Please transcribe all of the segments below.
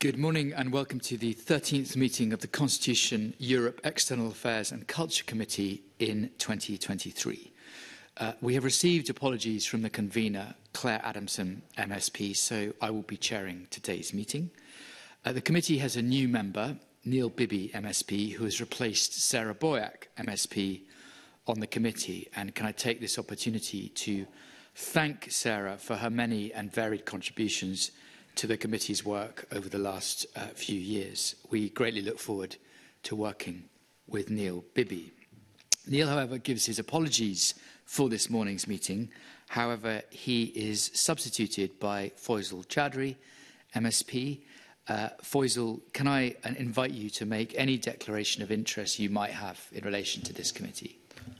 Good morning and welcome to the 13th meeting of the Constitution, Europe, External Affairs and Culture Committee in 2023. We have received apologies from the convener, Claire Adamson, MSP, so I will be chairing today's meeting. The committee has a new member, Neil Bibby, MSP, who has replaced Sarah Boyack, MSP, on the committee. And can I take this opportunity to thank Sarah for her many and varied contributions to the committee's work over the last few years. We greatly look forward to working with Neil Bibby. Neil, however, gives his apologies for this morning's meeting. However, he is substituted by Faisal Chowdhury, MSP. Faisal, can I invite you to make any declaration of interest you might have in relation to this committee?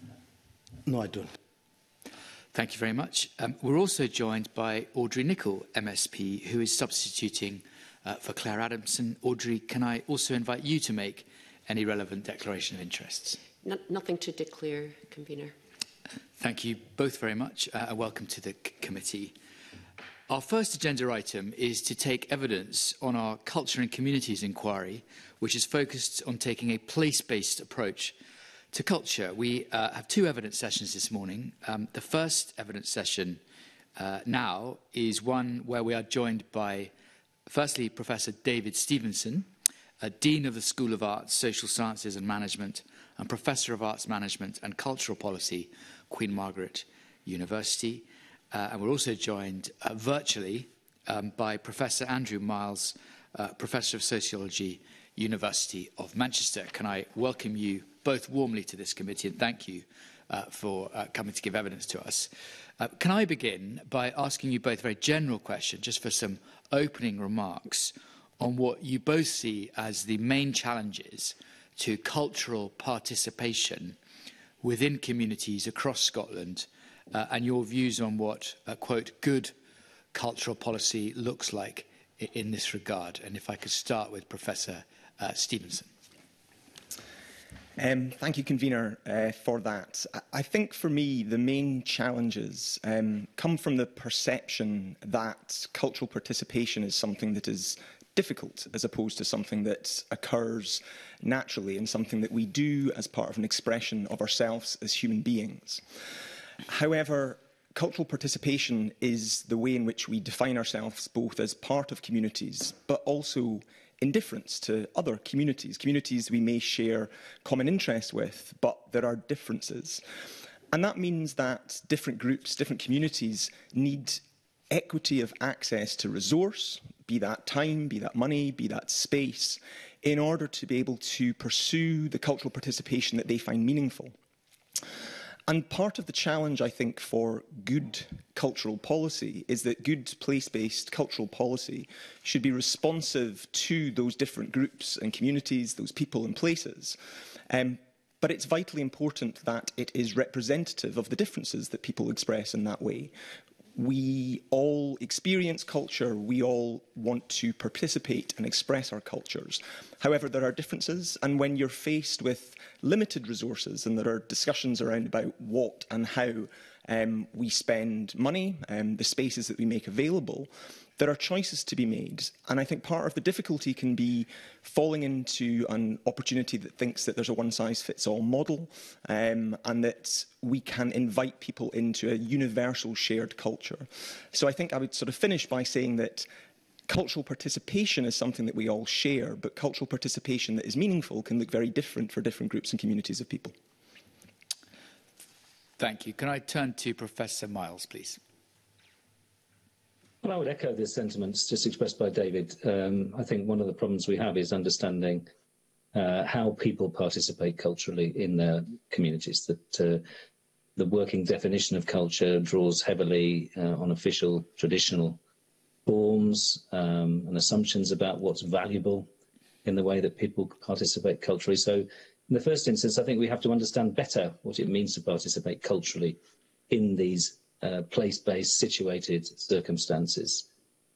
No, I don't. Thank you very much. We're also joined by Audrey Nicholl, MSP, who is substituting for Claire Adamson. Audrey, can I also invite you to make any relevant declaration of interests? Nothing to declare, convener. Thank you both very much and welcome to the committee. Our first agenda item is to take evidence on our Culture and Communities inquiry, which is focused on taking a place-based approach to culture. We have two evidence sessions this morning. The first evidence session now is one where we are joined by, firstly, Professor David Stevenson, Dean of the School of Arts, Social Sciences and Management, and Professor of Arts Management and Cultural Policy, Queen Margaret University. And we're also joined virtually by Professor Andrew Miles, Professor of Sociology, University of Manchester. Can I welcome you both warmly to this committee and thank you for coming to give evidence to us. Can I begin by asking you both a very general question, just for some opening remarks on what you both see as the main challenges to cultural participation within communities across Scotland and your views on what, quote, good cultural policy looks like in this regard? And if I could start with Professor Stevenson. Thank you, convener, for that. I think for me the main challenges come from the perception that cultural participation is something that is difficult as opposed to something that occurs naturally and something that we do as part of an expression of ourselves as human beings. However, cultural participation is the way in which we define ourselves both as part of communities but also in difference to other communities, communities we may share common interests with, but there are differences. And that means that different groups, different communities need equity of access to resource, be that time, be that money, be that space, in order to be able to pursue the cultural participation that they find meaningful. And part of the challenge, I think, for good cultural policy is that good place-based cultural policy should be responsive to those different groups and communities, those people and places. But it's vitally important that it is representative of the differences that people express in that way. We all experience culture, we all want to participate and express our cultures. However, there are differences, and when you're faced with limited resources and there are discussions around about what and how we spend money, the spaces that we make available, there are choices to be made. And I think part of the difficulty can be falling into an opportunity that thinks that there's a one-size-fits-all model and that we can invite people into a universal shared culture. So I think I would sort of finish by saying that cultural participation is something that we all share, but cultural participation that is meaningful can look very different for different groups and communities of people. Thank you. Can I turn to Professor Miles, please? Well, I would echo the sentiments just expressed by David. I think one of the problems we have is understanding how people participate culturally in their communities. That the working definition of culture draws heavily on official traditional forms and assumptions about what's valuable in the way that people participate culturally. So in the first instance, I think we have to understand better what it means to participate culturally in these place-based, situated circumstances.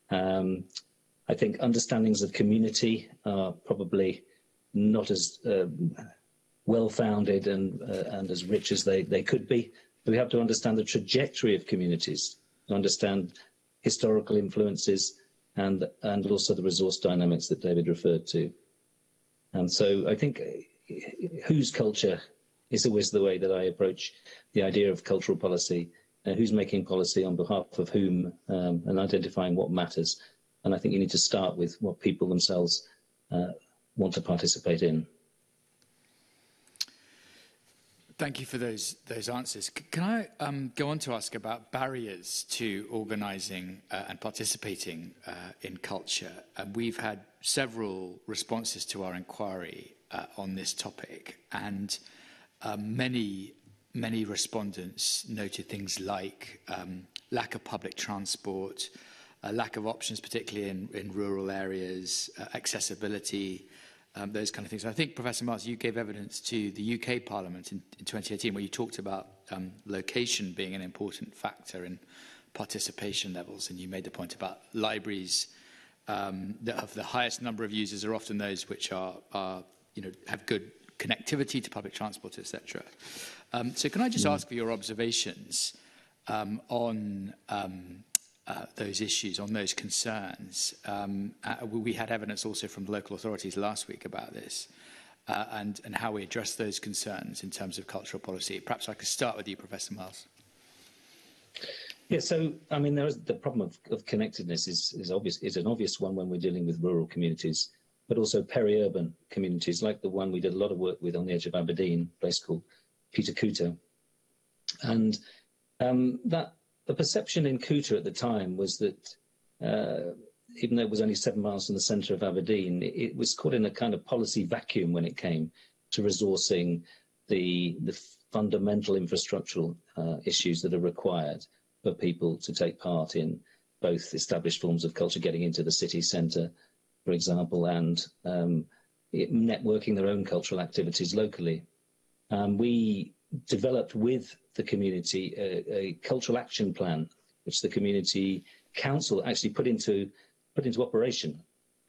I think understandings of community are probably not as well-founded and as rich as they could be. But we have to understand the trajectory of communities, to understand historical influences and also the resource dynamics that David referred to. And so I think whose culture is always the way that I approach the idea of cultural policy, who's making policy on behalf of whom, and identifying what matters. And I think you need to start with what people themselves want to participate in. Thank you for those answers. Can I go on to ask about barriers to organising and participating in culture? We've had several responses to our inquiry on this topic, and many respondents noted things like lack of public transport, lack of options, particularly in rural areas, accessibility, those kind of things. I think, Professor Miles, you gave evidence to the UK Parliament in 2018 where you talked about location being an important factor in participation levels, and you made the point about libraries that have the highest number of users are often those which are have good connectivity to public transport, etc. So can I just ask for your observations on those issues, on those concerns? We had evidence also from the local authorities last week about this and how we address those concerns in terms of cultural policy. Perhaps I could start with you, Professor Miles. Yeah, so I mean, the problem of connectedness is an obvious one when we're dealing with rural communities, but also peri-urban communities, like the one we did a lot of work with on the edge of Aberdeen, a place called Peter Cooter. And the perception in Cooter at the time was that even though it was only 7 miles from the centre of Aberdeen, it was caught in a kind of policy vacuum when it came to resourcing the fundamental infrastructural issues that are required for people to take part in both established forms of culture, getting into the city centre, for example, and networking their own cultural activities locally. We developed with the community a cultural action plan, which the community council actually put into operation,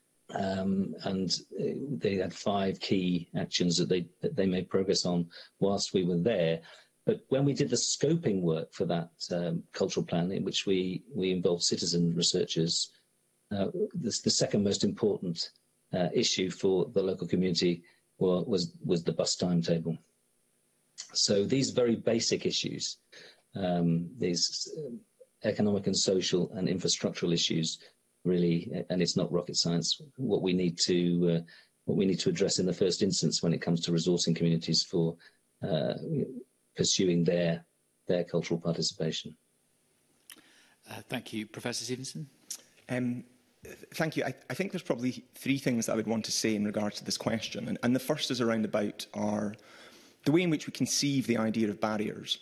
and they had 5 key actions that they made progress on whilst we were there. But when we did the scoping work for that cultural plan, in which we involved citizen researchers, the second most important issue for the local community was the bus timetable. So these very basic issues, these economic and social and infrastructural issues, really, and it's not rocket science, what we need to address in the first instance when it comes to resourcing communities for pursuing their cultural participation. Thank you. Professor Stevenson? Thank you. I think there's probably 3 things that I would want to say in regard to this question. And the first is around about the way in which we conceive the idea of barriers.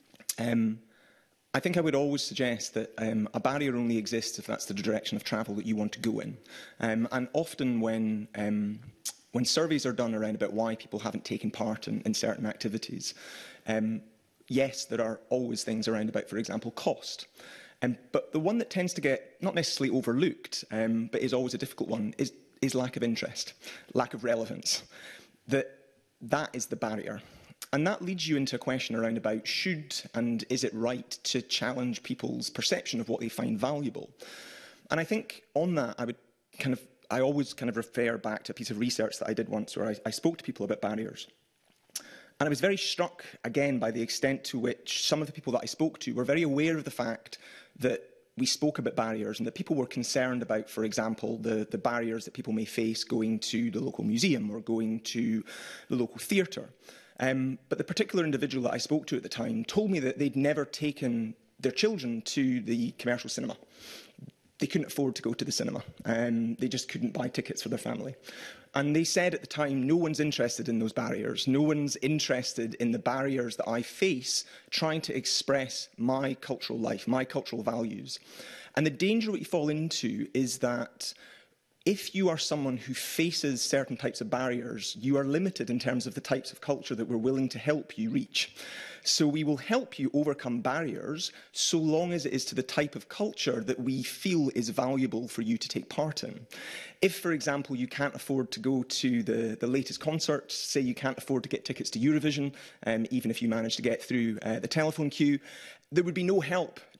I think I would always suggest that a barrier only exists if that's the direction of travel that you want to go in. And often when surveys are done around about why people haven't taken part in certain activities, yes, there are always things around about, for example, cost. But the one that tends to get not necessarily overlooked, but is always a difficult one, is lack of interest, lack of relevance. That is the barrier. And that leads you into a question around about should and is it right to challenge people's perception of what they find valuable. And I think on that, I always kind of refer back to a piece of research that I did once where I spoke to people about barriers. And I was very struck, again, by the extent to which some of the people that I spoke to were very aware of the fact that we spoke about barriers and that people were concerned about, for example, the barriers that people may face going to the local museum or going to the local theatre. But the particular individual that I spoke to at the time told me that they'd never taken their children to the commercial cinema. They couldn't afford to go to the cinema. They just couldn't buy tickets for their family. And they said at the time, no one's interested in those barriers. No one's interested in the barriers that I face trying to express my cultural life, my cultural values. And the danger that you fall into is that if you are someone who faces certain types of barriers, you are limited in terms of the types of culture that we're willing to help you reach. So we will help you overcome barriers so long as it is to the type of culture that we feel is valuable for you to take part in. If, for example, you can't afford to go to the latest concert, say you can't afford to get tickets to Eurovision, even if you manage to get through the telephone queue, there would be no help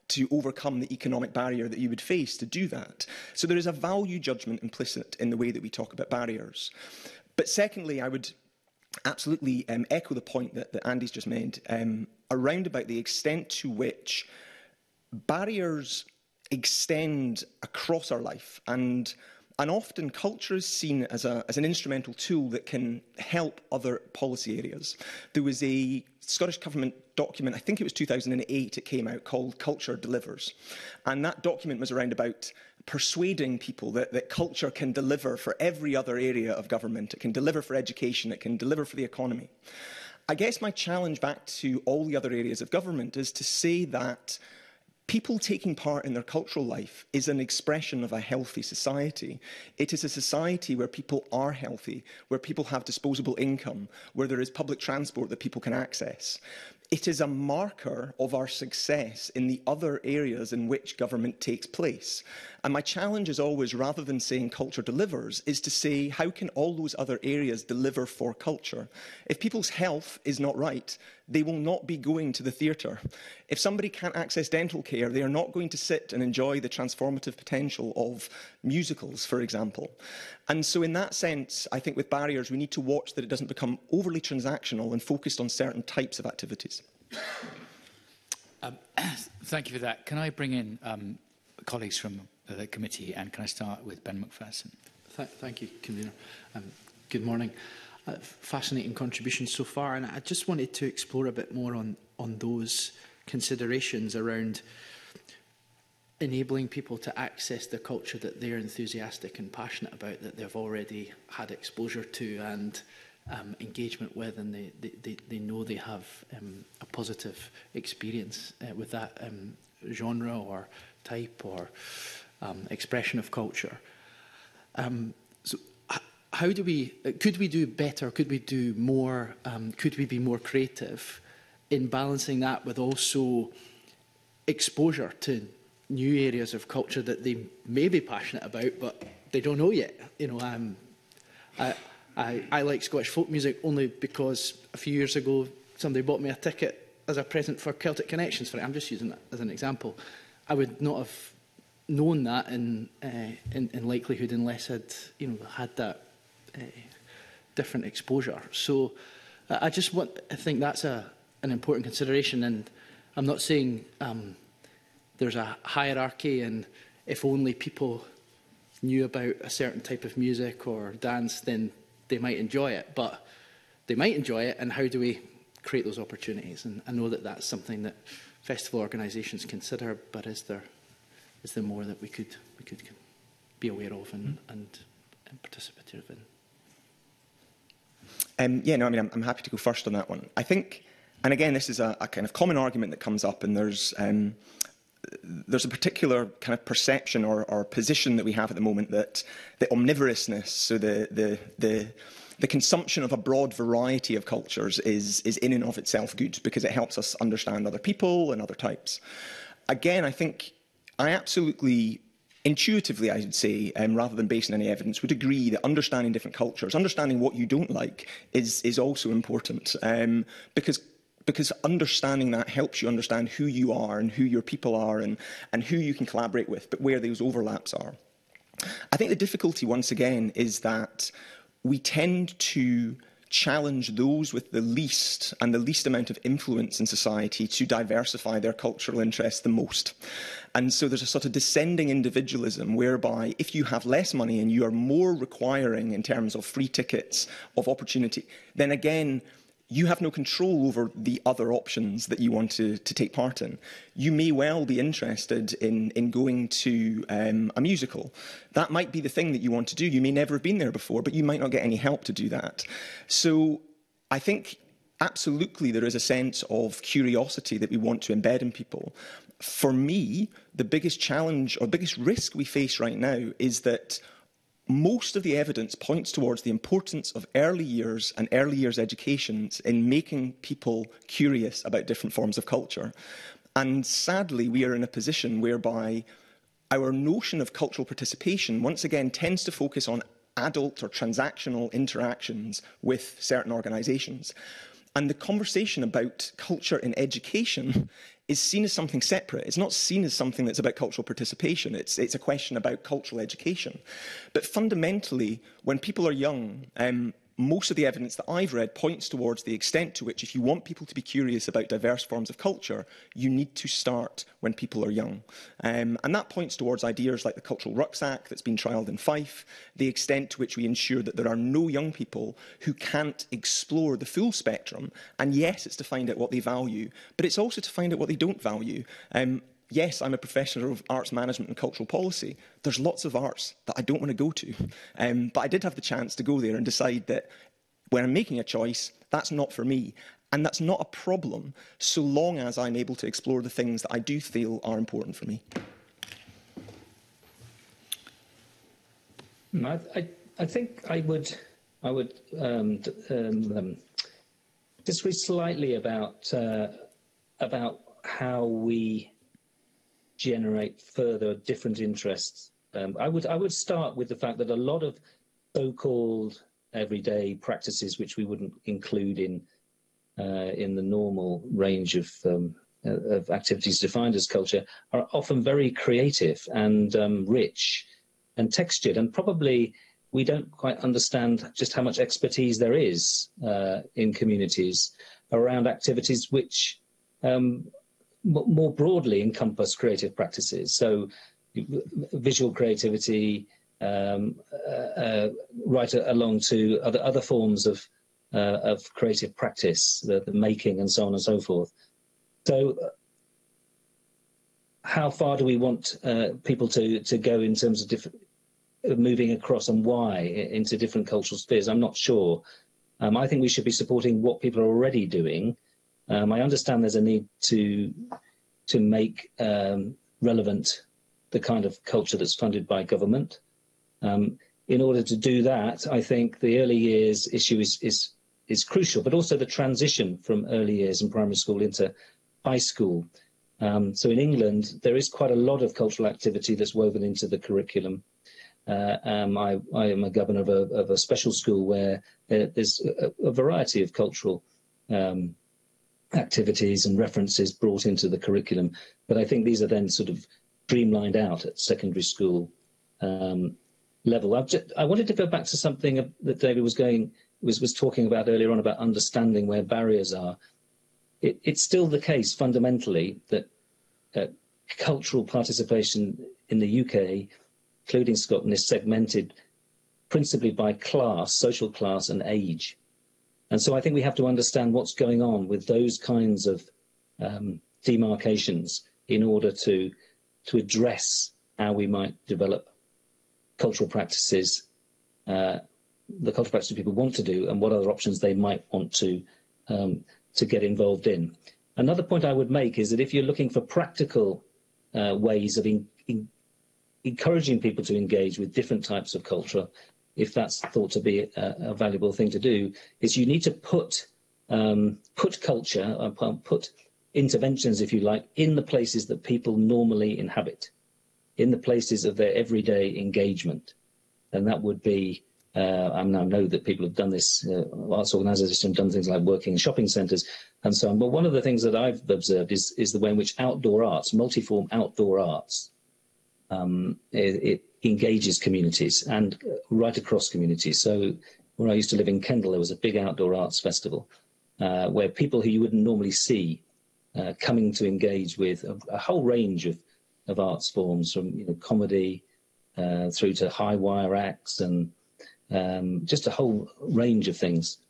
to overcome the economic barrier that you would face to do that. So there is a value judgment implicit in the way that we talk about barriers. But secondly, I would absolutely echo the point that Andy's just made around about the extent to which barriers extend across our life, and often culture is seen as an instrumental tool that can help other policy areas. There was a Scottish Government document, I think it was 2008, it came out, called Culture Delivers. And that document was around about persuading people that culture can deliver for every other area of government. It can deliver for education, it can deliver for the economy. I guess my challenge back to all the other areas of government is to say that people taking part in their cultural life is an expression of a healthy society. It is a society where people are healthy, where people have disposable income, where there is public transport that people can access. It is a marker of our success in the other areas in which government takes place. And my challenge is always, rather than saying culture delivers, is to say how can all those other areas deliver for culture? If people's health is not right, they will not be going to the theatre. If somebody can't access dental care, they are not going to sit and enjoy the transformative potential of musicals, for example. And so in that sense, I think with barriers, we need to watch that it doesn't become overly transactional and focused on certain types of activities. Thank you for that. Can I bring in colleagues from the committee, and can I start with Ben McPherson? Thank you, Convener. Good morning. Fascinating contributions so far, and I just wanted to explore a bit more on those considerations around enabling people to access the culture that they're enthusiastic and passionate about, that they've already had exposure to and engagement with, and they know they have a positive experience with that genre or type or expression of culture. So how do we, could we do better, could we do more, could we be more creative in balancing that with also exposure to new areas of culture that they may be passionate about, but they don't know yet? You know, I like Scottish folk music only because a few years ago somebody bought me a ticket as a present for Celtic Connections. I'm just using that as an example. I would not have known that in likelihood unless I'd had that different exposure. So I think that's an important consideration, and I'm not saying there's a hierarchy and if only people knew about a certain type of music or dance then they might enjoy it, but they might enjoy it, and how do we create those opportunities? And I know that that's something that festival organisations consider, but is there more that we could be aware of and participative in? Yeah, no, I mean, I'm happy to go first on that one. I think, and again, this is a kind of common argument that comes up, and there's a particular kind of perception or position that we have at the moment that the omnivorousness, so the consumption of a broad variety of cultures is in and of itself good because it helps us understand other people and other types. Again, I think I absolutely, intuitively, I would say, rather than based on any evidence, would agree that understanding different cultures, understanding what you don't like, is also important, because understanding that helps you understand who you are and who your people are and who you can collaborate with, but where those overlaps are. I think the difficulty, once again, is that we tend to challenge those with the least amount of influence in society to diversify their cultural interests the most. And so there's a sort of descending individualism whereby if you have less money and you are more requiring in terms of free tickets, of opportunity, then again, you have no control over the other options that you want to take part in. You may well be interested in going to a musical. That might be the thing that you want to do. You may never have been there before, but you might not get any help to do that. So I think absolutely there is a sense of curiosity that we want to embed in people. For me, the biggest challenge or biggest risk we face right now is that most of the evidence points towards the importance of early years and early years educations in making people curious about different forms of culture. And sadly, we are in a position whereby our notion of cultural participation, once again, tends to focus on adult or transactional interactions with certain organisations. And the conversation about culture in education is seen as something separate. It's not seen as something that's about cultural participation. It's a question about cultural education. But fundamentally, when people are young, most of the evidence that I've read points towards the extent to which, if you want people to be curious about diverse forms of culture, you need to start when people are young. And that points towards ideas like the cultural rucksack that's been trialled in Fife, the extent to which we ensure that there are no young people who can't explore the full spectrum. And yes, it's to find out what they value, but it's also to find out what they don't value. Yes, I'm a professor of arts management and cultural policy. There's lots of arts that I don't want to go to. But I did have the chance to go there and decide that when I'm making a choice, that's not for me. And that's not a problem so long as I'm able to explore the things that I do feel are important for me. I think I would disagree slightly about how we generate further different interests. I would start with the fact that a lot of so-called everyday practices, which we wouldn't include in the normal range of activities defined as culture, are often very creative and rich and textured, and probably we don't quite understand just how much expertise there is in communities around activities which more broadly encompass creative practices. So visual creativity, right along to other forms of creative practice, the making and so on and so forth. So how far do we want people to go in terms of moving across, and why, into different cultural spheres? I'm not sure. I think we should be supporting what people are already doing. I understand there's a need to make relevant the kind of culture that's funded by government. In order to do that, I think the early years issue is crucial, but also the transition from early years in primary school into high school. So in England, there is quite a lot of cultural activity that's woven into the curriculum. I am a governor of a special school where there's a variety of cultural activities and references brought into the curriculum, but I think these are then sort of streamlined out at secondary school level. I wanted to go back to something that David was talking about earlier on, about understanding where barriers are. It's still the case fundamentally that cultural participation in the UK, including Scotland, is segmented principally by class, social class and age. And so I think we have to understand what's going on with those kinds of demarcations in order to address how we might develop cultural practices, the cultural practices people want to do, and what other options they might want to get involved in. Another point I would make is that if you're looking for practical ways of encouraging people to engage with different types of culture, if that's thought to be a valuable thing to do, is you need to put culture, put interventions, if you like, in the places that people normally inhabit, in the places of their everyday engagement. And that would be, I now know that people have done this, arts organisations have done things like working in shopping centres and so on. But one of the things that I've observed is the way in which outdoor arts, multiform outdoor arts, it engages communities and right across communities. So where I used to live in Kendal, there was a big outdoor arts festival where people who you wouldn't normally see coming to engage with a whole range of arts forms, from comedy through to high wire acts and just a whole range of things.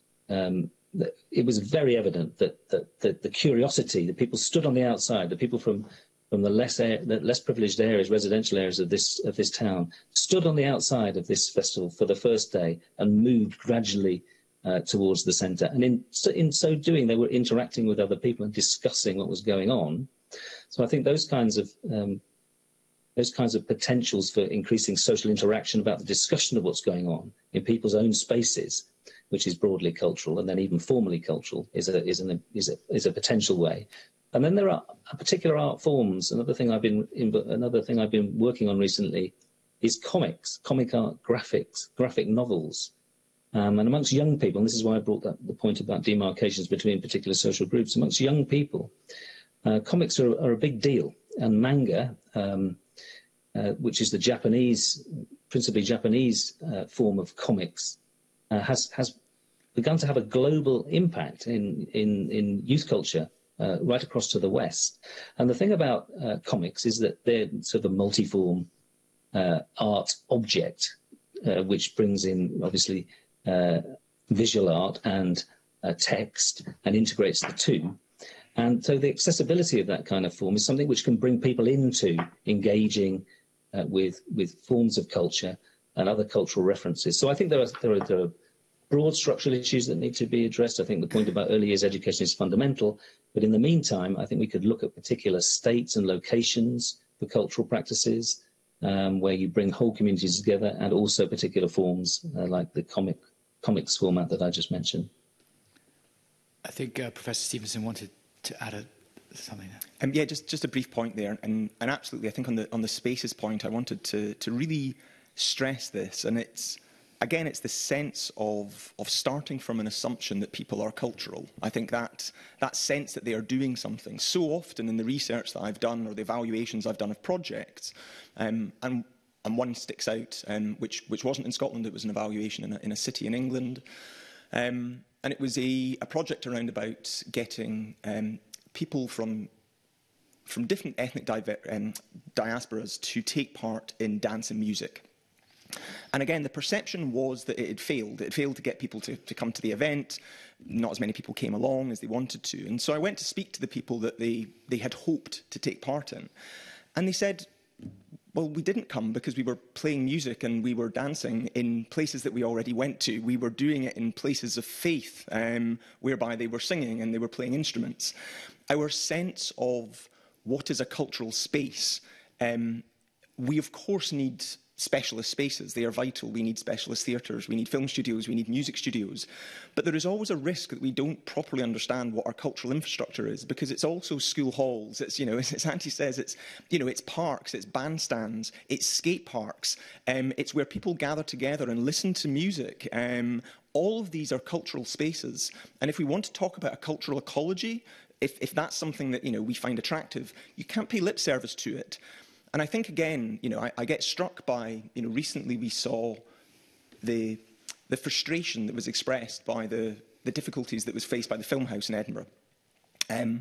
It was very evident that the curiosity, that people stood on the outside, the people from the less privileged areas, residential areas of this town, stood on the outside of this festival for the first day and moved gradually towards the centre. And in so doing, they were interacting with other people and discussing what was going on. So I think those kinds of potentials for increasing social interaction about the discussion of what's going on in people's own spaces, which is broadly cultural and then even formally cultural, is a potential way. And then there are particular art forms. Another thing I've been working on recently is comics, comic art, graphics, graphic novels. And amongst young people, and this is why I brought the point about demarcations between particular social groups, amongst young people, comics are a big deal. And manga, which is the principally Japanese form of comics, has begun to have a global impact in youth culture right across to the West. And the thing about comics is that they're sort of a multiform art object, which brings in, obviously, visual art and text and integrates the two. And so the accessibility of that kind of form is something which can bring people into engaging with forms of culture and other cultural references. So I think there are broad structural issues that need to be addressed. I think the point about early years education is fundamental. But in the meantime, I think we could look at particular states and locations for cultural practices, where you bring whole communities together, and also particular forms like the comics format that I just mentioned. I think Professor Stevenson wanted to add something there. Yeah, just a brief point there, and absolutely, I think on the spaces point, I wanted to really stress this, and it's the sense of starting from an assumption that people are cultural. I think that sense that they are doing something. So often in the research that I've done or the evaluations I've done of projects, and one sticks out, which wasn't in Scotland. It was an evaluation in a city in England, and it was a project around about getting people from different ethnic diasporas to take part in dance and music. And again, the perception was that it had failed. It had failed to get people to come to the event. Not as many people came along as they wanted to. And so I went to speak to the people that they had hoped to take part in. And they said, well, we didn't come because we were playing music and we were dancing in places that we already went to. We were doing it in places of faith, whereby they were singing and they were playing instruments. Our sense of what is a cultural space, we of course need specialist spaces. They are vital. We need specialist theatres, we need film studios, we need music studios. But there is always a risk that we don't properly understand what our cultural infrastructure is, because it's also school halls. It's, as Auntie says, it's parks, it's bandstands, it's skate parks. It's where people gather together and listen to music. All of these are cultural spaces. And if we want to talk about a cultural ecology, if that's something that we find attractive, you can't pay lip service to it. And I think, again, I get struck by, recently we saw the frustration that was expressed by the difficulties that was faced by the Film House in Edinburgh. And,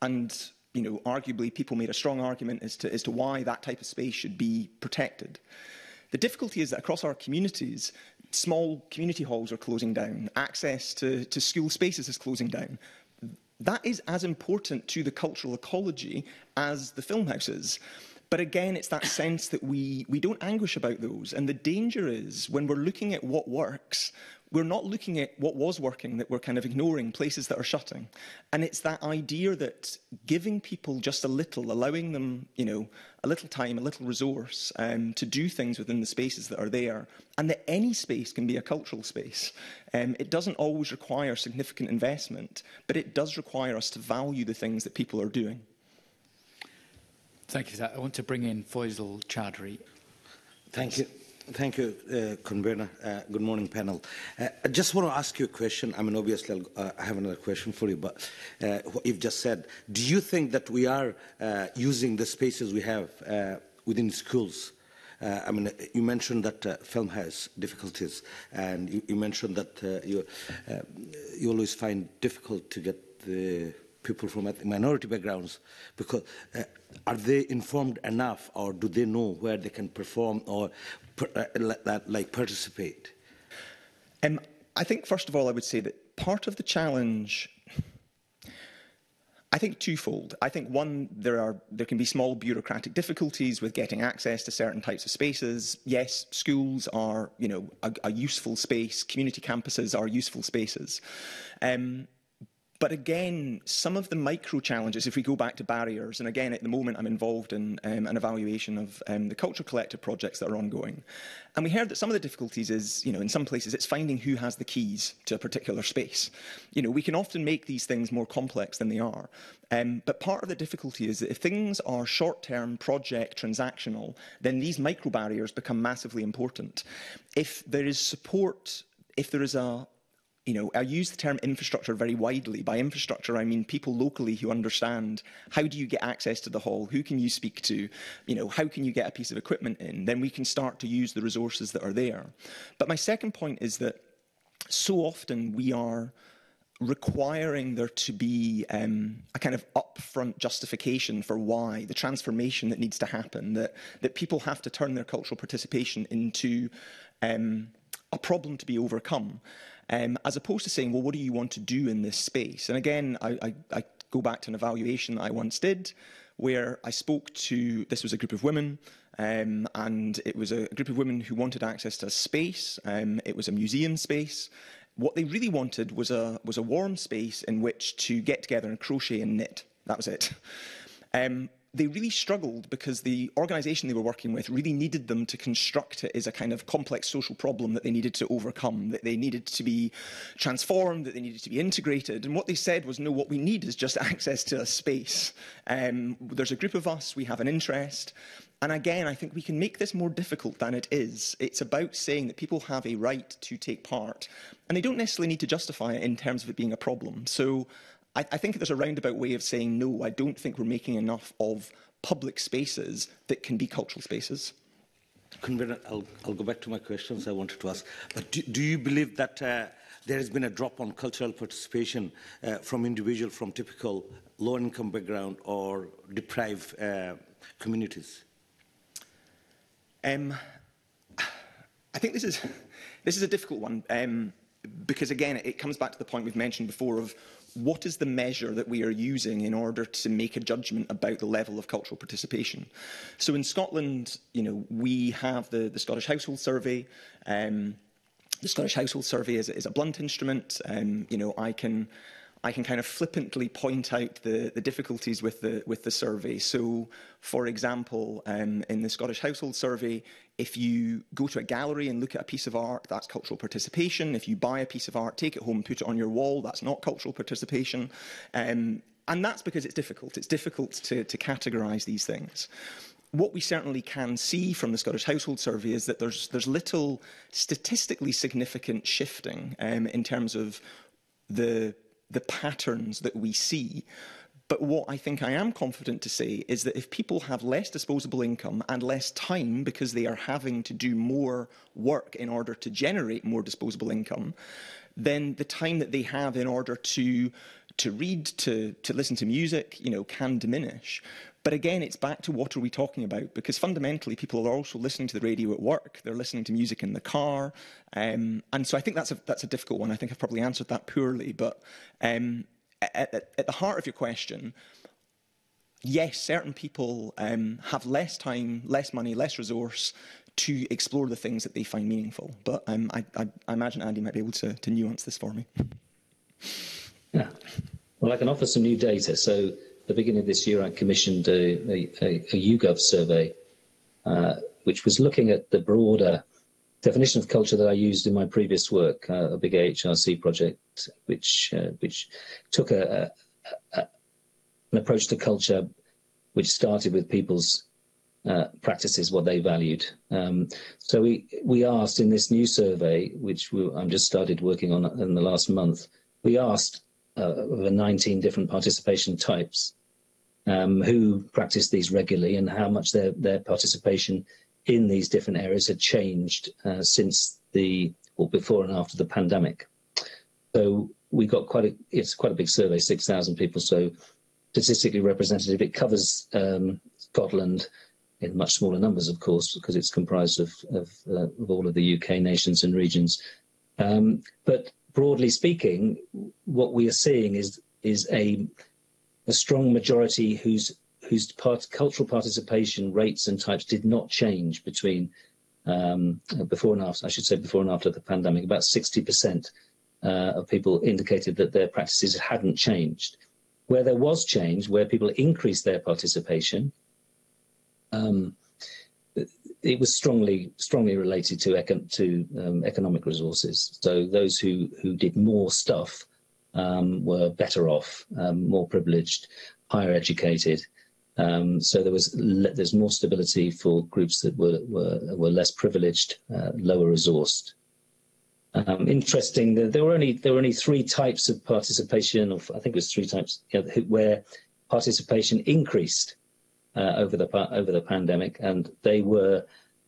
arguably people made a strong argument as to why that type of space should be protected. The difficulty is that across our communities, small community halls are closing down, access to school spaces is closing down. That is as important to the cultural ecology as the Film House is. But again, it's that sense that we don't anguish about those. And the danger is, when we're looking at what works, we're not looking at what was working, that we're kind of ignoring places that are shutting. And it's that idea that giving people just a little, allowing them, a little time, a little resource to do things within the spaces that are there, and that any space can be a cultural space. It doesn't always require significant investment, but it does require us to value the things that people are doing. Thank you for that. I want to bring in Faisal Chowdhury. Thank you. Thank you, convener. Good morning, panel. I just want to ask you a question. I mean, obviously, I have another question for you, but what you've just said, do you think that we are using the spaces we have within schools? I mean, you mentioned that Film House difficulties, and you mentioned that you always find difficult to get the people from minority backgrounds, because are they informed enough, or do they know where they can perform or participate? I think, first of all, I would say that part of the challenge, I think, twofold. I think, one, there can be small bureaucratic difficulties with getting access to certain types of spaces. Yes, schools are, a useful space. Community campuses are useful spaces. But again, some of the micro challenges, if we go back to barriers, and again, at the moment, I'm involved in an evaluation of the Culture Collective projects that are ongoing. And we heard that some of the difficulties is, in some places, it's finding who has the keys to a particular space. We can often make these things more complex than they are. But part of the difficulty is that if things are short-term, project, transactional, then these micro barriers become massively important. If there is support if there is a, I use the term infrastructure very widely. By infrastructure, I mean people locally who understand how do you get access to the hall, who can you speak to, how can you get a piece of equipment in, then we can start to use the resources that are there. But my second point is that so often we are requiring there to be a kind of upfront justification for why, the transformation that needs to happen, that people have to turn their cultural participation into a problem to be overcome. As opposed to saying, well, what do you want to do in this space? And again, I go back to an evaluation that I once did where I spoke to, this was a group of women, and it was a group of women who wanted access to a space. It was a museum space. What they really wanted was a warm space in which to get together and crochet and knit. That was it. They really struggled because the organisation they were working with really needed them to construct it as a kind of complex social problem that they needed to overcome, that they needed to be transformed, that they needed to be integrated. And what they said was, no, what we need is just access to a space. There's a group of us, we have an interest. And again, I think we can make this more difficult than it is. It's about saying that people have a right to take part. And they don't necessarily need to justify it in terms of it being a problem. So I think there's a roundabout way of saying, no, I don't think we're making enough of public spaces that can be cultural spaces. Convener, I'll go back to my questions I wanted to ask. But do you believe that there has been a drop on cultural participation from individuals from typical low-income background or deprived communities? I think this is a difficult one because, again, it comes back to the point we've mentioned before of what is the measure that we are using in order to make a judgment about the level of cultural participation. So in Scotland, we have the Scottish Household Survey. The Scottish Household Survey is a blunt instrument. I can kind of flippantly point out the difficulties with the survey. So, for example, in the Scottish Household Survey, if you go to a gallery and look at a piece of art, that's cultural participation. If you buy a piece of art, take it home, put it on your wall, that's not cultural participation. And that's because it's difficult. It's difficult to categorise these things. What we certainly can see from the Scottish Household Survey is that there's little statistically significant shifting in terms of the patterns that we see. But what I think I am confident to say is that if people have less disposable income and less time because they are having to do more work in order to generate more disposable income, then the time that they have in order to read, to listen to music, can diminish. But again, it's back to what are we talking about? Because fundamentally, people are also listening to the radio at work. They're listening to music in the car. And so I think that's a difficult one. I think I've probably answered that poorly. But at the heart of your question, yes, certain people have less time, less money, less resource to explore the things that they find meaningful. But I imagine Andy might be able to nuance this for me. Yeah. Well, I can offer some new data. So at the beginning of this year, I commissioned a YouGov survey, which was looking at the broader definition of culture that I used in my previous work, a big HRC project, which took an approach to culture which started with people's practices, what they valued. So we asked in this new survey, which I'm just started working on in the last month, we asked over 19 different participation types who practiced these regularly and how much their participation in these different areas had changed since before and after the pandemic. So we got it's quite a big survey, 6,000 people, so statistically representative. It covers Scotland in much smaller numbers, of course, because it's comprised of all of the UK nations and regions. But broadly speaking, what we are seeing is a strong majority whose cultural participation rates and types did not change between before and after. I should say before and after the pandemic. About 60% of people indicated that their practices hadn't changed. Where there was change, where people increased their participation, it was strongly related to economic resources. So those who did more stuff were better off, more privileged, higher educated. So there's more stability for groups that were less privileged, lower resourced. Interesting that there were only 3 types of participation, or I think it was 3 types, where participation increased over the pandemic, and they were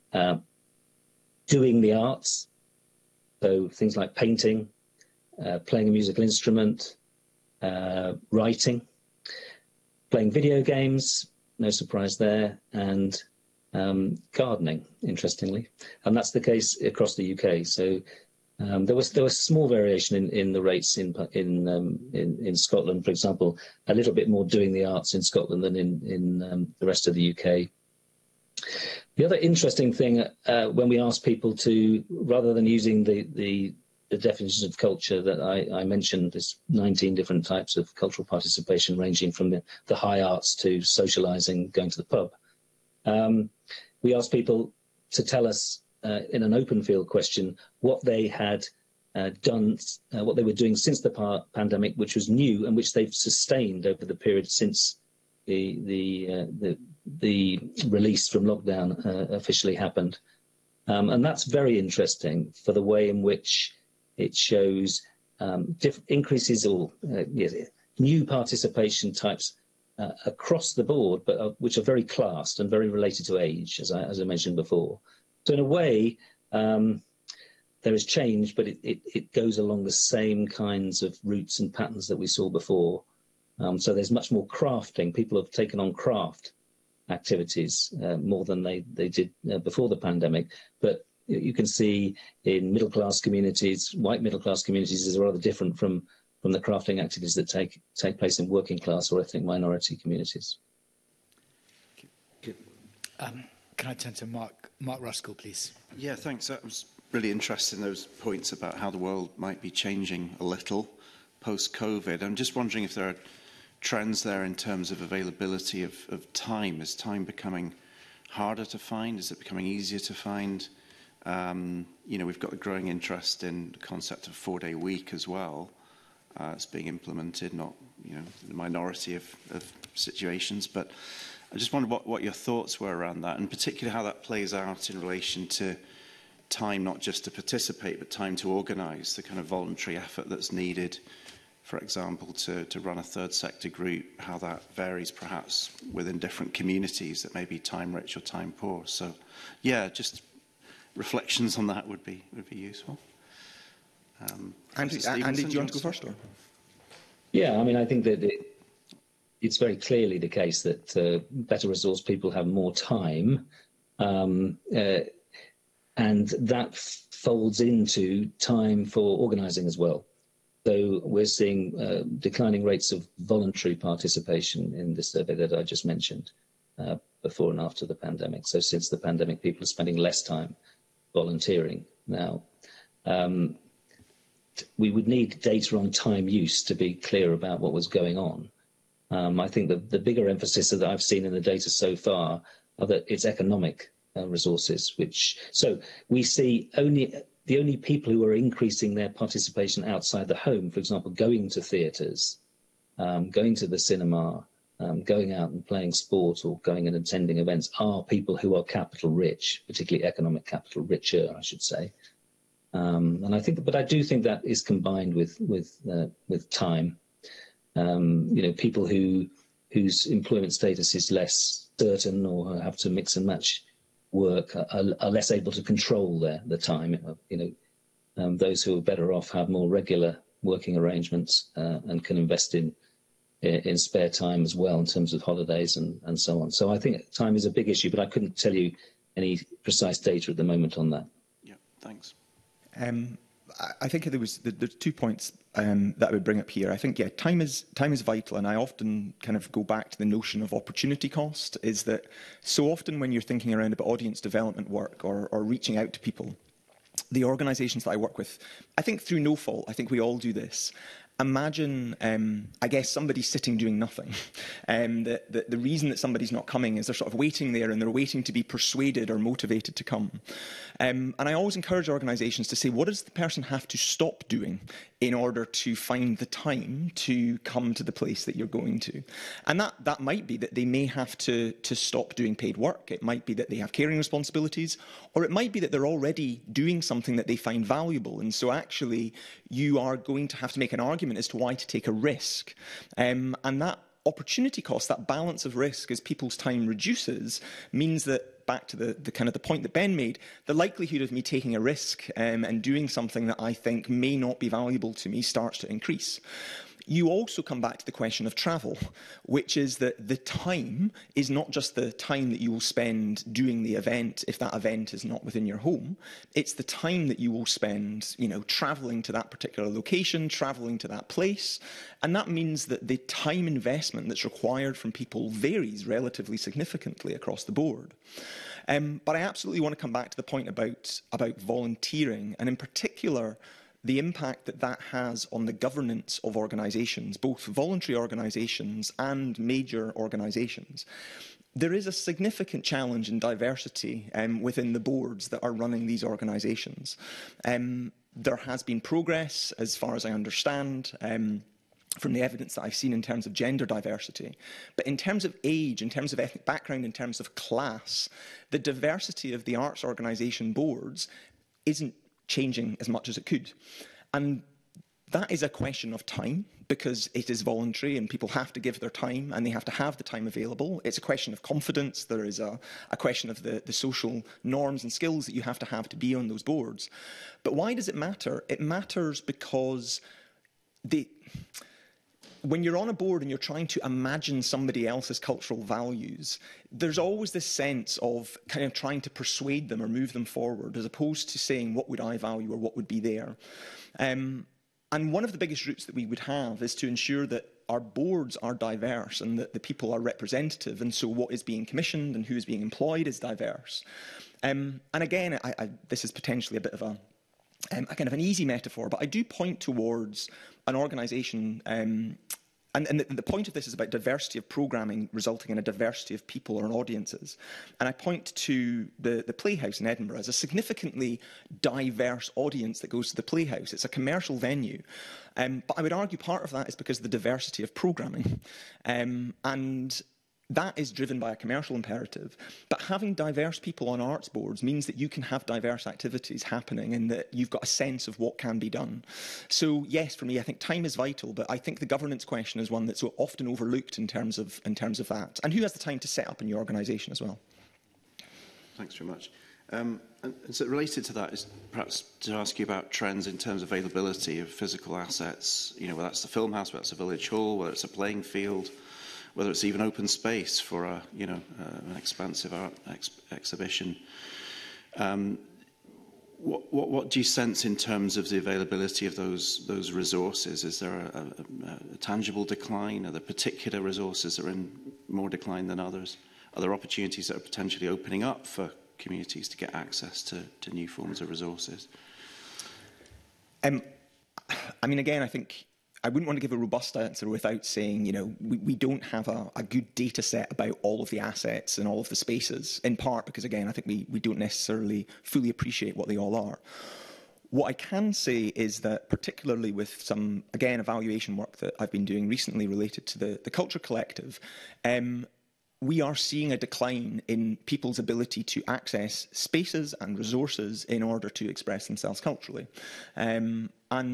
doing the arts, so things like painting, playing a musical instrument, writing, playing video games, no surprise there, and gardening, interestingly, and that's the case across the UK. So there was small variation in the rates in Scotland, for example, a little bit more doing the arts in Scotland than in the rest of the UK. The other interesting thing, when we ask people to, rather than using the definitions of culture that I mentioned, there's 19 different types of cultural participation, ranging from the high arts to socialising, going to the pub. We asked people to tell us in an open field question what they had done, what they were doing since the pandemic, which was new and which they've sustained over the period since the release from lockdown officially happened. And that's very interesting for the way in which it shows increases or new participation types across the board, but which are very classed and very related to age, as I mentioned before. So in a way, there is change, but it goes along the same kinds of routes and patterns that we saw before. So there's much more crafting. People have taken on craft activities more than they did before the pandemic. But you can see in middle-class communities, white middle-class communities, is rather different from the crafting activities that take place in working-class or ethnic minority communities. Can I turn to Mark Ruskell, please? Yeah, thanks. That was really interesting, those points about how the world might be changing a little post-COVID. I'm just wondering if there are trends there in terms of availability of time. Is time becoming harder to find? Is it becoming easier to find? We've got a growing interest in the concept of 4-day week as well. It's being implemented, not in a minority of situations, but I just wondered what your thoughts were around that, and particularly how that plays out in relation to time, not just to participate, but time to organise the kind of voluntary effort that's needed, for example, to run a third sector group, how that varies perhaps within different communities that may be time rich or time poor. So, yeah, just reflections on that would be useful. Andy, do you want to go first? Or? Yeah, I mean, I think that it's very clearly the case that better resourced people have more time, and that folds into time for organising as well. So we're seeing declining rates of voluntary participation in the survey that I just mentioned before and after the pandemic. So since the pandemic, people are spending less time volunteering now. We would need data on time use to be clear about what was going on. I think the bigger emphasis that I've seen in the data so far are that it's economic resources, so we see the only people who are increasing their participation outside the home, for example, going to theatres, going to the cinema, going out and playing sport or going and attending events, are people who are capital rich, particularly economic capital richer, I should say. And I think, but I do think that is combined with time. People whose employment status is less certain or have to mix and match work are less able to control the time. Those who are better off have more regular working arrangements and can invest in spare time as well in terms of holidays and so on. So I think time is a big issue, but I couldn't tell you any precise data at the moment on that. Yeah, thanks. I think there's 2 points that I would bring up here. I think, time is vital, and I often kind of go back to the notion of opportunity cost, is that so often when you're thinking around about audience development work or reaching out to people, the organisations that I work with, I think through no fault, I think we all do this. Imagine, I guess, somebody sitting doing nothing. The reason that somebody's not coming is they're sort of waiting there and they're waiting to be persuaded or motivated to come. And I always encourage organisations to say, what does the person have to stop doing in order to find the time to come to the place that you're going to. And that might be that they may have to stop doing paid work. It might be that they have caring responsibilities, or it might be that they're already doing something that they find valuable. And so actually you are going to have to make an argument as to why to take a risk. And that opportunity cost, that balance of risk as people's time reduces, means that, back to the kind of the point that Ben made, the likelihood of me taking a risk and doing something that I think may not be valuable to me starts to increase. You also come back to the question of travel, which is that the time is not just the time that you will spend doing the event if that event is not within your home. It's the time that you will spend, travelling to that particular location, travelling to that place. And that means that the time investment that's required from people varies relatively significantly across the board. But I absolutely want to come back to the point about volunteering, and in particular, the impact that has on the governance of organisations, both voluntary organisations and major organisations. There is a significant challenge in diversity within the boards that are running these organisations. There has been progress, as far as I understand, from the evidence that I've seen in terms of gender diversity. But in terms of age, in terms of ethnic background, in terms of class, the diversity of the arts organisation boards isn't changing as much as it could. And that is a question of time, because it is voluntary and people have to give their time and they have to have the time available. It's a question of confidence. There is a question of the social norms and skills that you have to be on those boards. But why does it matter? It matters because when you're on a board and you're trying to imagine somebody else's cultural values, there's always this sense of kind of trying to persuade them or move them forward, as opposed to saying, what would I value or what would be there? And one of the biggest routes that we would have is to ensure that our boards are diverse and that the people are representative, and so what is being commissioned and who is being employed is diverse. And again, this is potentially a bit of a kind of an easy metaphor, but I do point towards an organisation, and the point of this is about diversity of programming resulting in a diversity of people or audiences. And I point to the Playhouse in Edinburgh as a significantly diverse audience that goes to the Playhouse. It's a commercial venue. But I would argue part of that is because of the diversity of programming. And that is driven by a commercial imperative. But having diverse people on arts boards means that you can have diverse activities happening and that you've got a sense of what can be done. So yes, for me, I think time is vital, but I think the governance question is one that's so often overlooked in terms of that. And who has the time to set up in your organisation as well? Thanks very much. And so related to that is perhaps to ask you about trends in terms of availability of physical assets, whether that's the film house, whether it's a village hall, whether it's a playing field, whether it's even open space for an expansive art exhibition. What do you sense in terms of the availability of those resources? Is there a tangible decline? Are there particular resources that are in more decline than others? Are there opportunities that are potentially opening up for communities to get access to new forms of resources? I mean, again, I think I wouldn't want to give a robust answer without saying, we don't have a good data set about all of the assets and all of the spaces, in part because, again, I think we don't necessarily fully appreciate what they all are. What I can say is that, particularly with some, again, evaluation work that I've been doing recently related to the Culture Collective, we are seeing a decline in people's ability to access spaces and resources in order to express themselves culturally. And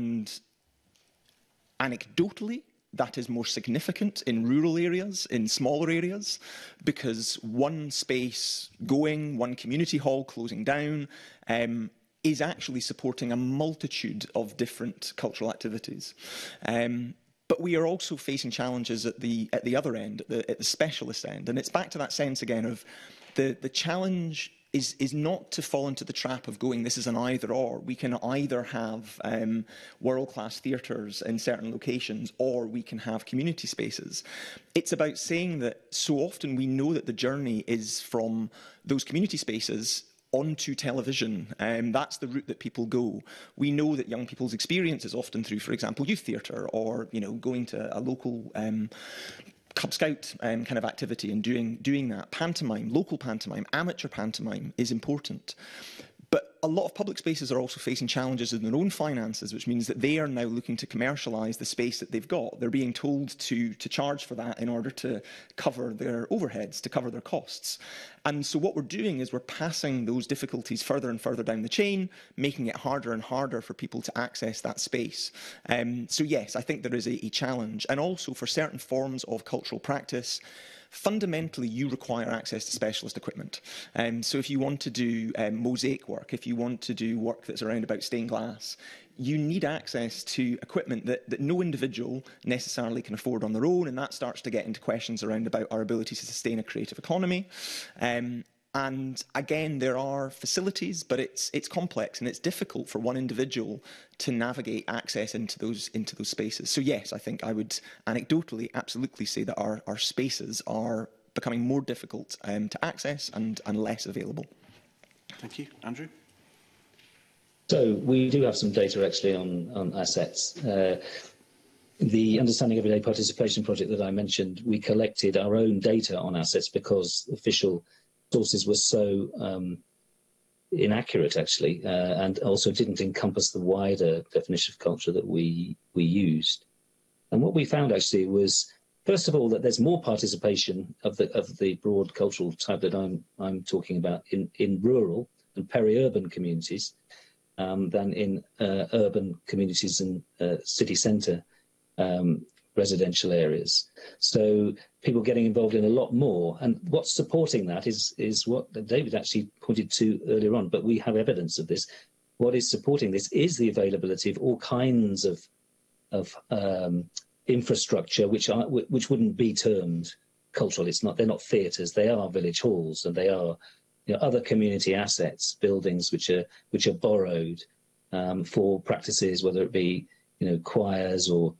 anecdotally, that is more significant in rural areas, in smaller areas, because one space going, one community hall closing down, is actually supporting a multitude of different cultural activities. But we are also facing challenges at the other end, at the specialist end. And it's back to that sense again of the challenge is not to fall into the trap of going, this is an either or. We can either have world-class theatres in certain locations, or we can have community spaces. It's about saying that so often we know that the journey is from those community spaces onto television. That's the route that people go. We know that young people's experience is often through, for example, youth theatre, or going to a local Cub Scout kind of activity and doing that. Pantomime, local pantomime, amateur pantomime is important. But a lot of public spaces are also facing challenges in their own finances, which means that they are now looking to commercialise the space that they've got. They're being told to charge for that in order to cover their overheads, to cover their costs. And so what we're doing is we're passing those difficulties further and further down the chain, making it harder and harder for people to access that space. So yes, I think there is a challenge. And also for certain forms of cultural practice, fundamentally, you require access to specialist equipment. So if you want to do mosaic work, if you want to do work that's around about stained glass, you need access to equipment that no individual necessarily can afford on their own, and that starts to get into questions around about our ability to sustain a creative economy. And again, there are facilities, but it's complex and it's difficult for one individual to navigate access into those spaces. So yes, I think I would anecdotally absolutely say that our spaces are becoming more difficult to access and less available. Thank you. Andrew? So we do have some data actually on assets. The Understanding Everyday Participation project that I mentioned, we collected our own data on assets because official sources were so inaccurate, actually, and also didn't encompass the wider definition of culture that we used. And what we found actually was, first of all, that there's more participation of the broad cultural type that I'm talking about in rural and peri-urban communities than in urban communities and city centre residential areas. So people getting involved in a lot more. And what's supporting that is what David actually pointed to earlier on, but we have evidence of this. What is supporting this is the availability of all kinds of infrastructure which wouldn't be termed cultural. They're not theatres, they are village halls, and they are other community assets, buildings which are borrowed for practices, whether it be choirs or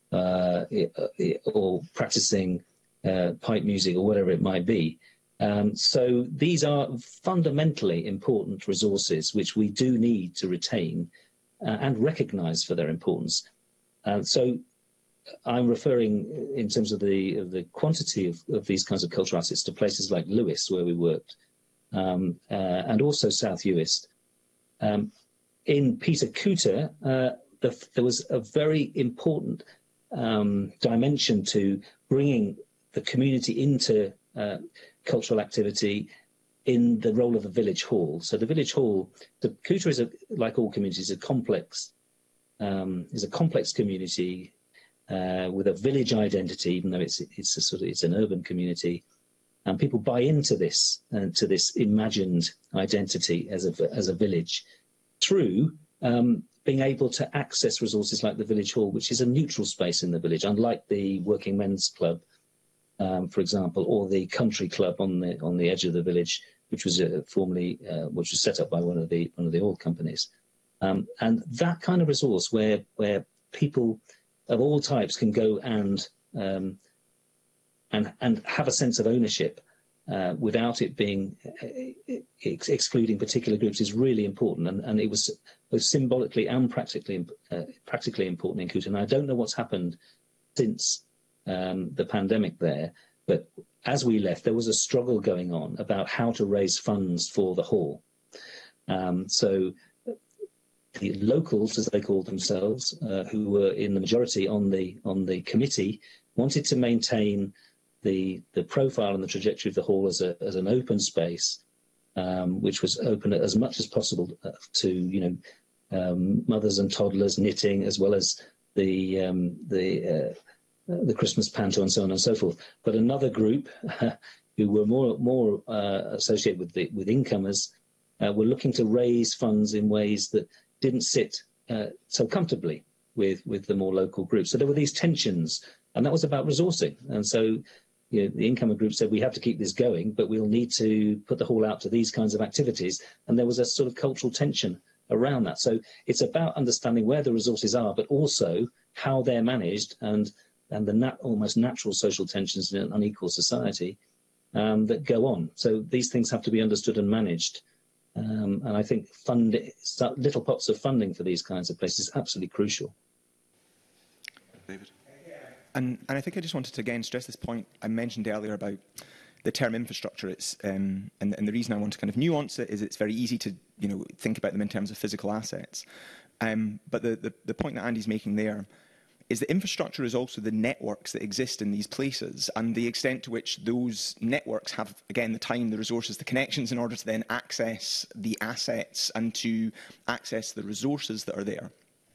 practicing pipe music or whatever it might be. So these are fundamentally important resources which we do need to retain and recognise for their importance. So I'm referring in terms of the quantity of these kinds of cultural assets to places like Lewes, where we worked, and also South Uist. In Peter Cooter, there was a very important dimension to bringing the community into cultural activity in the role of a village hall. So the village hall, the Cooter is like all communities, is a complex community with a village identity, even though it's an urban community, and people buy into this imagined identity as a village through being able to access resources like the village hall, which is a neutral space in the village, unlike the working men's club, for example, or the country club on the edge of the village, which was formerly set up by one of the oil companies. And that kind of resource where people of all types can go and have a sense of ownership without it being excluding particular groups is really important, and it was both symbolically and practically important in Cooter. And I don't know what's happened since the pandemic there, but as we left, there was a struggle going on about how to raise funds for the hall. So the locals, as they called themselves, who were in the majority on the committee, wanted to maintain the profile and the trajectory of the hall as an open space, which was open as much as possible to mothers and toddlers knitting, as well as the Christmas panto and so on and so forth. But another group who were more associated with incomers were looking to raise funds in ways that didn't sit so comfortably with the more local groups. So there were these tensions, and that was about resourcing. And so the incomer group said, we have to keep this going, but we'll need to put the hall out to these kinds of activities. And there was a sort of cultural tension around that. So it's about understanding where the resources are, but also how they're managed and the almost natural social tensions in an unequal society that go on. So these things have to be understood and managed. And I think little pots of funding for these kinds of places is absolutely crucial. David? And I think I just wanted to again stress this point I mentioned earlier about the term infrastructure. It's and the reason I want to kind of nuance it is it's very easy to think about them in terms of physical assets. But the point that Andy's making there is that infrastructure is also the networks that exist in these places and the extent to which those networks have, again, the time, the resources, the connections in order to then access the assets and to access the resources that are there.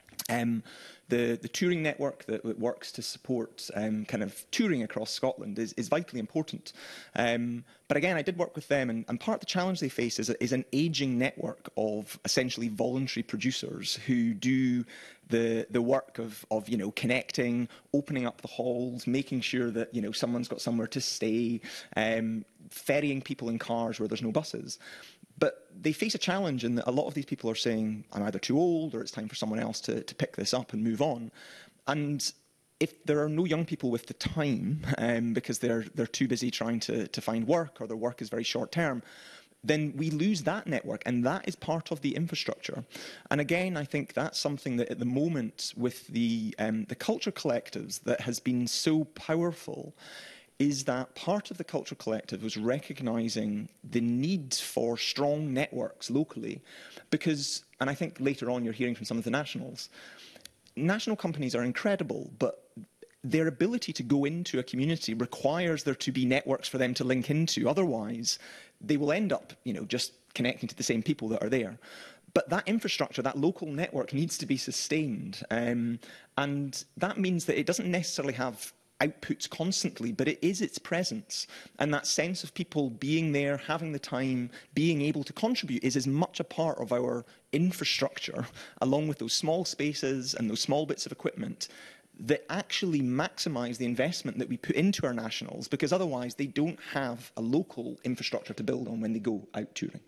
The touring network that works to support kind of touring across Scotland is vitally important. But again, I did work with them, and part of the challenge they face is an ageing network of essentially voluntary producers who do the work of connecting, opening up the halls, making sure that someone's got somewhere to stay, ferrying people in cars where there's no buses. But they face a challenge in that a lot of these people are saying, I'm either too old or it's time for someone else to pick this up and move on. And if there are no young people with the time, because they're too busy trying to find work or their work is very short term, then we lose that network, and that is part of the infrastructure. And again, I think that's something that at the moment with the culture collectives that has been so powerful is that part of the cultural collective was recognising the need for strong networks locally because, and I think later on you're hearing from some of the nationals companies are incredible, but their ability to go into a community requires there to be networks for them to link into. Otherwise, they will end up, just connecting to the same people that are there. But that infrastructure, that local network needs to be sustained. And that means that it doesn't necessarily have outputs constantly, but it is its presence. And that sense of people being there, having the time, being able to contribute is as much a part of our infrastructure, along with those small spaces and those small bits of equipment, that actually maximise the investment that we put into our nationals, because otherwise they don't have a local infrastructure to build on when they go out touring.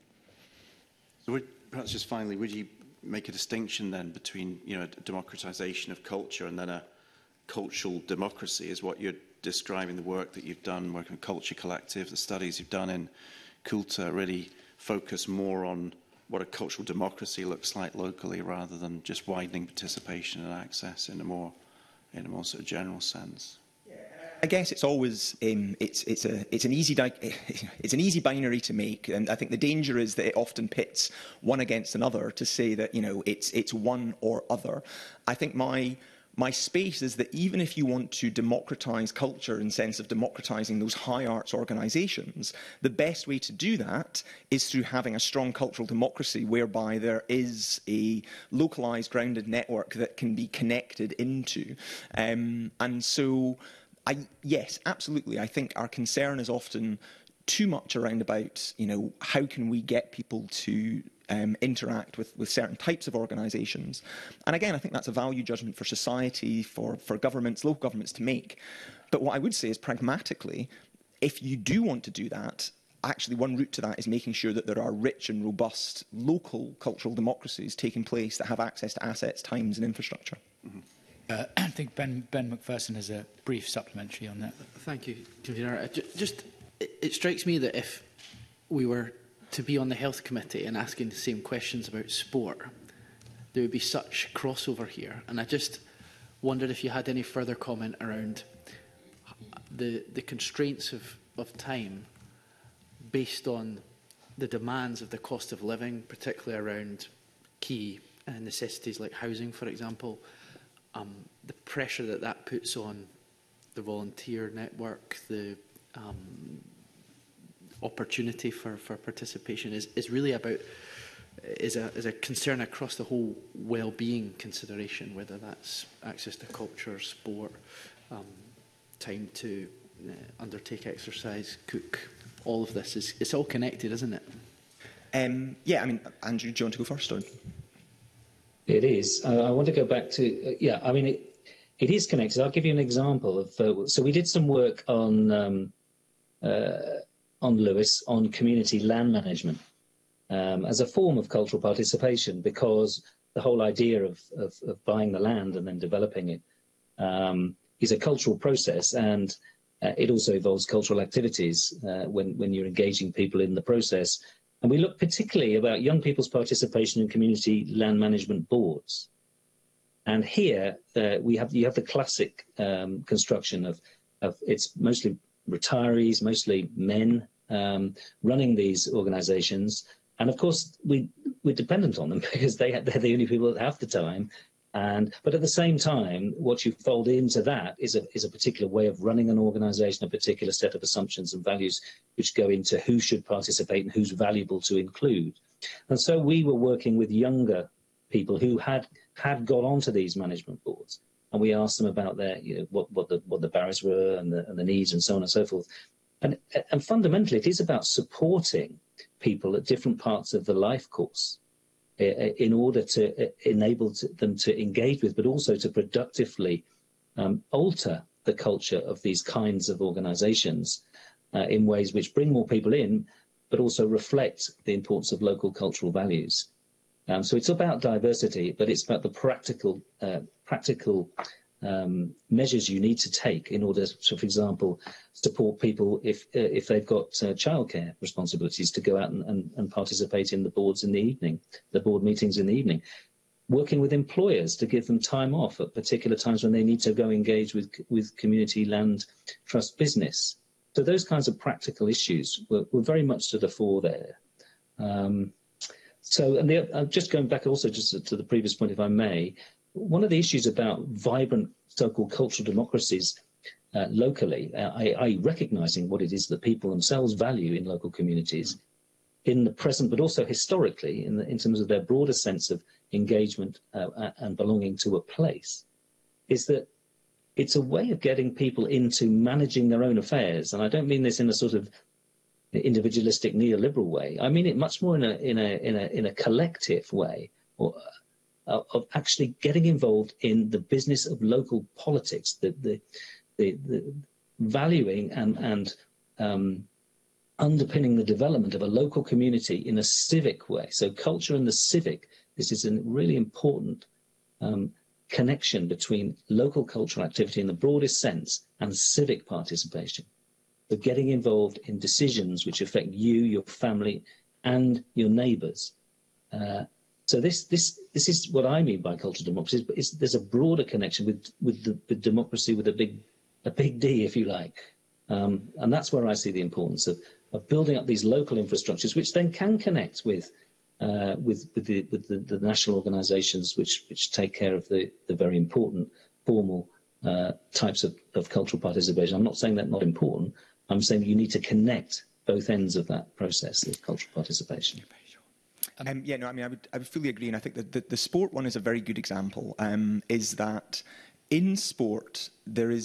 So perhaps just finally, would you make a distinction then between a democratisation of culture and then a cultural democracy? Is what you're describing, the work that you've done, working with Culture Collective, the studies you've done in Coolta really focus more on what a cultural democracy looks like locally rather than just widening participation and access in a more sort of general sense? I guess it's always it's an easy binary to make, and I think the danger is that it often pits one against another to say that it's one or other. I think my space is that even if you want to democratise culture in the sense of democratising those high arts organisations, the best way to do that is through having a strong cultural democracy whereby there is a localised, grounded network that can be connected into. And so, yes, absolutely, I think our concern is often too much around about, how can we get people to interact with certain types of organisations. And again, I think that's a value judgment for society, for governments, local governments to make. But what I would say is pragmatically, if you do want to do that, actually one route to that is making sure that there are rich and robust local cultural democracies taking place that have access to assets, times and infrastructure. I think Ben McPherson has a brief supplementary on that. Thank you, Convener. It strikes me that if we were to be on the Health Committee and asking the same questions about sport, there would be such crossover here. And I just wondered if you had any further comment around the constraints of time based on the demands of the cost of living, particularly around key necessities like housing, for example, the pressure that puts on the volunteer network, the opportunity for participation is really about is a concern across the whole well-being consideration, whether that's access to culture, sport, time to undertake exercise, cook. All of this it's all connected, isn't it? Yeah, I mean, Andrew, do you want to go first? Or? It is. I want to go back to I mean, it is connected. I'll give you an example of. So we did some work on Lewis on community land management as a form of cultural participation, because the whole idea of buying the land and then developing it is a cultural process, and it also involves cultural activities when you're engaging people in the process. And we look particularly about young people's participation in community land management boards. And here you have the classic construction of it's mostly retirees, mostly men, running these organisations. And of course, we're dependent on them because they're the only people that have the time. But at the same time, what you fold into that is a particular way of running an organisation, a particular set of assumptions and values which go into who should participate and who's valuable to include. And so we were working with younger people who had got onto these management boards, and we asked them about their, what the barriers were and the needs and so on and so forth. And fundamentally, it is about supporting people at different parts of the life course in order to enable them to engage with, but also to productively alter the culture of these kinds of organisations in ways which bring more people in, but also reflect the importance of local cultural values. So it's about diversity, but it's about the practical measures you need to take in order to, for example, support people if they've got childcare responsibilities to go out and participate in the boards in the evening, the board meetings in the evening. Working with employers to give them time off at particular times when they need to go engage with community land trust business. So those kinds of practical issues were very much to the fore there. Just going back also just to the previous point, if I may, one of the issues about vibrant so-called cultural democracies locally, i.e. recognising what it is that people themselves value in local communities in the present, but also historically in terms of their broader sense of engagement and belonging to a place, is that it's a way of getting people into managing their own affairs. And I don't mean this in a sort of individualistic neoliberal way. I mean it much more in a collective way, or of actually getting involved in the business of local politics, the valuing and underpinning the development of a local community in a civic way. So culture and the civic, this is a really important connection between local cultural activity in the broadest sense and civic participation. So getting involved in decisions which affect you, your family, and your neighbours. So this is what I mean by cultural democracy. There's a broader connection with democracy with a big D, if you like, and that's where I see the importance of building up these local infrastructures, which then can connect with the national organisations which take care of the very important formal types of cultural participation. I'm not saying that's not important. I'm saying you need to connect both ends of that process of cultural participation. I would fully agree, and I think that the sport one is a very good example. Is that in sport there is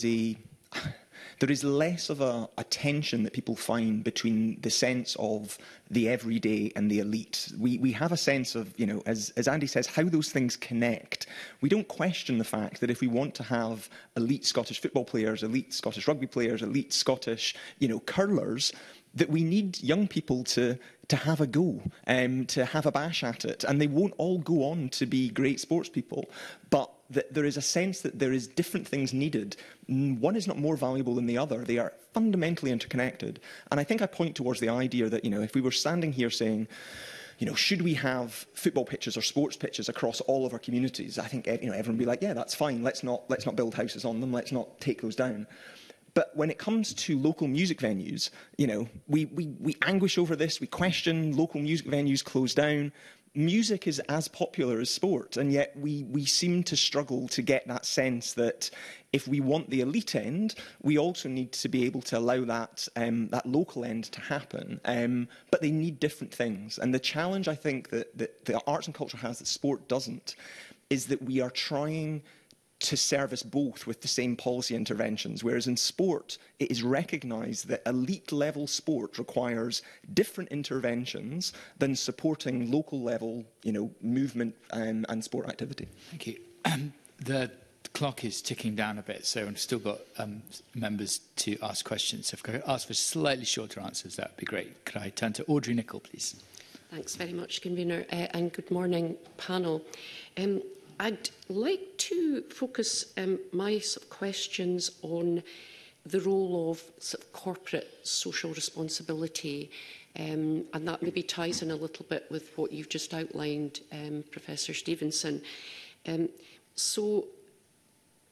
less of a tension that people find between the sense of the everyday and the elite. We have a sense of, as Andy says, how those things connect. We don't question the fact that if we want to have elite Scottish football players, elite Scottish rugby players, elite Scottish, curlers, that we need young people to have a go, to have a bash at it. And they won't all go on to be great sports people, but that there is a sense that there is different things needed. One is not more valuable than the other. They are fundamentally interconnected. And I think I point towards the idea that, if we were standing here saying, should we have football pitches or sports pitches across all of our communities? I think, everyone would be like, yeah, that's fine. Let's not build houses on them. Let's not take those down. But when it comes to local music venues, we anguish over this. We question local music venues close down. Music is as popular as sport, and yet we seem to struggle to get that sense that if we want the elite end, we also need to be able to allow that local end to happen. But they need different things. And the challenge I think that the arts and culture has that sport doesn't is that we are trying to service both with the same policy interventions, whereas in sport, it is recognised that elite-level sport requires different interventions than supporting local-level, movement and sport activity. Thank you. The clock is ticking down a bit, so I've still got members to ask questions. So if I could ask for slightly shorter answers, that would be great. Could I turn to Audrey Nicholl, please? Thanks very much, Convener, and good morning, panel. I'd like to focus my questions on the role of corporate social responsibility, and that maybe ties in a little bit with what you've just outlined, Professor Stevenson. So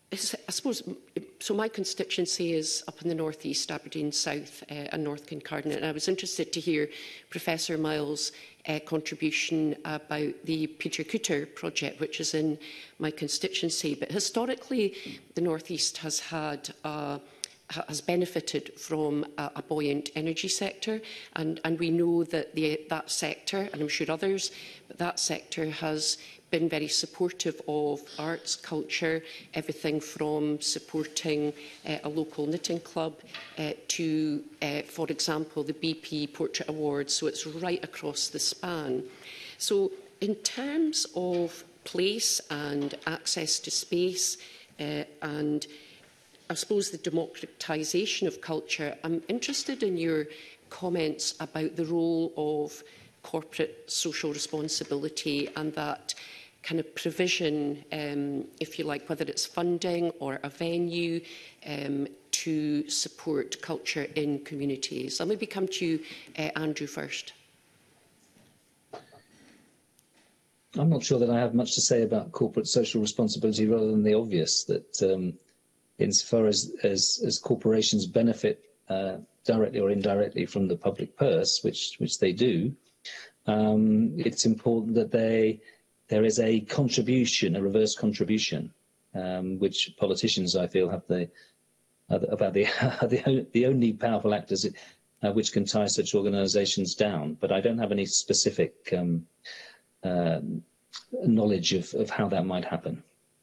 I suppose, so my constituency is up in the North East, Aberdeen South and North Kincardine, and I was interested to hear Professor Miles' contribution about the Peter Cooter project, which is in my constituency. But historically, the North East has benefited from a buoyant energy sector, and we know that that sector, and I'm sure others, but that sector has been very supportive of arts, culture, everything from supporting a local knitting club to, for example, the BP Portrait Awards. So it's right across the span. So in terms of place and access to space and I suppose the democratisation of culture, I'm interested in your comments about the role of corporate social responsibility and that kind of provision, if you like, whether it's funding or a venue to support culture in communities. I'll maybe come to you, Andrew, first. I'm not sure that I have much to say about corporate social responsibility rather than the obvious, that insofar as corporations benefit directly or indirectly from the public purse, which they do, it's important that there is a contribution, a reverse contribution, which politicians, I feel, have the only powerful actors which can tie such organisations down. But I don't have any specific knowledge of how that might happen.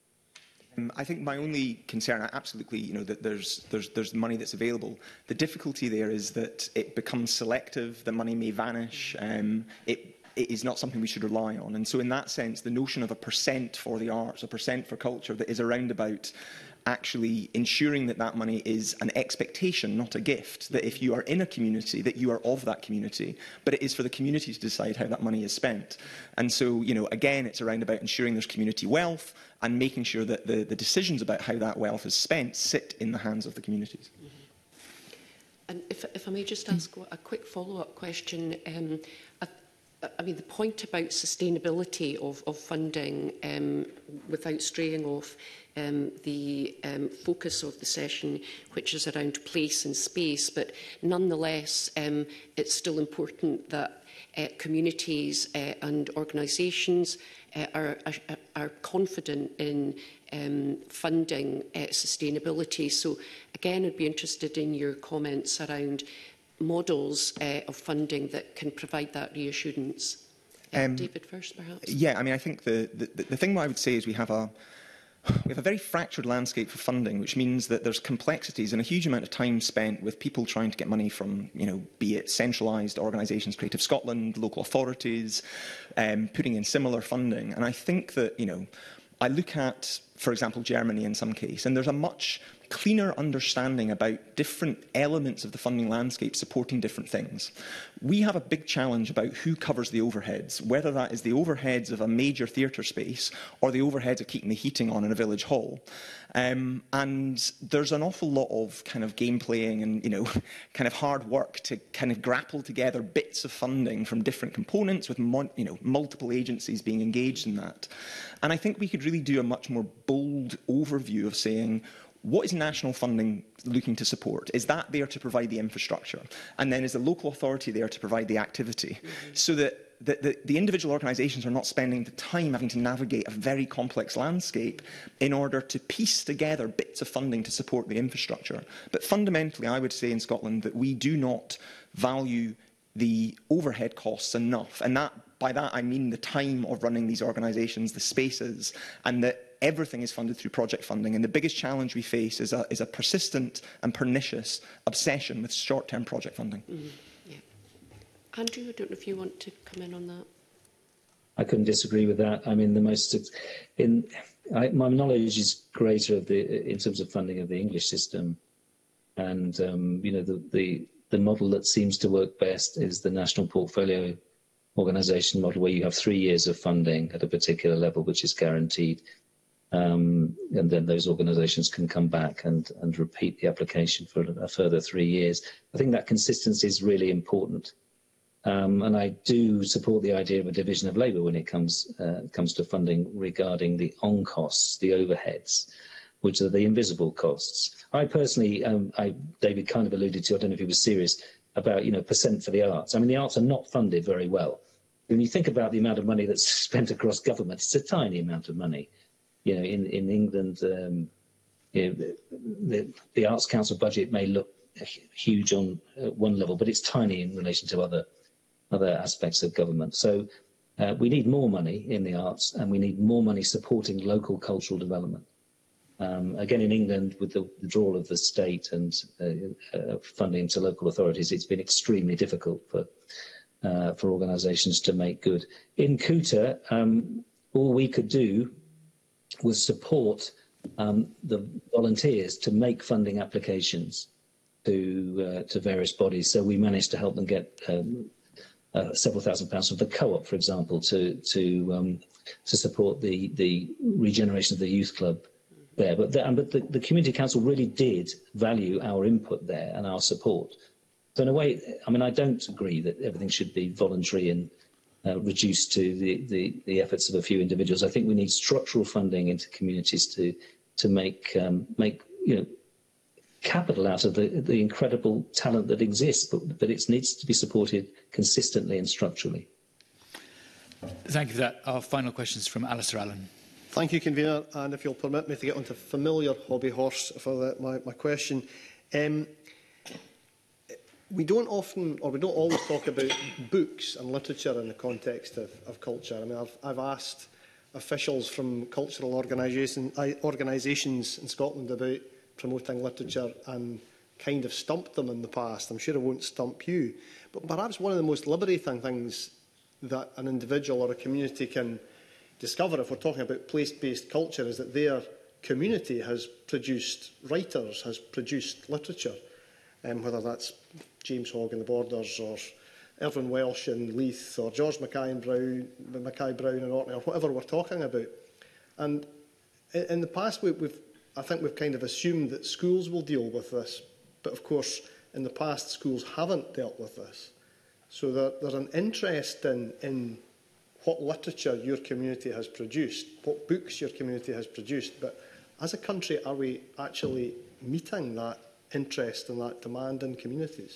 I think my only concern, absolutely, that there's money that's available. The difficulty there is that it becomes selective. The money may vanish. It is not something we should rely on. And so in that sense, the notion of a % for the arts, a % for culture, that is around about actually ensuring that that money is an expectation, not a gift, that if you are in a community, that you are of that community, but it is for the community to decide how that money is spent. And so, again, it's around about ensuring there's community wealth and making sure that the decisions about how that wealth is spent sit in the hands of the communities. And if I may just ask a quick follow-up question, I mean, the point about sustainability of funding, without straying off the focus of the session, which is around place and space, but nonetheless, it's still important that communities and organisations are confident in funding sustainability. So, again, I'd be interested in your comments around models of funding that can provide that reassurance. David first, perhaps? Yeah, I mean, I think the thing I would say is we have a very fractured landscape for funding, which means that there's complexities and a huge amount of time spent with people trying to get money from, be it centralised organisations, Creative Scotland, local authorities, putting in similar funding. And I think that, I look at, for example, Germany in some case, and there's a much cleaner understanding about different elements of the funding landscape supporting different things. We have a big challenge about who covers the overheads, whether that is the overheads of a major theatre space or the overheads of keeping the heating on in a village hall. And there's an awful lot of kind of game playing and, kind of hard work to kind of grapple together bits of funding from different components with, multiple agencies being engaged in that. And I think we could really do a much more bold overview of saying, what is national funding looking to support? Is that there to provide the infrastructure? And then is the local authority there to provide the activity? So that the individual organisations are not spending the time having to navigate a very complex landscape in order to piece together bits of funding to support the infrastructure. But fundamentally, I would say in Scotland that we do not value the overhead costs enough. And by that I mean the time of running these organisations, the spaces, and that everything is funded through project funding, and the biggest challenge we face is a persistent and pernicious obsession with short-term project funding. Yeah. Andrew, I don't know if you want to come in on that. I couldn't disagree with that. I mean, my knowledge is greater in terms of funding of the English system, and the model that seems to work best is the national portfolio organisation model, where you have 3 years of funding at a particular level, which is guaranteed. And then those organisations can come back and repeat the application for a further 3 years. I think that consistency is really important. And I do support the idea of a division of labour when it comes to funding regarding the on-costs, the overheads. which are the invisible costs. I personally, David kind of alluded to, I don't know if he was serious, about, percent for the arts. I mean, the arts are not funded very well. When you think about the amount of money that's spent across government, it's a tiny amount of money. In England, the Arts Council budget may look huge on one level, but it's tiny in relation to other aspects of government. So we need more money in the arts, and we need more money supporting local cultural development. Again, in England, with the withdrawal of the state and funding to local authorities, it's been extremely difficult for organisations to make good. In Kuta, all we could do was support the volunteers to make funding applications to various bodies. So we managed to help them get several £1,000s from the co-op, for example, to support the regeneration of the youth club there. But the community council really did value our input there and our support. So in a way, I mean, I don't agree that everything should be voluntary and reduced to the efforts of a few individuals. I think we need structural funding into communities to make capital out of the incredible talent that exists, but it needs to be supported consistently and structurally. Thank you for that. Our final question is from Alistair Allen. Thank you, Convener. And if you'll permit me to get onto familiar hobby horse for my question. We don't often, or we don't always talk about books and literature in the context of culture. I mean, I've asked officials from cultural organisations in Scotland about promoting literature and kind of stumped them in the past. I'm sure I won't stump you. But perhaps one of the most liberating things that an individual or a community can discover, if we're talking about place-based culture, is that their community has produced writers, has produced literature, whether that's James Hogg and the Borders, or Irvine Welsh in Leith, or George Mackay Brown in Orkney, or whatever we're talking about. And in the past, I think we've kind of assumed that schools will deal with this, but of course, in the past, schools haven't dealt with this. So there's an interest in what literature your community has produced, what books your community has produced, but as a country, are we actually meeting that interest and that demand in communities?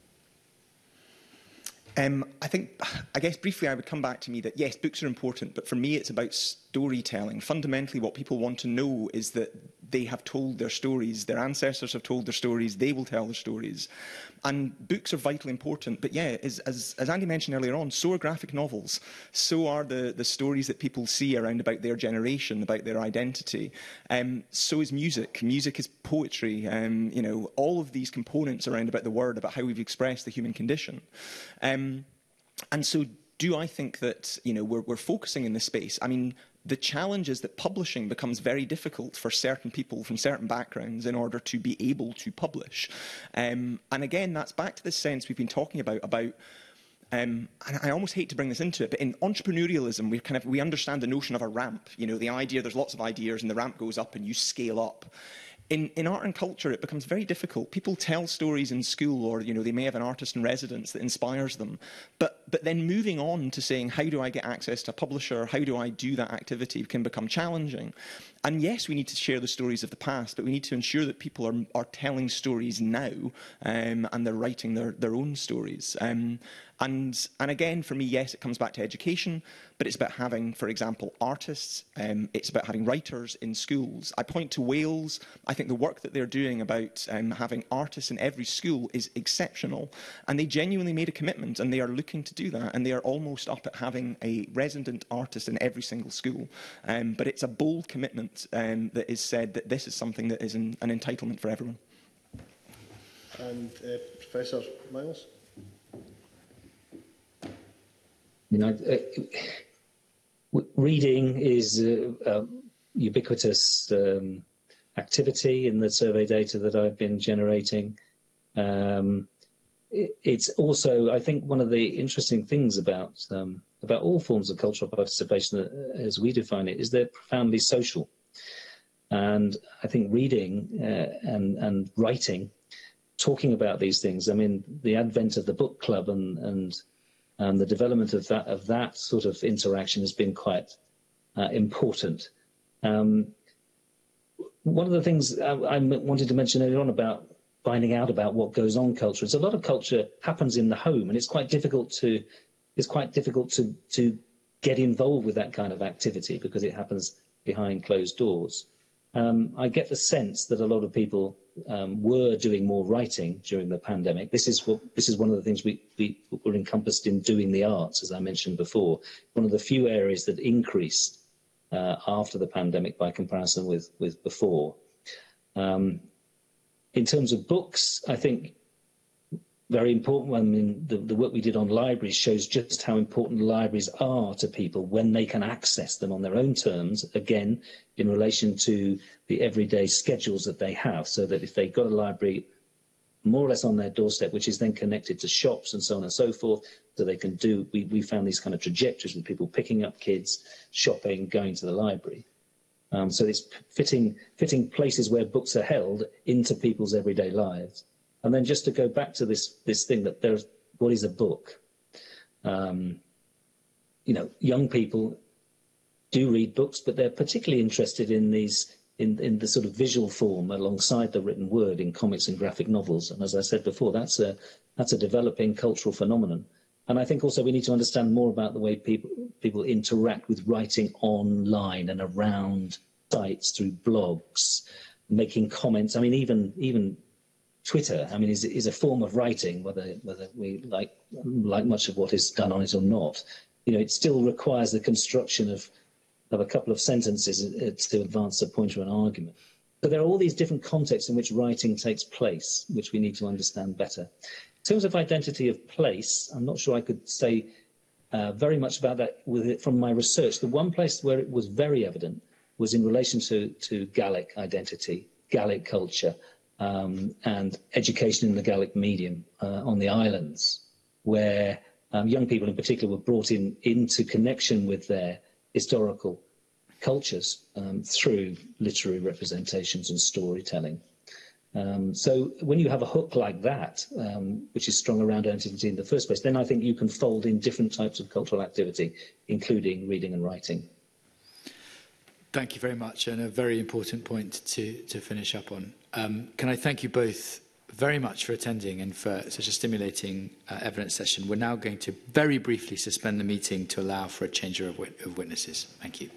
I guess briefly I would come back to me that yes, books are important, but for me it's about storytelling. Fundamentally, what people want to know is that they have told their stories, their ancestors have told their stories, they will tell their stories. And books are vitally important, but yeah, as Andy mentioned earlier on, so are graphic novels. So are the stories that people see around about their generation, about their identity. So is music. Music is poetry. All of these components around about the word, about how we've expressed the human condition. And so do I think that, we're focusing in this space? I mean, the challenge is that publishing becomes very difficult for certain people from certain backgrounds in order to be able to publish. And again, that's back to this sense we've been talking about and I almost hate to bring this into it, but in entrepreneurialism, we understand the notion of a ramp. The idea there's lots of ideas and the ramp goes up and you scale up. In art and culture, it becomes very difficult. People tell stories in school, or they may have an artist in residence that inspires them. But then moving on to saying, how do I get access to a publisher? How do I do that activity can become challenging. And yes, we need to share the stories of the past, but we need to ensure that people are telling stories now, and they're writing their own stories. And again, for me, yes, it comes back to education, but it's about having, for example, artists. It's about having writers in schools. I point to Wales. I think the work that they're doing about having artists in every school is exceptional. And they genuinely made a commitment, and they are looking to do that. And they are almost up at having a resident artist in every single school. But it's a bold commitment that is said that this is something that is an entitlement for everyone. And Professor Miles? Reading is a ubiquitous activity in the survey data that I've been generating. It's also, I think, one of the interesting things about all forms of cultural participation, as we define it, is they're profoundly social. And I think reading and writing, talking about these things, I mean, the advent of the book club and the development of that sort of interaction has been quite important. one of the things I wanted to mention earlier on about finding out about what goes on culture is a lot of culture happens in the home, and it's quite difficult to get involved with that kind of activity because it happens behind closed doors. I get the sense that a lot of people were doing more writing during the pandemic. This is one of the things we were encompassed in doing the arts, as I mentioned before. One of the few areas that increased after the pandemic by comparison with before. In terms of books, I think very important. I mean, the work we did on libraries shows just how important libraries are to people when they can access them on their own terms, again, in relation to the everyday schedules that they have, so that if they've got a library more or less on their doorstep, which is then connected to shops and so on and so forth, so they can do, we found these kind of trajectories with people picking up kids, shopping, going to the library. So it's fitting places where books are held into people's everyday lives. And then just to go back to this thing that there's, what is a book? You know, young people do read books, but they're particularly interested in these, in the sort of visual form alongside the written word in comics and graphic novels. And as I said before, that's a developing cultural phenomenon. And I think also we need to understand more about the way people interact with writing online and around sites through blogs, making comments. I mean, even Twitter, I mean, is a form of writing, whether we like much of what is done on it or not. You know, it still requires the construction of a couple of sentences to advance a point or an argument. But there are all these different contexts in which writing takes place, which we need to understand better. In terms of identity of place, I'm not sure I could say very much about that with it from my research. The one place where it was very evident was in relation to Gaelic identity, Gaelic culture, and education in the Gaelic medium on the islands, where young people in particular were brought into connection with their historical cultures through literary representations and storytelling. So when you have a hook like that, which is strung around identity in the first place, then I think you can fold in different types of cultural activity, including reading and writing. Thank you very much, and a very important point to finish up on. Can I thank you both very much for attending and for such a stimulating evidence session. We're now going to very briefly suspend the meeting to allow for a change of witnesses. Thank you.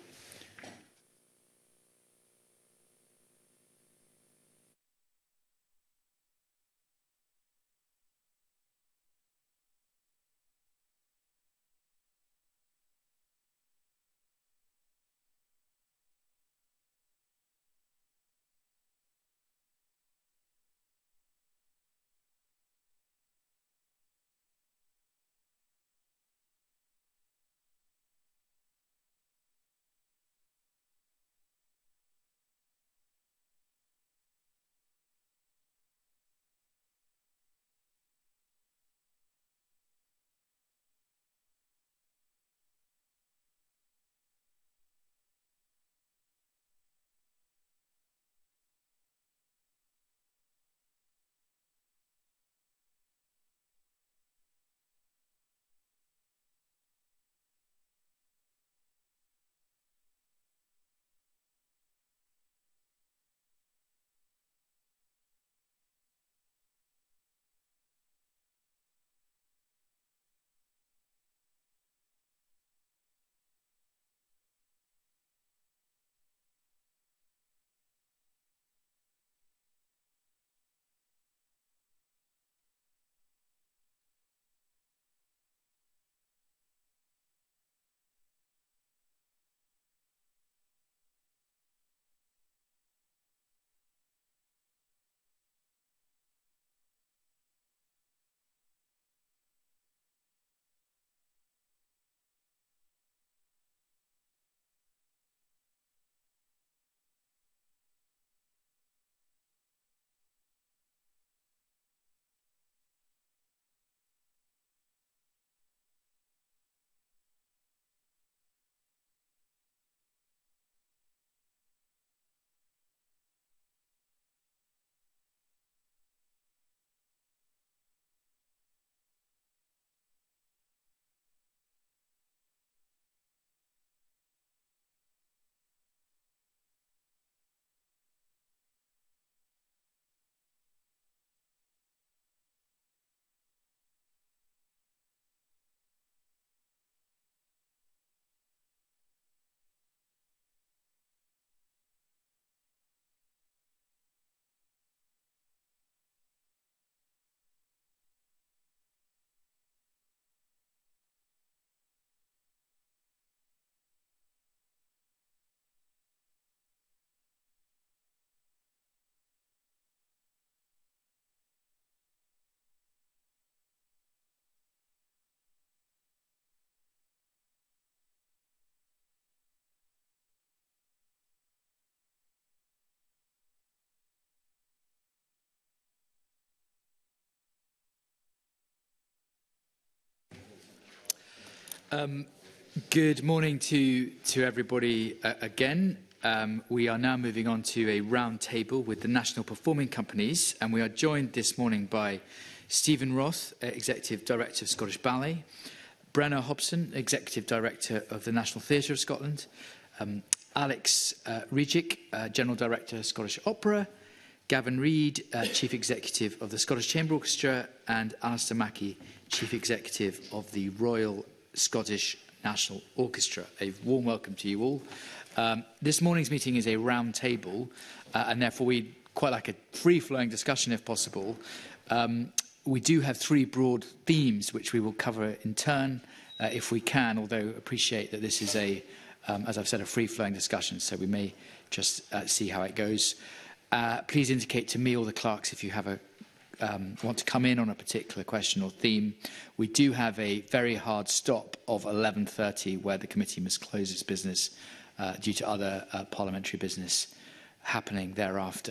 Good morning to everybody again. We are now moving on to a round table with the National Performing Companies, and we are joined this morning by Stephen Roth, Executive Director of Scottish Ballet, Brenna Hobson, Executive Director of the National Theatre of Scotland, Alex Regic, General Director of Scottish Opera, Gavin Reid, Chief Executive of the Scottish Chamber Orchestra, and Alistair Mackey, Chief Executive of the Royal Scottish National Orchestra. A warm welcome to you all. This morning's meeting is a round table, and therefore we'd quite like a free-flowing discussion if possible. We do have three broad themes which we will cover in turn if we can, although appreciate that this is as I've said, a free-flowing discussion, so we may just see how it goes. Please indicate to me or the clerks if you have want to come in on a particular question or theme. We do have a very hard stop of 11:30 where the committee must close its business due to other parliamentary business happening thereafter.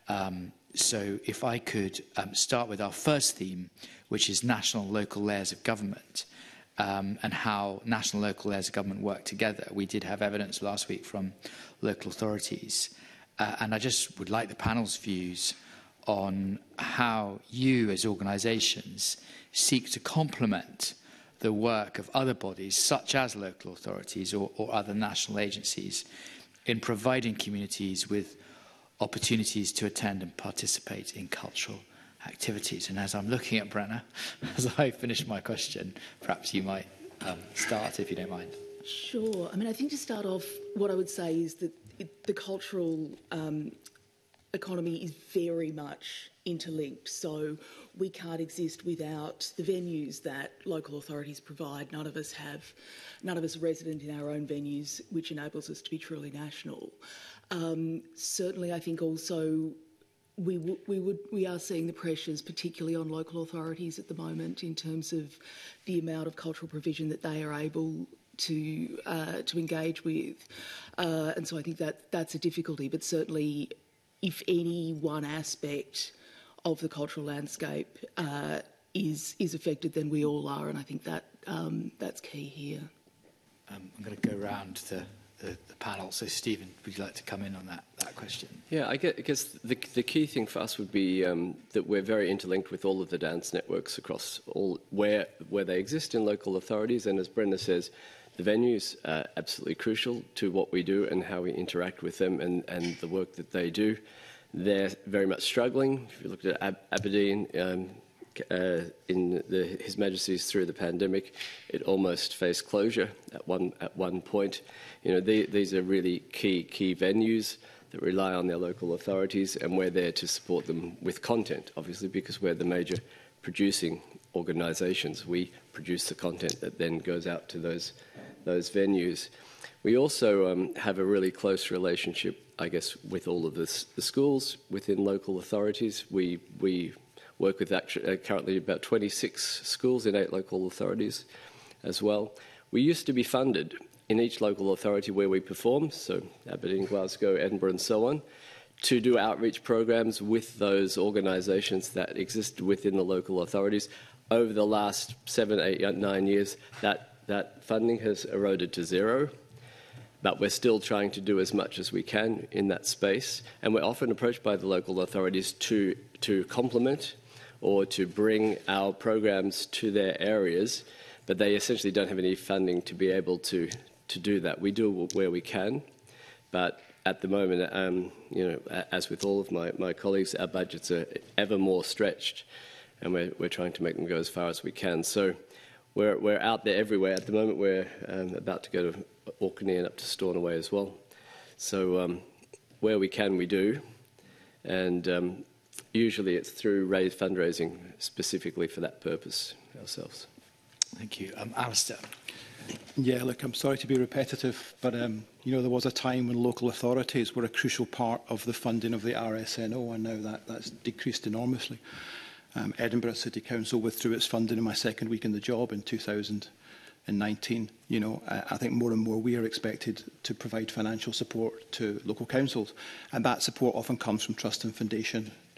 So if I could start with our first theme, which is national and local layers of government, and how national and local layers of government work together. We did have evidence last week from local authorities. And I just would like the panel's views on how you as organisations seek to complement the work of other bodies, such as local authorities or other national agencies, in providing communities with opportunities to attend and participate in cultural activities. And as I'm looking at Brenna, as I finish my question, perhaps you might start, if you don't mind. Sure. I mean, I think to start off, what I would say is that the cultural economy is very much interlinked. So we can't exist without the venues that local authorities provide. None of us are resident in our own venues, which enables us to be truly national. Certainly, I think also we are seeing the pressures, particularly on local authorities at the moment, in terms of the amount of cultural provision that they are able to engage with, and so I think that's a difficulty. But certainly, if any one aspect of the cultural landscape is affected, then we all are, and I think that that's key here. I'm going to go around the panel. So, Stephen, would you like to come in on that question? Yeah, I guess the key thing for us would be that we're very interlinked with all of the dance networks across all where they exist in local authorities. And as Brenda says, the venues are absolutely crucial to what we do and how we interact with them and the work that they do. They're very much struggling. If you looked at Aberdeen, in His Majesty's through the pandemic, it almost faced closure at one point. You know, these are really key venues that rely on their local authorities, and we're there to support them with content, obviously, because we're the major producing organisations. We produce the content that then goes out to those venues. We also have a really close relationship, I guess, with all of the schools within local authorities. We work with currently about 26 schools in 8 local authorities as well. We used to be funded in each local authority where we perform, so Aberdeen, Glasgow, Edinburgh and so on, to do outreach programs with those organisations that exist within the local authorities. Over the last 7, 8, 9 years, that funding has eroded to zero, but we're still trying to do as much as we can in that space, and we're often approached by the local authorities to complement or to bring our programs to their areas, but they essentially don't have any funding to be able to do that. We do where we can, but at the moment, you know, as with all of my colleagues, our budgets are ever more stretched, and we're trying to make them go as far as we can. So we're out there everywhere. At the moment, we're about to go to Orkney and up to Stornoway as well. So where we can, we do, and usually it's through fundraising specifically for that purpose ourselves. Thank you. Alistair. Yeah, look, I'm sorry to be repetitive, but you know, there was a time when local authorities were a crucial part of the funding of the RSNO, and now that's decreased enormously. Edinburgh City Council withdrew its funding in my second week in the job in 2019. You know, I think more and more we are expected to provide financial support to local councils, and that support often comes from trust and foundation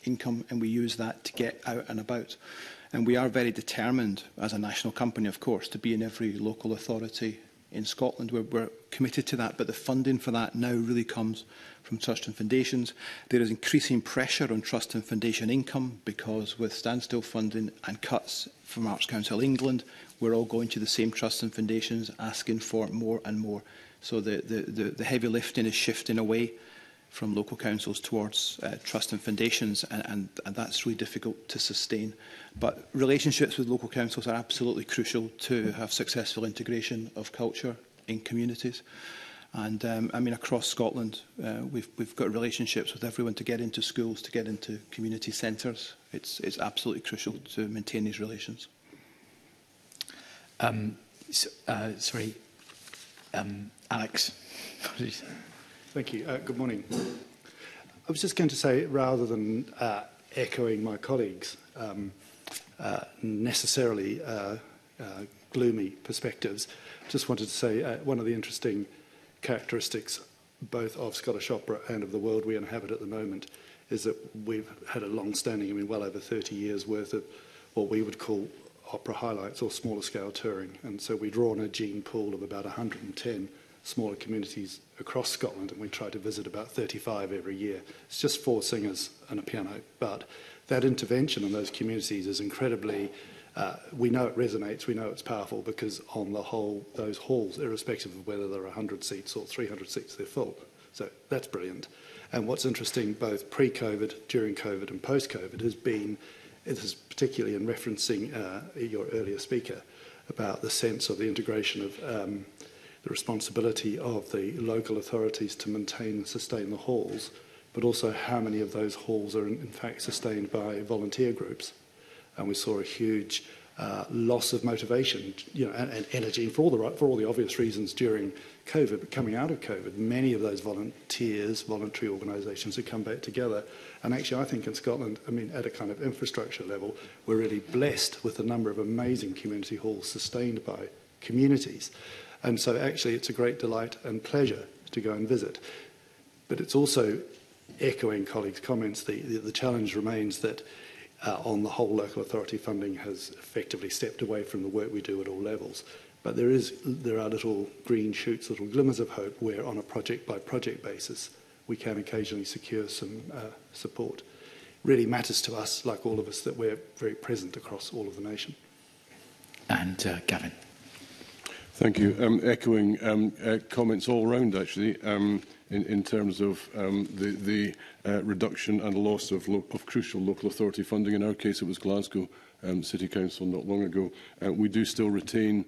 income, and we use that to get out and about. And we are very determined, as a national company, of course, to be in every local authority in Scotland. We're committed to that, but the funding for that now really comes from trust and foundations. There is increasing pressure on trust and foundation income because with standstill funding and cuts from Arts Council England, we're all going to the same trusts and foundations asking for more and more. So the heavy lifting is shifting away from local councils towards trust and foundations, and that's really difficult to sustain. But relationships with local councils are absolutely crucial to have successful integration of culture in communities. And I mean, across Scotland, we've got relationships with everyone to get into schools, to get into community centres. It's absolutely crucial to maintain these relations. Sorry, Alex. Thank you. Good morning. I was just going to say, rather than echoing my colleagues' necessarily gloomy perspectives, just wanted to say one of the interesting characteristics both of Scottish Opera and of the world we inhabit at the moment is that we've had a long-standing, I mean, well over 30 years worth of what we would call opera highlights or smaller scale touring. And so we draw on a gene pool of about 110 smaller communities across Scotland, and we try to visit about 35 every year. It's just 4 singers and a piano, but that intervention in those communities is incredibly, we know it resonates, we know it's powerful, because on the whole, those halls, irrespective of whether there are 100 seats or 300 seats, they're full. So that's brilliant. And what's interesting, both pre-COVID, during COVID and post-COVID, has been, this is particularly in referencing your earlier speaker, about the sense of the integration of the responsibility of the local authorities to maintain and sustain the halls, but also how many of those halls are in fact sustained by volunteer groups. And we saw a huge loss of motivation, you know, and energy for all the obvious reasons during COVID. But coming out of COVID, many of those volunteers, voluntary organisations, have come back together. And actually, I think in Scotland, I mean, at a kind of infrastructure level, we're really blessed with the number of amazing community halls sustained by communities. And so actually, it's a great delight and pleasure to go and visit. But it's also, echoing colleagues' comments, the challenge remains that on the whole, local authority funding has effectively stepped away from the work we do at all levels. But there are little green shoots, little glimmers of hope where on a project-by-project basis we can occasionally secure some support. It really matters to us, like all of us, that we're very present across all of the nation. And Gavin. Thank you. Echoing comments all round, actually, in terms of the reduction and loss of crucial local authority funding. In our case, it was Glasgow City Council not long ago. We do still retain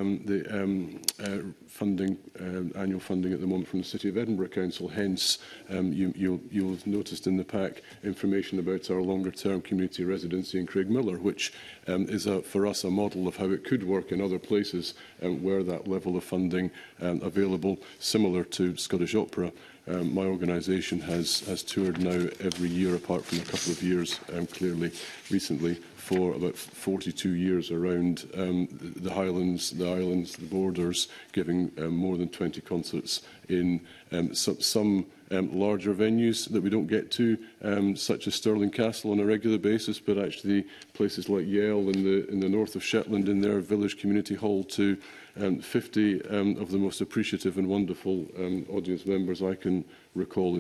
the funding, annual funding at the moment from the City of Edinburgh Council. Hence, you'll have noticed in the pack information about our longer-term community residency in Craigmillar, which is for us a model of how it could work in other places where that level of funding available, similar to Scottish Opera. My organisation has toured now every year, apart from a couple of years, clearly recently, for about 42 years around the Highlands, the Islands, the borders, giving more than 20 concerts in some larger venues that we don't get to, such as Stirling Castle on a regular basis, but actually places like Yell in the north of Shetland in their village community hall to 50 of the most appreciative and wonderful audience members I can recall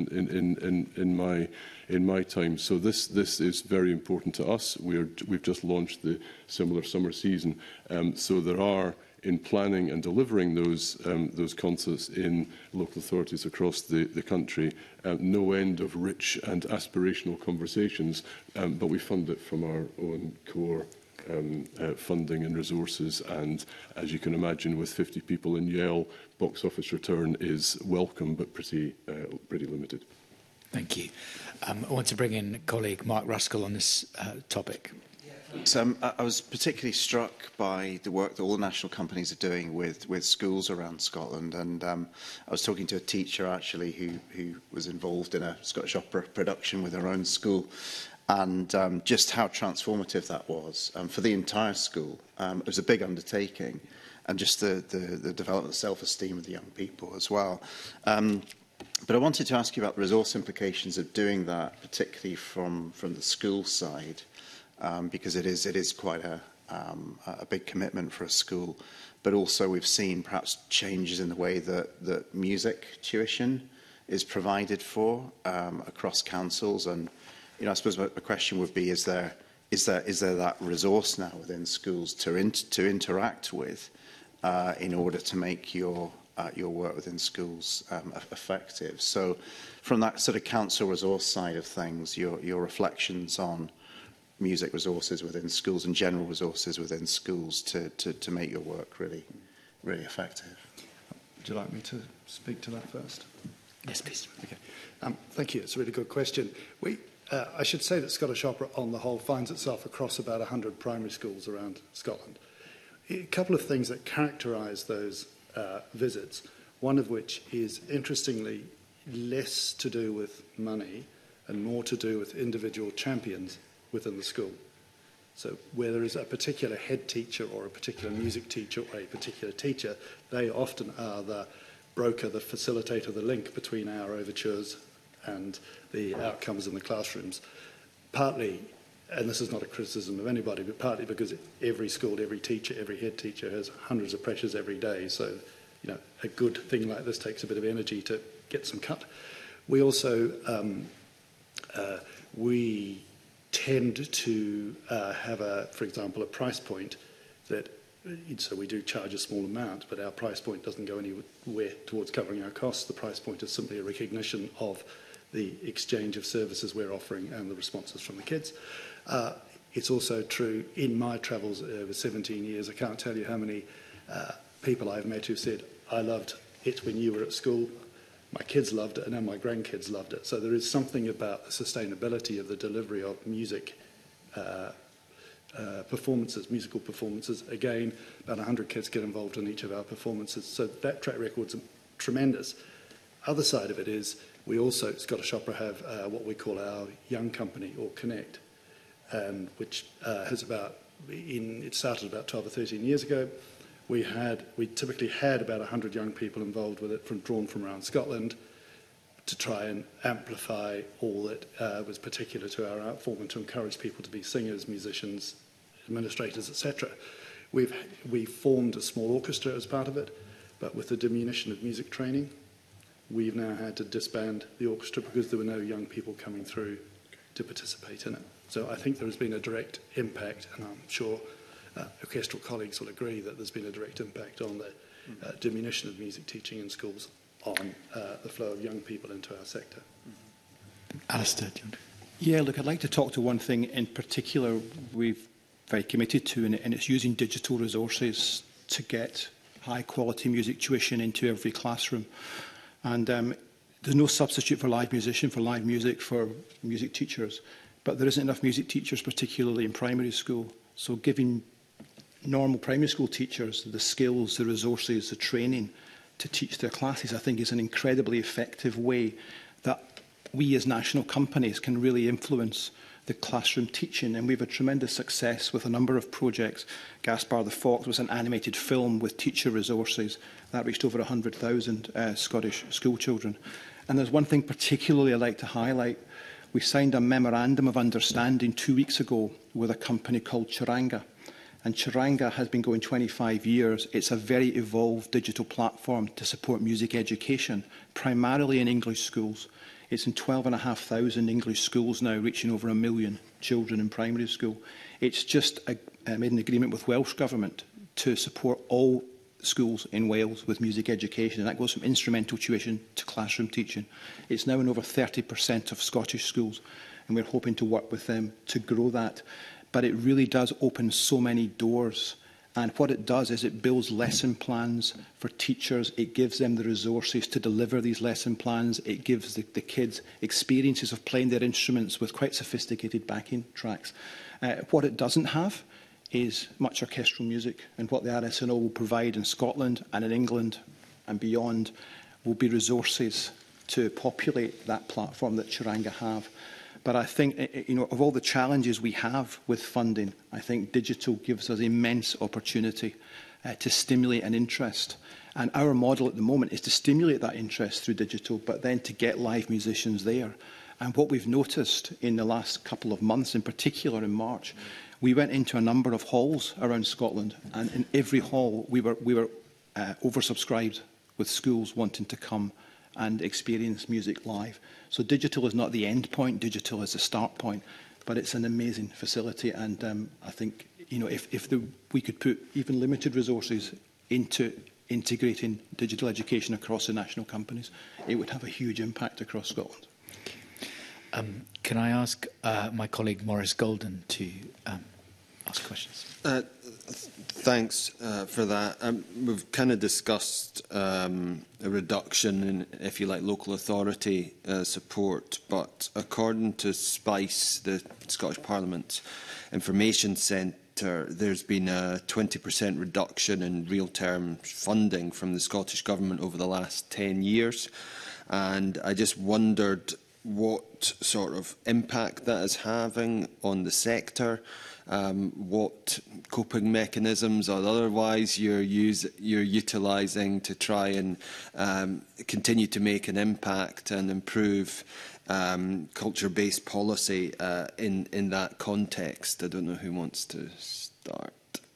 in my time. So this is very important to us. We've just launched the similar summer season, so there are, in planning and delivering those concerts in local authorities across the country, no end of rich and aspirational conversations, but we fund it from our own core funding and resources, and as you can imagine, with 50 people in Yale, box office return is welcome but pretty limited. Thank you. I want to bring in colleague Mark Ruskell on this topic. I was particularly struck by the work that all the national companies are doing with schools around Scotland, and I was talking to a teacher actually who was involved in a Scottish Opera production with her own school, and just how transformative that was for the entire school. It was a big undertaking, and just the development of self-esteem of the young people as well. But I wanted to ask you about the resource implications of doing that, particularly from the school side, because it is quite a big commitment for a school. But also we've seen perhaps changes in the way that music tuition is provided for across councils. And I suppose my question would be: is there that resource now within schools to interact with in order to make your work within schools effective? So, from that sort of council resource side of things, your reflections on music resources within schools and general resources within schools to make your work really effective. Would you like me to speak to that first? Yes, please. Okay. Thank you. It's a really good question. I should say that Scottish Opera, on the whole, finds itself across about 100 primary schools around Scotland. A couple of things that characterise those visits, one of which is, interestingly, less to do with money and more to do with individual champions within the school. So where there is a particular head teacher or a particular music teacher or a particular teacher, they often are the broker, the facilitator, the link between our overtures and the outcomes in the classrooms. Partly, and this is not a criticism of anybody, but partly because every school, every teacher, every head teacher has hundreds of pressures every day. So, a good thing like this takes a bit of energy to get some cut. We also, we tend to have, for example, a price point that, so we do charge a small amount, but our price point doesn't go anywhere towards covering our costs. The price point is simply a recognition of the exchange of services we're offering and the responses from the kids. It's also true in my travels over 17 years, I can't tell you how many people I've met who said, I loved it when you were at school, my kids loved it, and then my grandkids loved it. So there is something about the sustainability of the delivery of music performances, musical performances. Again, about 100 kids get involved in each of our performances. So that track record's tremendous. Other side of it is we also, Scottish Opera, have what we call our young company, or Connect, which has it started about 12 or 13 years ago. We typically had about 100 young people involved with it, drawn from around Scotland, to try and amplify all that was particular to our art form and to encourage people to be singers, musicians, administrators, etc. We formed a small orchestra as part of it, but with the diminution of music training, we've now had to disband the orchestra because there were no young people coming through to participate in it. So I think there has been a direct impact, and I'm sure orchestral colleagues will agree that there's been a direct impact on the diminution of music teaching in schools on the flow of young people into our sector. Alistair, do you want to? Yeah, look, I'd like to talk to one thing in particular we've very committed to, and it's using digital resources to get high-quality music tuition into every classroom. And there's no substitute for live music for music teachers, but there isn't enough music teachers, particularly in primary school. So giving normal primary school teachers the skills, the resources, the training to teach their classes, I think is an incredibly effective way that we as national companies can really influence the classroom teaching. And we've had tremendous success with a number of projects. Gaspar the Fox was an animated film with teacher resources that reached over 100,000 Scottish school children. And there's one thing particularly I'd like to highlight. We signed a memorandum of understanding 2 weeks ago with a company called Charanga. And Charanga has been going 25 years. It's a very evolved digital platform to support music education, primarily in English schools. It's in 12,500 English schools now, reaching over 1 million children in primary school. It's just made an agreement with Welsh Government to support all schools in Wales with music education, and that goes from instrumental tuition to classroom teaching. It's now in over 30% of Scottish schools, and we're hoping to work with them to grow that. But it really does open so many doors. And what it does is it builds lesson plans for teachers. It gives them the resources to deliver these lesson plans. It gives the kids experiences of playing their instruments with quite sophisticated backing tracks. What it doesn't have is much orchestral music. And what the RSNO will provide in Scotland and in England and beyond will be resources to populate that platform that Charanga have. But I think, of all the challenges we have with funding, I think digital gives us immense opportunity to stimulate an interest. And our model at the moment is to stimulate that interest through digital, but then to get live musicians there. And what we've noticed in the last couple of months, in particular in March, we went into a number of halls around Scotland, and in every hall we were oversubscribed, with schools wanting to come and experience music live. So digital is not the end point, digital is the start point, but it's an amazing facility. And I think, you know, if we could put even limited resources into integrating digital education across the national companies, it would have a huge impact across Scotland. Can I ask my colleague Maurice Golden to ask questions? Thanks for that. We've kind of discussed a reduction in, if you like, local authority support, but according to SPICE, the Scottish Parliament Information Centre, there's been a 20% reduction in real-term funding from the Scottish Government over the last 10 years. And I just wondered what sort of impact that is having on the sector, what coping mechanisms or otherwise you're utilising to try and continue to make an impact and improve culture-based policy in that context. I don't know who wants to start.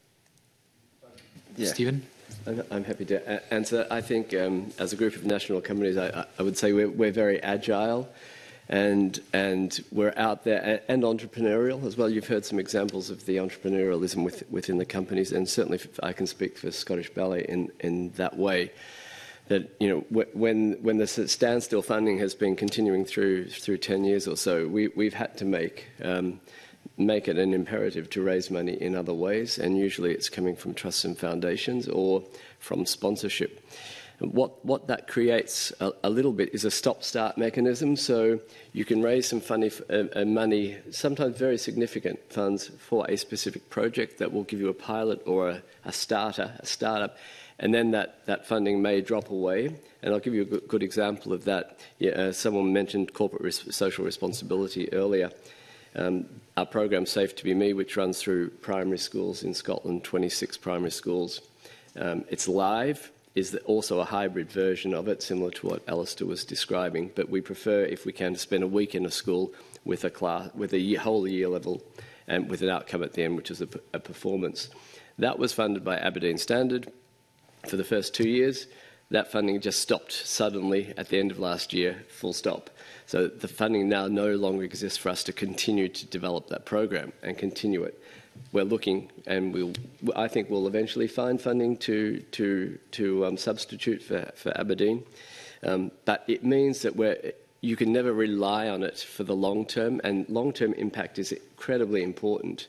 Yeah. Stephen? I'm happy to answer. I think as a group of national companies, I would say we're very agile. And we're out there and entrepreneurial as well. You've heard some examples of the entrepreneurialism within the companies, and certainly I can speak for Scottish Ballet in that way. That, you know, when the standstill funding has been continuing through 10 years or so, we've had to make it an imperative to raise money in other ways, and usually it's coming from trusts and foundations or from sponsorship. What that creates a little bit is a stop-start mechanism, so you can raise some money, sometimes very significant funds, for a specific project that will give you a pilot or a startup, and then that funding may drop away. And I'll give you a good example of that. Someone mentioned corporate social responsibility earlier. Our program Safe to Be Me, which runs through primary schools in Scotland, 26 primary schools, it's live. Is also a hybrid version of it, similar to what Alistair was describing. But we prefer, if we can, to spend a week in a school with a class, with a whole year level, and with an outcome at the end, which is a performance. That was funded by Aberdeen Standard for the first 2 years. That funding just stopped suddenly at the end of last year, full stop. So the funding now no longer exists for us to continue to develop that program and continue it. We're looking, and I think we'll eventually find funding to substitute for Aberdeen. But it means that you can never rely on it for the long term, and long-term impact is incredibly important,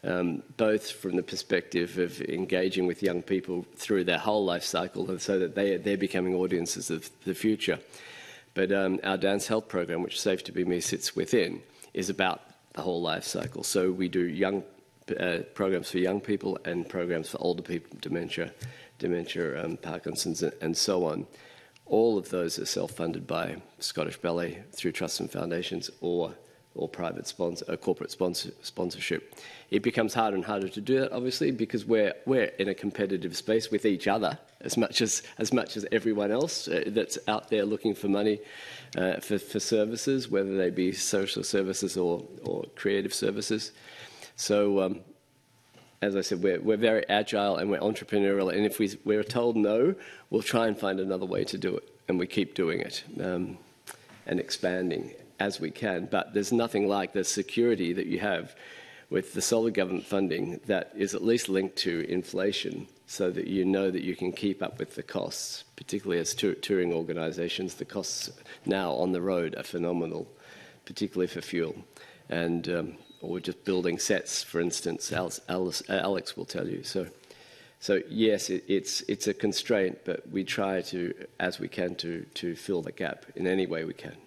both from the perspective of engaging with young people through their whole life cycle, and so that they're becoming audiences of the future. But our Dance Health program, which Safe to Be Me sits within, is about the whole life cycle. So we do programs for young people and programs for older people, dementia, Parkinson's, and so on. All of those are self-funded by Scottish Ballet through trusts and foundations or private corporate sponsorship. It becomes harder and harder to do that, obviously, because we're in a competitive space with each other as much as everyone else that's out there looking for money for services, whether they be social services or creative services. So, as I said, we're very agile and we're entrepreneurial, and if we're told no, we'll try and find another way to do it, and we keep doing it and expanding as we can. But there's nothing like the security that you have with the solid government funding that is at least linked to inflation, so that you know that you can keep up with the costs, particularly as touring organisations. The costs now on the road are phenomenal, particularly for fuel. And or just building sets, for instance, Alex will tell you. So yes, it's a constraint, but we try to, as we can, to fill the gap in any way we can.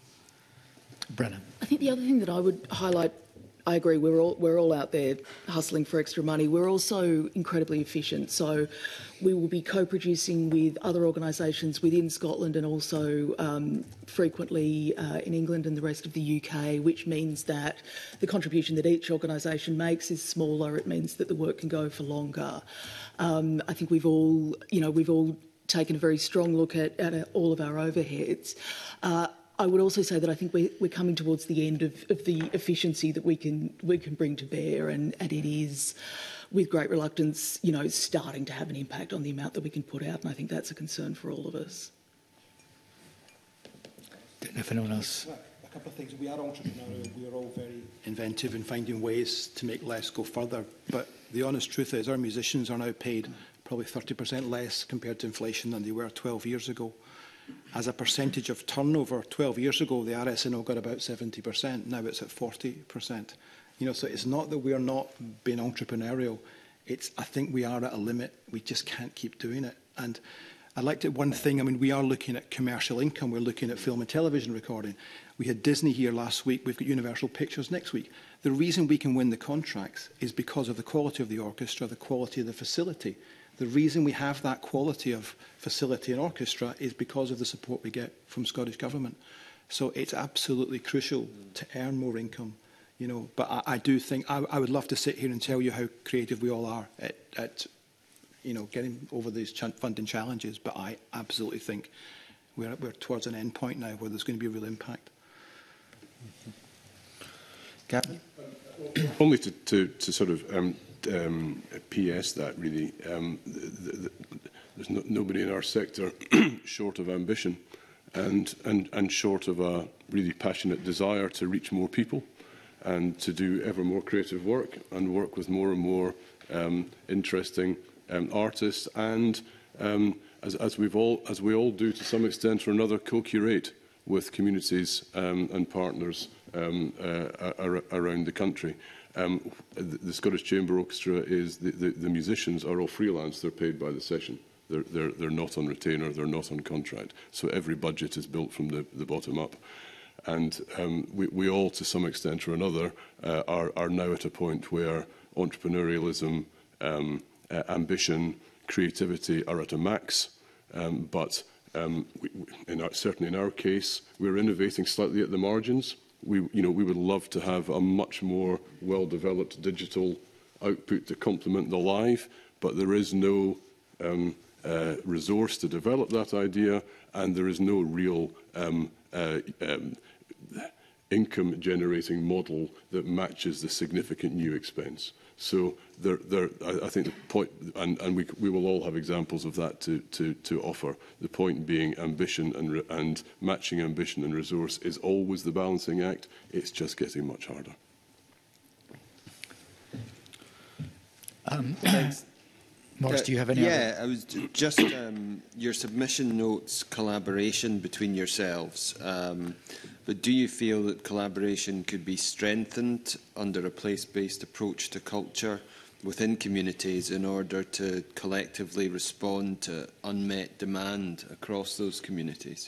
Brenna. I think the other thing that I would highlight, I agree, we're all out there hustling for extra money. We're also incredibly efficient. So we will be co-producing with other organisations within Scotland and also frequently in England and the rest of the UK, which means that the contribution that each organisation makes is smaller. It means that the work can go for longer. I think we've all taken a very strong look at all of our overheads. I would also say that I think we're coming towards the end of the efficiency that we can bring to bear, and it is, with great reluctance, starting to have an impact on the amount that we can put out, and I think that's a concern for all of us. Don't know if anyone else. A couple of things. We are entrepreneurial. We are all very inventive in finding ways to make less go further. But the honest truth is, our musicians are now paid probably 30% less compared to inflation than they were 12 years ago. As a percentage of turnover, 12 years ago, the RSNO got about 70%. Now it's at 40%. So it's not that we are not being entrepreneurial. I think we are at a limit. We just can't keep doing it. And I'd like to, one thing, we are looking at commercial income. We're looking at film and television recording. We had Disney here last week. We've got Universal Pictures next week. The reason we can win the contracts is because of the quality of the orchestra, the quality of the facility. The reason we have that quality of facility and orchestra is because of the support we get from Scottish Government. So it's absolutely crucial to earn more income, But I do think, I would love to sit here and tell you how creative we all are at getting over these funding challenges, but I absolutely think we're towards an end point now where there's going to be a real impact. Gavin? Only to sort of PS that, really. There's nobody in our sector short of ambition and short of a really passionate desire to reach more people and to do ever more creative work and work with more and more interesting artists and, as we all do to some extent or another, co-curate with communities and partners around the country. The Scottish Chamber Orchestra is the musicians are all freelance. They're paid by the session. They're not on retainer. They're not on contract. So every budget is built from the bottom up. And we all, to some extent or another, are now at a point where entrepreneurialism, ambition, creativity are at a max. Certainly in our case, we're innovating slightly at the margins. We would love to have a much more well-developed digital output to complement the live, but there is no resource to develop that idea, and there is no real income-generating model that matches the significant new expense. So I think the point, and we will all have examples of that to offer. The point being, ambition and matching ambition and resource is always the balancing act. It's just getting much harder. Thanks. Maurice, do you have any? Yeah, I was just your submission notes collaboration between yourselves. But do you feel that collaboration could be strengthened under a place-based approach to culture within communities in order to collectively respond to unmet demand across those communities?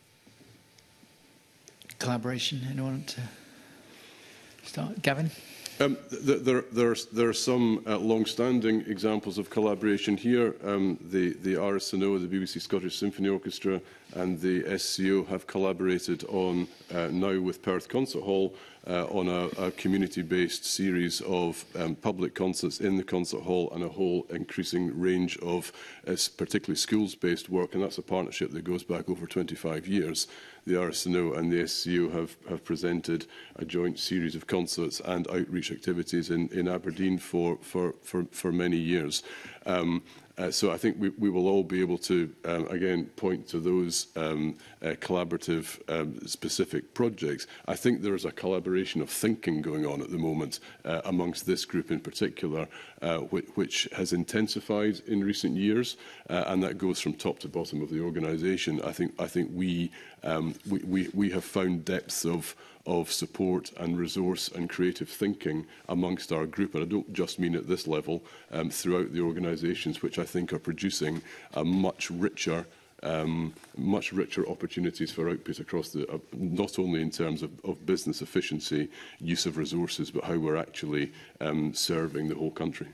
Collaboration, anyone want to start? Gavin? There are some long-standing examples of collaboration here. The RSNO, the BBC Scottish Symphony Orchestra, and the SCO have collaborated on now with Perth Concert Hall on a community-based series of public concerts in the concert hall and a whole increasing range of particularly schools-based work, and that's a partnership that goes back over 25 years. The RSNO and the SCO have presented a joint series of concerts and outreach activities in Aberdeen for many years. So I think we will all be able to, again, point to those collaborative specific projects. I think there is a collaboration of thinking going on at the moment amongst this group in particular, which has intensified in recent years, and that goes from top to bottom of the organisation. I think we have found depths of support and resource and creative thinking amongst our group, and I don't just mean at this level, throughout the organisations, which I think are producing a much richer opportunities for output across the, not only in terms of business efficiency, use of resources, but how we're actually serving the whole country.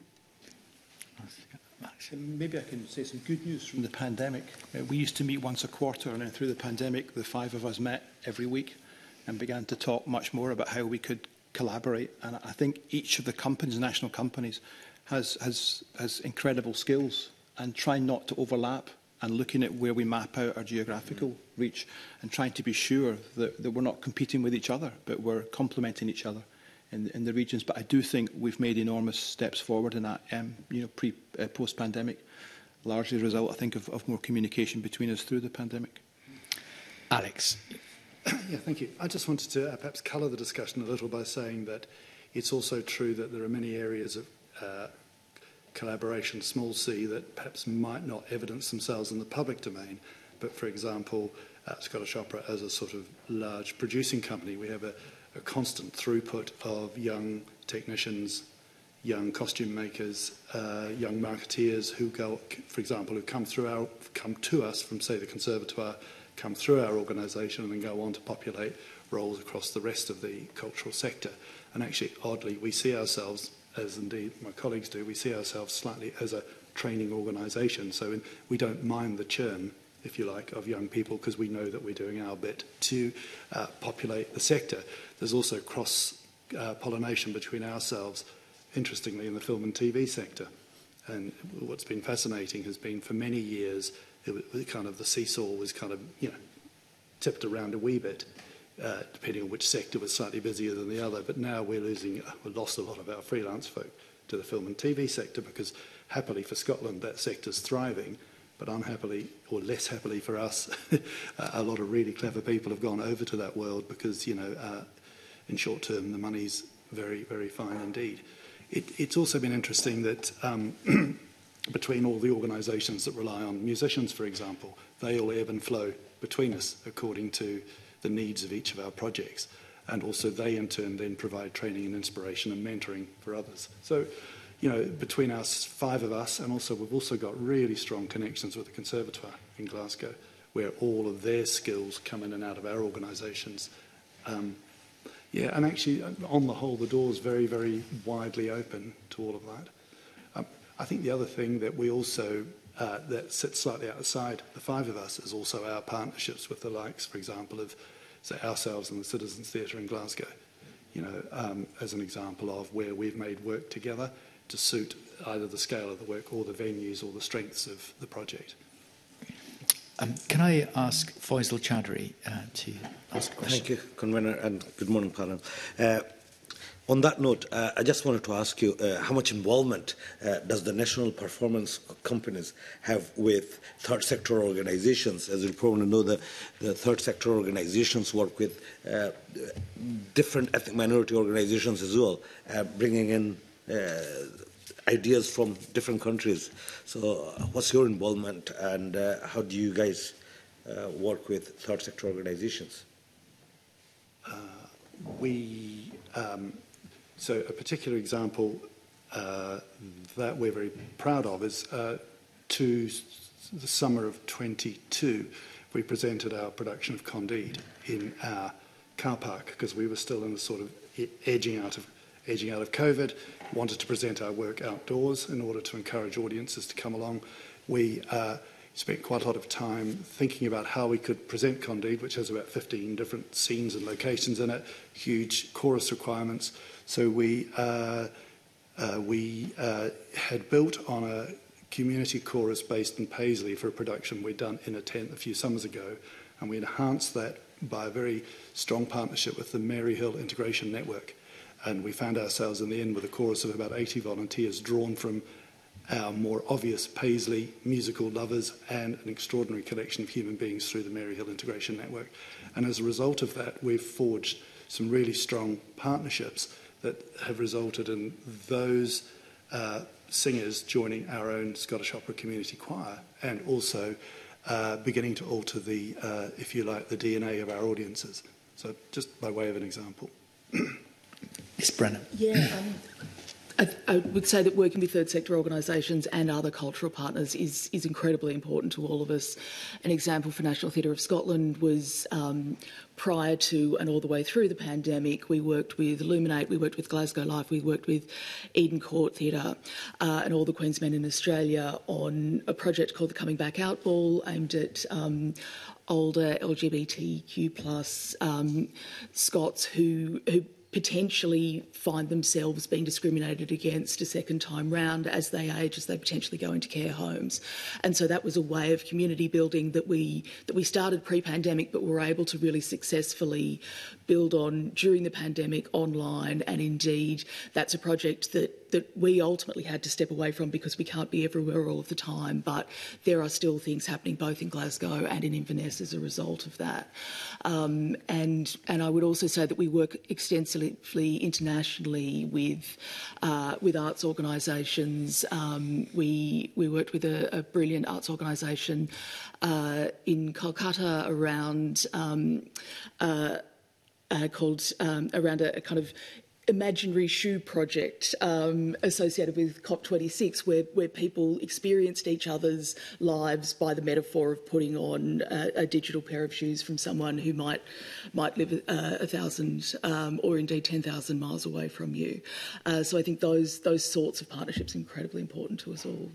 Maybe I can say some good news from the pandemic. We used to meet once a quarter, and then through the pandemic, the 5 of us met every week and began to talk much more about how we could collaborate. And I think each of the companies, national companies, has incredible skills, and try not to overlap and looking at where we map out our geographical reach and trying to be sure that we're not competing with each other, but we're complementing each other in the regions. But I do think we've made enormous steps forward in that, post-pandemic, largely as a result, I think, of more communication between us through the pandemic. Alex. Yeah, thank you. I just wanted to perhaps colour the discussion a little by saying that it's also true that there are many areas of collaboration, small c, that perhaps might not evidence themselves in the public domain. But, for example, Scottish Opera, as a sort of large producing company, we have a constant throughput of young technicians, young costume makers, young marketeers who go, for example, who come to us from, say, the Conservatoire, come through our organisation and then go on to populate roles across the rest of the cultural sector. And actually, oddly, we see ourselves, as indeed my colleagues do, we see ourselves slightly as a training organisation. So we don't mind the churn, if you like, of young people because we know that we're doing our bit to populate the sector. There's also cross-pollination between ourselves, interestingly, in the film and TV sector. And what's been fascinating has been for many years, the seesaw was tipped around a wee bit, depending on which sector was slightly busier than the other. But now we've lost a lot of our freelance folk to the film and TV sector because, happily for Scotland, that sector's thriving, but unhappily, or less happily for us, a lot of really clever people have gone over to that world because, in short term, the money's very, very fine indeed. It's also been interesting that between all the organisations that rely on musicians, for example, they all ebb and flow between us according to the needs of each of our projects. And also they, in turn, then provide training and inspiration and mentoring for others. So, between us, 5 of us, and also we've also got really strong connections with the Conservatoire in Glasgow, where all of their skills come in and out of our organisations. And actually, on the whole, the door's very, very widely open to all of that. I think the other thing that we also, that sits slightly outside the 5 of us, is also our partnerships with the likes, for example, of, say, ourselves and the Citizens Theatre in Glasgow, as an example of where we've made work together to suit either the scale of the work or the venues or the strengths of the project. Can I ask Faisal Chowdhury to ask a question? Thank you, Convener, and good morning, panel. On that note, I just wanted to ask you how much involvement does the national performance companies have with third sector organisations? As you probably know, the third sector organisations work with different ethnic minority organisations as well, bringing in ideas from different countries. So what's your involvement and how do you guys work with third sector organisations? So a particular example that we're very proud of is to the summer of 22, we presented our production of Candide in our car park because we were still in the sort of edging out of COVID, wanted to present our work outdoors in order to encourage audiences to come along. We spent quite a lot of time thinking about how we could present Candide, which has about 15 different scenes and locations in it, huge chorus requirements. So we had built on a community chorus based in Paisley for a production we'd done in a tent a few summers ago, and we enhanced that by a very strong partnership with the Maryhill Integration Network. And we found ourselves in the end with a chorus of about 80 volunteers drawn from our more obvious Paisley musical lovers and an extraordinary collection of human beings through the Maryhill Integration Network. And as a result of that, we've forged some really strong partnerships that have resulted in those singers joining our own Scottish Opera Community Choir and also beginning to alter the, if you like, the DNA of our audiences. So just by way of an example. Ms. Brennan. Yeah, I would say that working with third sector organisations and other cultural partners is incredibly important to all of us. An example for National Theatre of Scotland was prior to and all the way through the pandemic, we worked with Illuminate, we worked with Glasgow Life, we worked with Eden Court Theatre and all the Queensmen in Australia on a project called the Coming Back Out Ball aimed at older LGBTQ plus Scots who potentially find themselves being discriminated against a second time round as they age, as they potentially go into care homes. And so that was a way of community building that we started pre-pandemic, but were able to really successfully build on during the pandemic online. And indeed, that's a project that we ultimately had to step away from because we can't be everywhere all of the time. But there are still things happening both in Glasgow and in Inverness as a result of that. And I would also say that we work extensively internationally with arts organisations. We worked with a brilliant arts organisation in Kolkata around around a kind of imaginary shoe project associated with COP26, where people experienced each other's lives by the metaphor of putting on a digital pair of shoes from someone who might live 1,000 or indeed 10,000 miles away from you. So I think those sorts of partnerships are incredibly important to us all.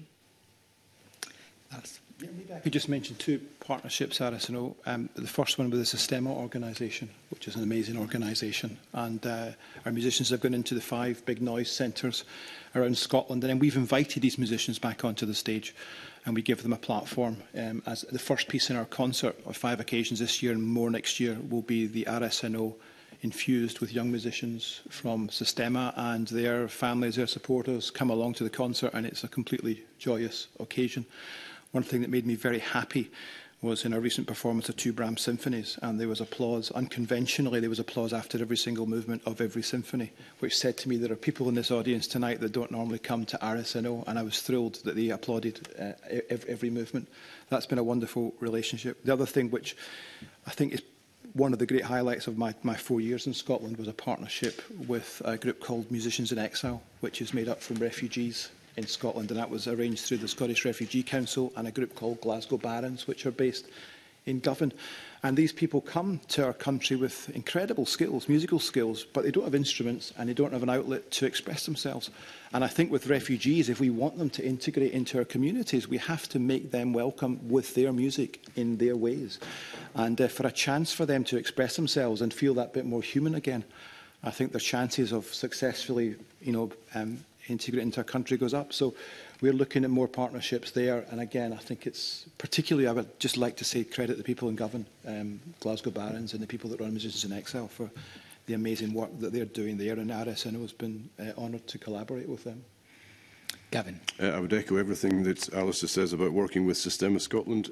Yeah, maybe I could just mention two partnerships, RSNO. The first one with the Sistema organisation, which is an amazing organisation. And our musicians have gone into the 5 big noise centres around Scotland. And then we've invited these musicians back onto the stage and we give them a platform. As the first piece in our concert on 5 occasions this year and more next year will be the RSNO infused with young musicians from Sistema, and their families, their supporters come along to the concert, and it's a completely joyous occasion. One thing that made me very happy was in a recent performance of 2 Brahms symphonies, and there was applause. Unconventionally, there was applause after every single movement of every symphony, which said to me there are people in this audience tonight that don't normally come to RSNO, and I was thrilled that they applauded every movement. That's been a wonderful relationship. The other thing which I think is one of the great highlights of my 4 years in Scotland was a partnership with a group called Musicians in Exile, which is made up from refugees in Scotland, and that was arranged through the Scottish Refugee Council and a group called Glasgow Barons, which are based in Govan. And these people come to our country with incredible skills, musical skills, but they don't have instruments and they don't have an outlet to express themselves. And I think with refugees, if we want them to integrate into our communities, we have to make them welcome with their music in their ways. And for a chance for them to express themselves and feel that bit more human again, I think their chances of successfully, integrate into our country goes up. So we're looking at more partnerships there. And again, I think it's particularly, I would just like to say credit the people in Govan, Glasgow Barons, and the people that run Musicians in Exile for the amazing work that they're doing there. And RSNO has been honoured to collaborate with them. Gavin. I would echo everything that Alistair says about working with Sistema Scotland.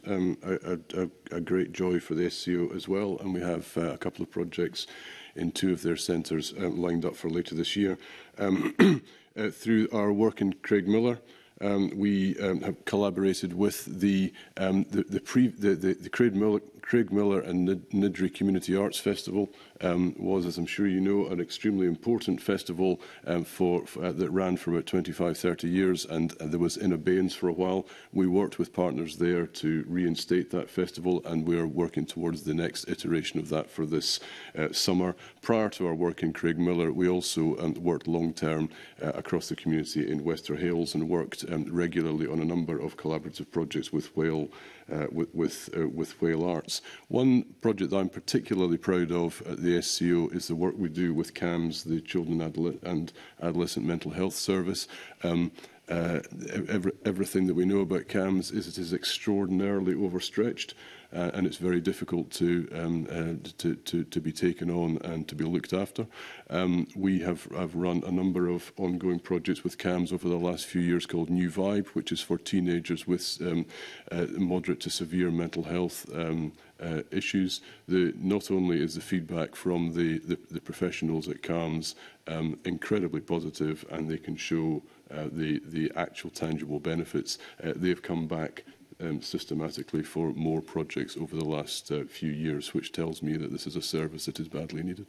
A great joy for the SCO as well. And we have a couple of projects in 2 of their centres lined up for later this year. Through our work in Craigmillar, we have collaborated with the Craigmillar and Niddrie Community Arts Festival. Was, as I'm sure you know, an extremely important festival that ran for about 25-30 years, and there was in abeyance for a while. We worked with partners there to reinstate that festival, and we are working towards the next iteration of that for this summer. Prior to our work in Craigmillar, we also worked long-term across the community in Wester Hailes and worked regularly on a number of collaborative projects with Whale Arts. One project that I'm particularly proud of at the SCO is the work we do with CAMS, the Children and Adolescent Mental Health Service. Everything that we know about CAMS is it is extraordinarily overstretched, and it's very difficult to be taken on and to be looked after. We have run a number of ongoing projects with CAMS over the last few years called New Vibe, which is for teenagers with moderate to severe mental health issues. Not only is the feedback from the professionals at CAMS incredibly positive, and they can show the actual tangible benefits, they've come back systematically for more projects over the last few years, which tells me that this is a service that is badly needed.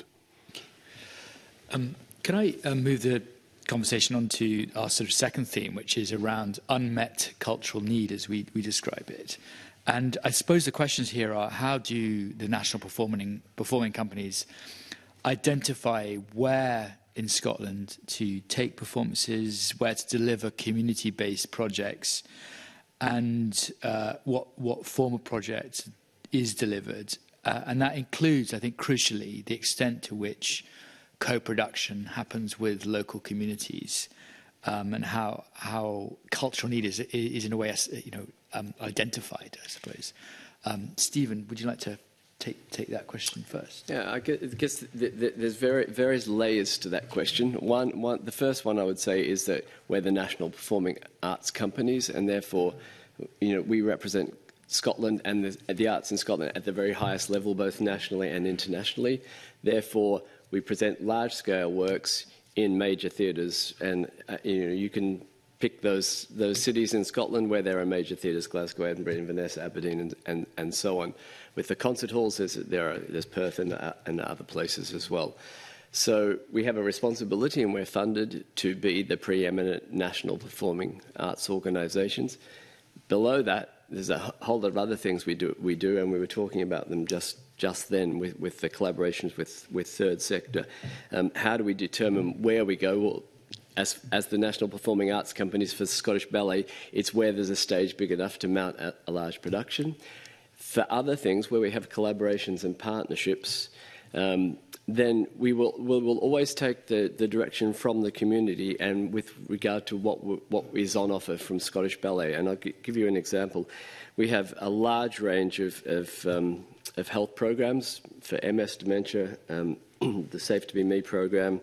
Can I move the conversation on to our sort of second theme, which is around unmet cultural need, as we describe it? And I suppose the questions here are, how do the national performing companies identify where in Scotland to take performances, where to deliver community-based projects, and what form of project is delivered? And that includes, I think, crucially, the extent to which co-production happens with local communities, and how cultural need is in a way, identified, I suppose. Stephen, would you like to take that question first? Yeah, I guess there's various layers to that question. The first one I would say is that we're the national performing arts companies, and therefore, we represent Scotland and the arts in Scotland at the very highest level, both nationally and internationally. Therefore, we present large-scale works in major theatres, and you can pick those cities in Scotland where there are major theatres: Glasgow, Edinburgh, Inverness, Aberdeen, and so on. With the concert halls, there's Perth and other places as well. So we have a responsibility, and we're funded to be the preeminent national performing arts organisations. Below that, there's a whole lot of other things we do, and we were talking about them just then with the collaborations with third sector. How do we determine where we go? Well, as the national performing arts companies for Scottish Ballet, it's where there's a stage big enough to mount a large production. For other things where we have collaborations and partnerships, then we'll always take the direction from the community and with regard to what is on offer from Scottish Ballet. And I'll give you an example. We have a large range of health programs for MS dementia, the Safe to Be Me program,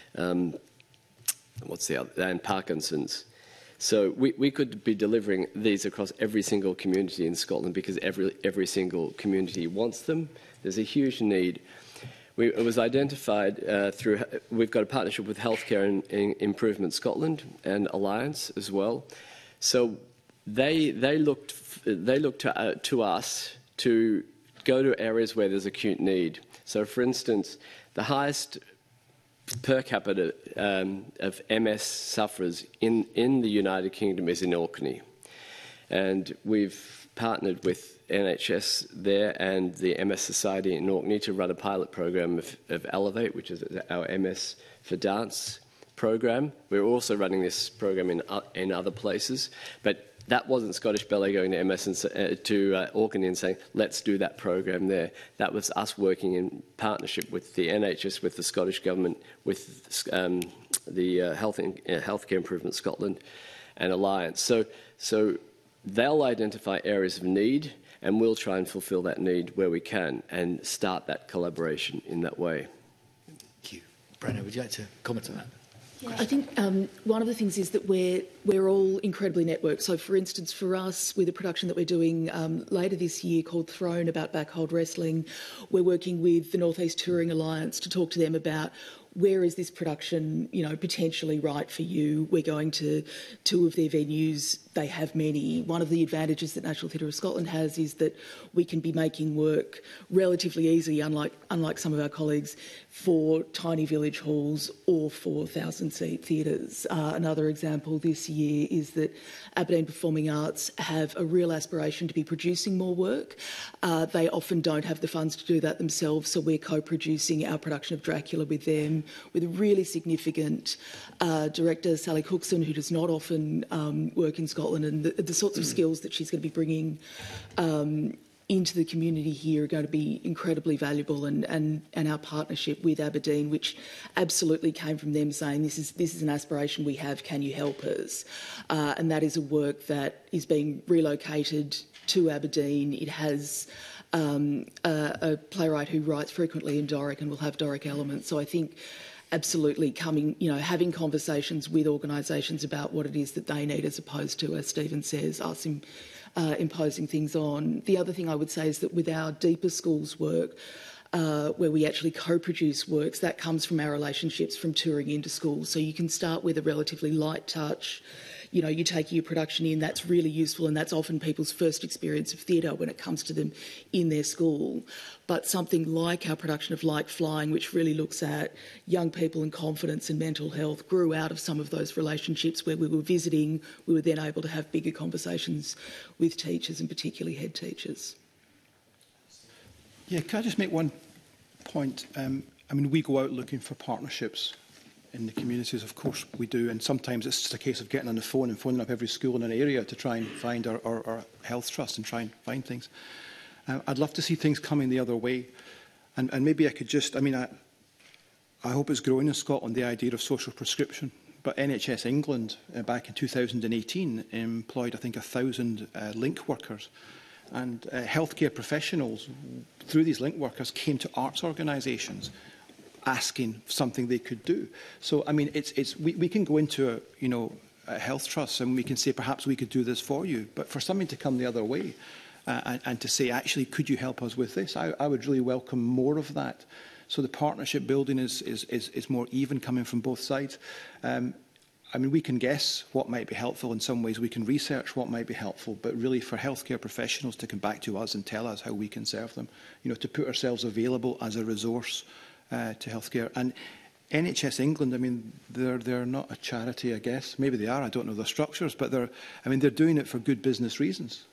what's the other, and Parkinson's. So we could be delivering these across every single community in Scotland because every single community wants them. There's a huge need. It was identified we've got a partnership with Healthcare Improvement Scotland and Alliance as well. So they looked to us to go to areas where there's acute need. So, for instance, the highest per capita of MS sufferers in the United Kingdom is in Orkney. And we've partnered with NHS there and the MS Society in Orkney to run a pilot program of Elevate, which is our MS for Dance program. We're also running this program in other places. But that wasn't Scottish Ballet going to MS and to Orkney and saying, let's do that program there. That was us working in partnership with the NHS, with the Scottish Government, with the Healthcare Improvement Scotland and Alliance. So they'll identify areas of need, and we'll try and fulfil that need where we can and start that collaboration in that way. Thank you. Brenna, would you like to comment on that? Yeah, I think one of the things is that we're all incredibly networked. So, for instance, for us, with a production that we're doing later this year called Throne about backhold wrestling, we're working with the North East Touring Alliance to talk to them about where is this production, potentially right for you. We're going to two of their venues. They have many. One of the advantages that National Theatre of Scotland has is that we can be making work relatively easy, unlike some of our colleagues, for tiny village halls or for 1,000-seat theatres. Another example this year is that Aberdeen Performing Arts have a real aspiration to be producing more work. They often don't have the funds to do that themselves, so we're co-producing our production of Dracula with them, with a really significant director, Sally Cookson, who does not often work in Scotland, and the sorts of skills that she's going to be bringing into the community here are going to be incredibly valuable, and our partnership with Aberdeen, which absolutely came from them saying this is an aspiration we have, can you help us? And that is a work that is being relocated to Aberdeen. It has a playwright who writes frequently in Doric and will have Doric elements. So I think absolutely having conversations with organisations about what it is that they need, as opposed to, as Stephen says, us imposing things on. The other thing I would say is that with our deeper schools work, where we actually co-produce works, that comes from our relationships from touring into schools. So you can start with a relatively light touch. You take your production in, that's really useful, and that's often people's first experience of theatre when it comes to them in their school. But something like our production of Like Flying, which really looks at young people and confidence and mental health, grew out of some of those relationships where we were visiting. We were then able to have bigger conversations with teachers, and particularly head teachers. Yeah, can I just make one point? We go out looking for partnerships in the communities, of course we do, and sometimes it's just a case of getting on the phone and phoning up every school in an area to try and find our health trust and try and find things. I'd love to see things coming the other way, and maybe I could just, I hope it's growing in Scotland, the idea of social prescription. But NHS England, back in 2018, employed, I think, 1,000 link workers. And healthcare professionals, through these link workers, came to arts organisations asking something they could do. So, I mean, we can go into a health trust and we can say, perhaps we could do this for you. But for something to come the other way and to say, actually, could you help us with this? I would really welcome more of that. So the partnership building is more even, coming from both sides. I mean, we can guess what might be helpful in some ways. We can research what might be helpful. But really, for healthcare professionals to come back to us and tell us how we can serve them, to put ourselves available as a resource to healthcare. And NHS England, I mean, they're not a charity, I guess. Maybe they are. I don't know their structures, but they're doing it for good business reasons.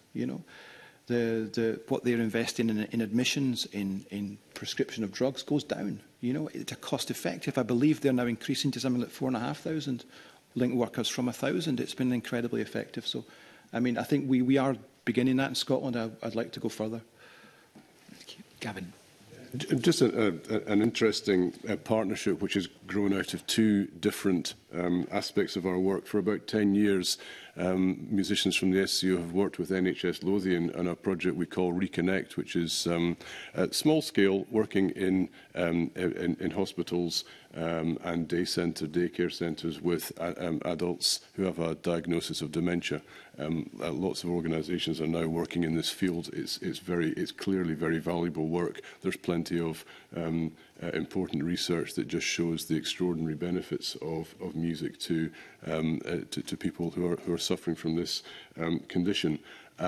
What they're investing in admissions, in prescription of drugs goes down. It's a cost effective. I believe they're now increasing to something like 4,500 link workers from 1,000. It's been incredibly effective. So, I mean, I think we are beginning that in Scotland. I'd like to go further. Thank you. Gavin. Just an interesting partnership which has grown out of two different aspects of our work. For about 10 years, musicians from the SCO have worked with NHS Lothian on a project we call Reconnect, which is small scale, working in hospitals and daycare centres with adults who have a diagnosis of dementia. Lots of organisations are now working in this field. It's clearly very valuable work. There's plenty of important research that just shows the extraordinary benefits of music to people who are suffering from this condition.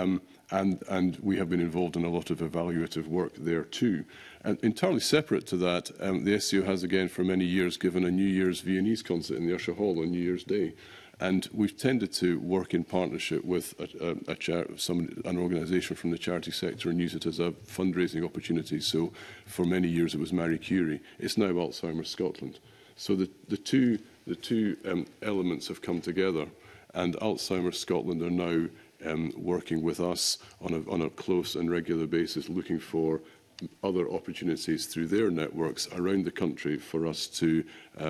And we have been involved in a lot of evaluative work there too. And entirely separate to that, the SCO has again for many years given a New Year's Viennese concert in the Usher Hall on New Year's Day. And we've tended to work in partnership with an organisation from the charity sector and use it as a fundraising opportunity. So for many years it was Marie Curie. It's now Alzheimer's Scotland. So the two elements have come together, and Alzheimer's Scotland are now working with us on a close and regular basis, looking for other opportunities through their networks around the country for us to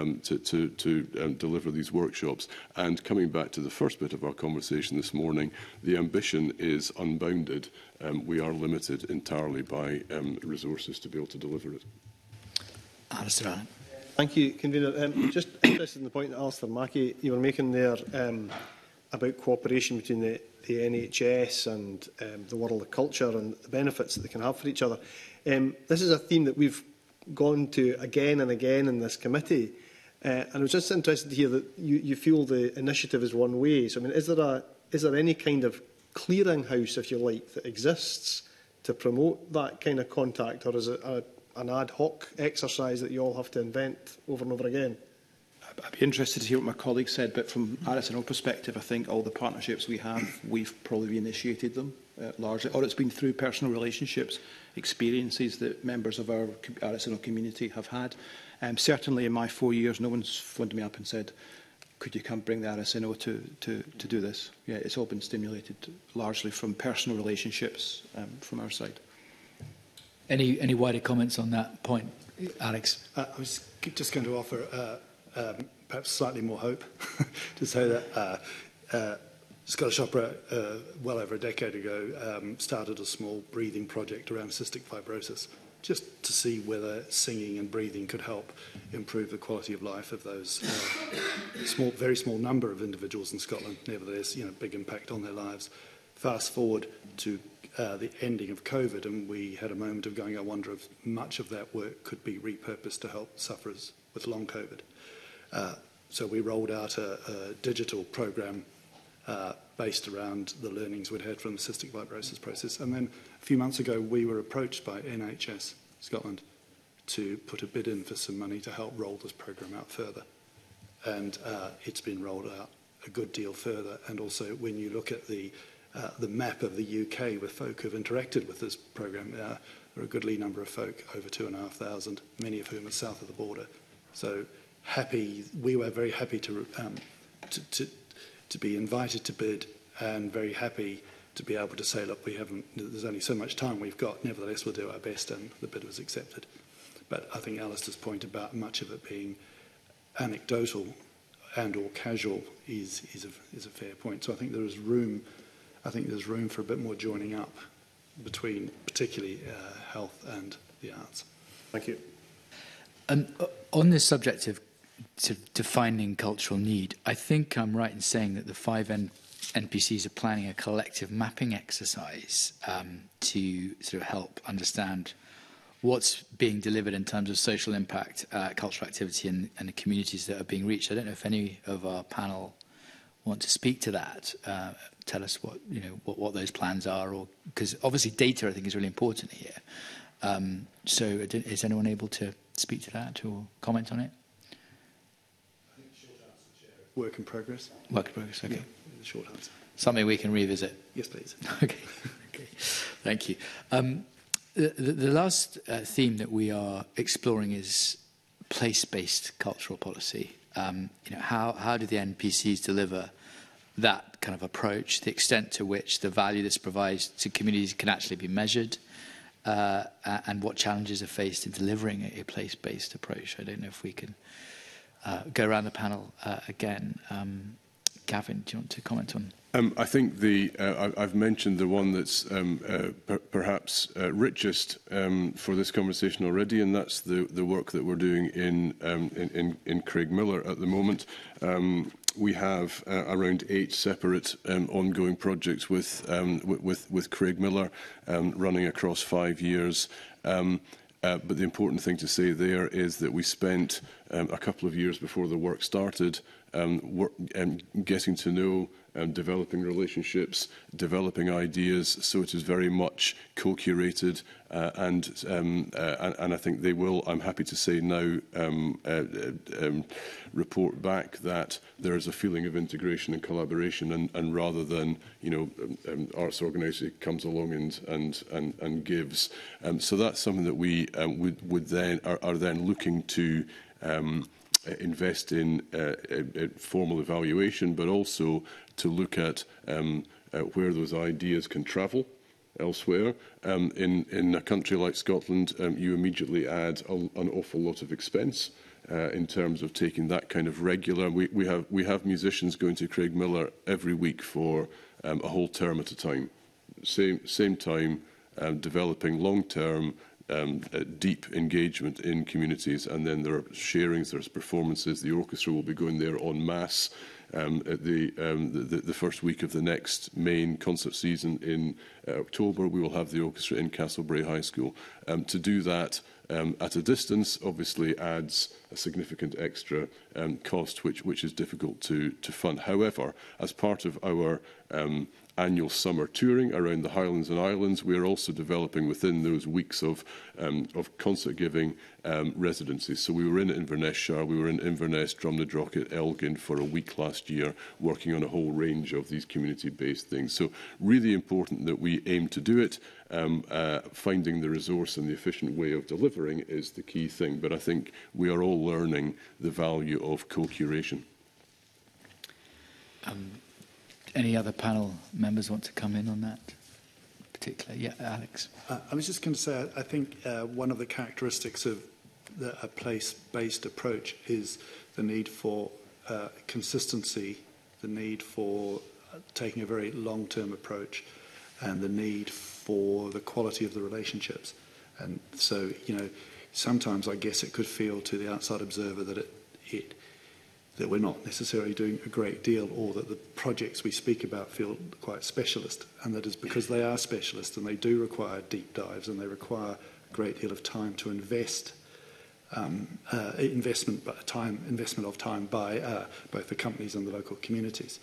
deliver these workshops. And coming back to the first bit of our conversation this morning, the ambition is unbounded. We are limited entirely by resources to be able to deliver it. Alistair Allen. Thank you, Convener. Just interested in the point that Alistair Mackey you were making there about cooperation between the NHS and the world of culture and the benefits that they can have for each other. This is a theme that we've gone to again and again in this committee, and I was just interested to hear that you feel the initiative is one way. So, I mean, is there any kind of clearinghouse, if you like, that exists to promote that kind of contact, or is it an ad hoc exercise that you all have to invent over and over again? I'd be interested to hear what my colleague said, but from RSNO perspective, I think all the partnerships we have, we've probably initiated them largely, or it's been through personal relationships, experiences that members of our RSNO community have had. Certainly in my 4 years, no one's phoned me up and said, could you come bring the RSNO to do this? Yeah, it's all been stimulated largely from personal relationships from our side. Any wider comments on that point, Alex? I was just going to offer perhaps slightly more hope to say that Scottish Opera, well over a decade ago, started a small breathing project around cystic fibrosis, just to see whether singing and breathing could help improve the quality of life of those very small number of individuals in Scotland. Nevertheless, big impact on their lives. Fast forward to the ending of COVID, and we had a moment of going, I wonder if much of that work could be repurposed to help sufferers with long COVID. So we rolled out a digital program based around the learnings we'd had from the cystic fibrosis process. And then a few months ago, we were approached by NHS Scotland to put a bid in for some money to help roll this program out further. And it's been rolled out a good deal further. And also, when you look at the map of the UK with folk who've interacted with this program, there are a goodly number of folk, over 2,500, many of whom are south of the border. So we were very happy to be invited to bid, and very happy to be able to say, look, there's only so much time we've got, nevertheless we'll do our best, and the bid was accepted. But I think Alistair's point about much of it being anecdotal and or casual is a fair point. So I think there's room for a bit more joining up between particularly health and the arts. Thank you. On this subject of defining cultural need, I think I'm right in saying that the 5 NPCs are planning a collective mapping exercise to sort of help understand what's being delivered in terms of social impact, cultural activity, and the communities that are being reached. I don't know if any of our panel want to speak to that. Tell us what those plans are, or because obviously data I think is really important here. So is anyone able to speak to that or comment on it? I think short answer, Chair. Work in progress. Work in progress. Okay. Yeah, the short answer. Something we can revisit. Yes, please. Okay. Thank you. The last theme that we are exploring is place-based cultural policy. How do the NPCs deliver that kind of approach, the extent to which the value this provides to communities can actually be measured, and what challenges are faced in delivering a place-based approach? I don't know if we can go around the panel again. Gavin, do you want to comment on? I think I've mentioned the one that's perhaps richest for this conversation already, and that's the work that we're doing in Craigmillar at the moment. We have around 8 separate ongoing projects with Craigmillar running across 5 years. But the important thing to say there is that we spent a couple of years before the work started getting to know, developing relationships, developing ideas. So it is very much co-curated, and I think they will, I'm happy to say now, report back that there is a feeling of integration and collaboration, and rather than arts organisation comes along and gives. So that's something that we are then looking to invest in formal evaluation, but also to look at where those ideas can travel elsewhere. In a country like Scotland, you immediately add an awful lot of expense in terms of taking that kind of regular. We have musicians going to Craigmillar every week for a whole term at a time. Same time, developing long-term deep engagement in communities, and then there are sharings, there's performances. The orchestra will be going there en masse at the first week of the next main concert season in October. We will have the orchestra in Castlebrae High School. To do that at a distance obviously adds a significant extra cost, which is difficult to fund. However, as part of our annual summer touring around the Highlands and Islands, we are also developing within those weeks of concert giving residencies. So we were in Inverness Shire, we were in Inverness, Drumnadrochit, Elgin for a week last year, working on a whole range of these community-based things. So really important that we aim to do it. Finding the resource and the efficient way of delivering is the key thing. But I think we are all learning the value of co-curation. Any other panel members want to come in on that particular? Yeah, Alex. I was just going to say, I think one of the characteristics of a place-based approach is the need for consistency, the need for taking a very long-term approach, and the need for the quality of the relationships. And so, sometimes I guess it could feel to the outside observer that that we're not necessarily doing a great deal, or that the projects we speak about feel quite specialist, and that is because they are specialist and they do require deep dives and they require a great deal of time to invest, investment of time by both the companies and the local communities.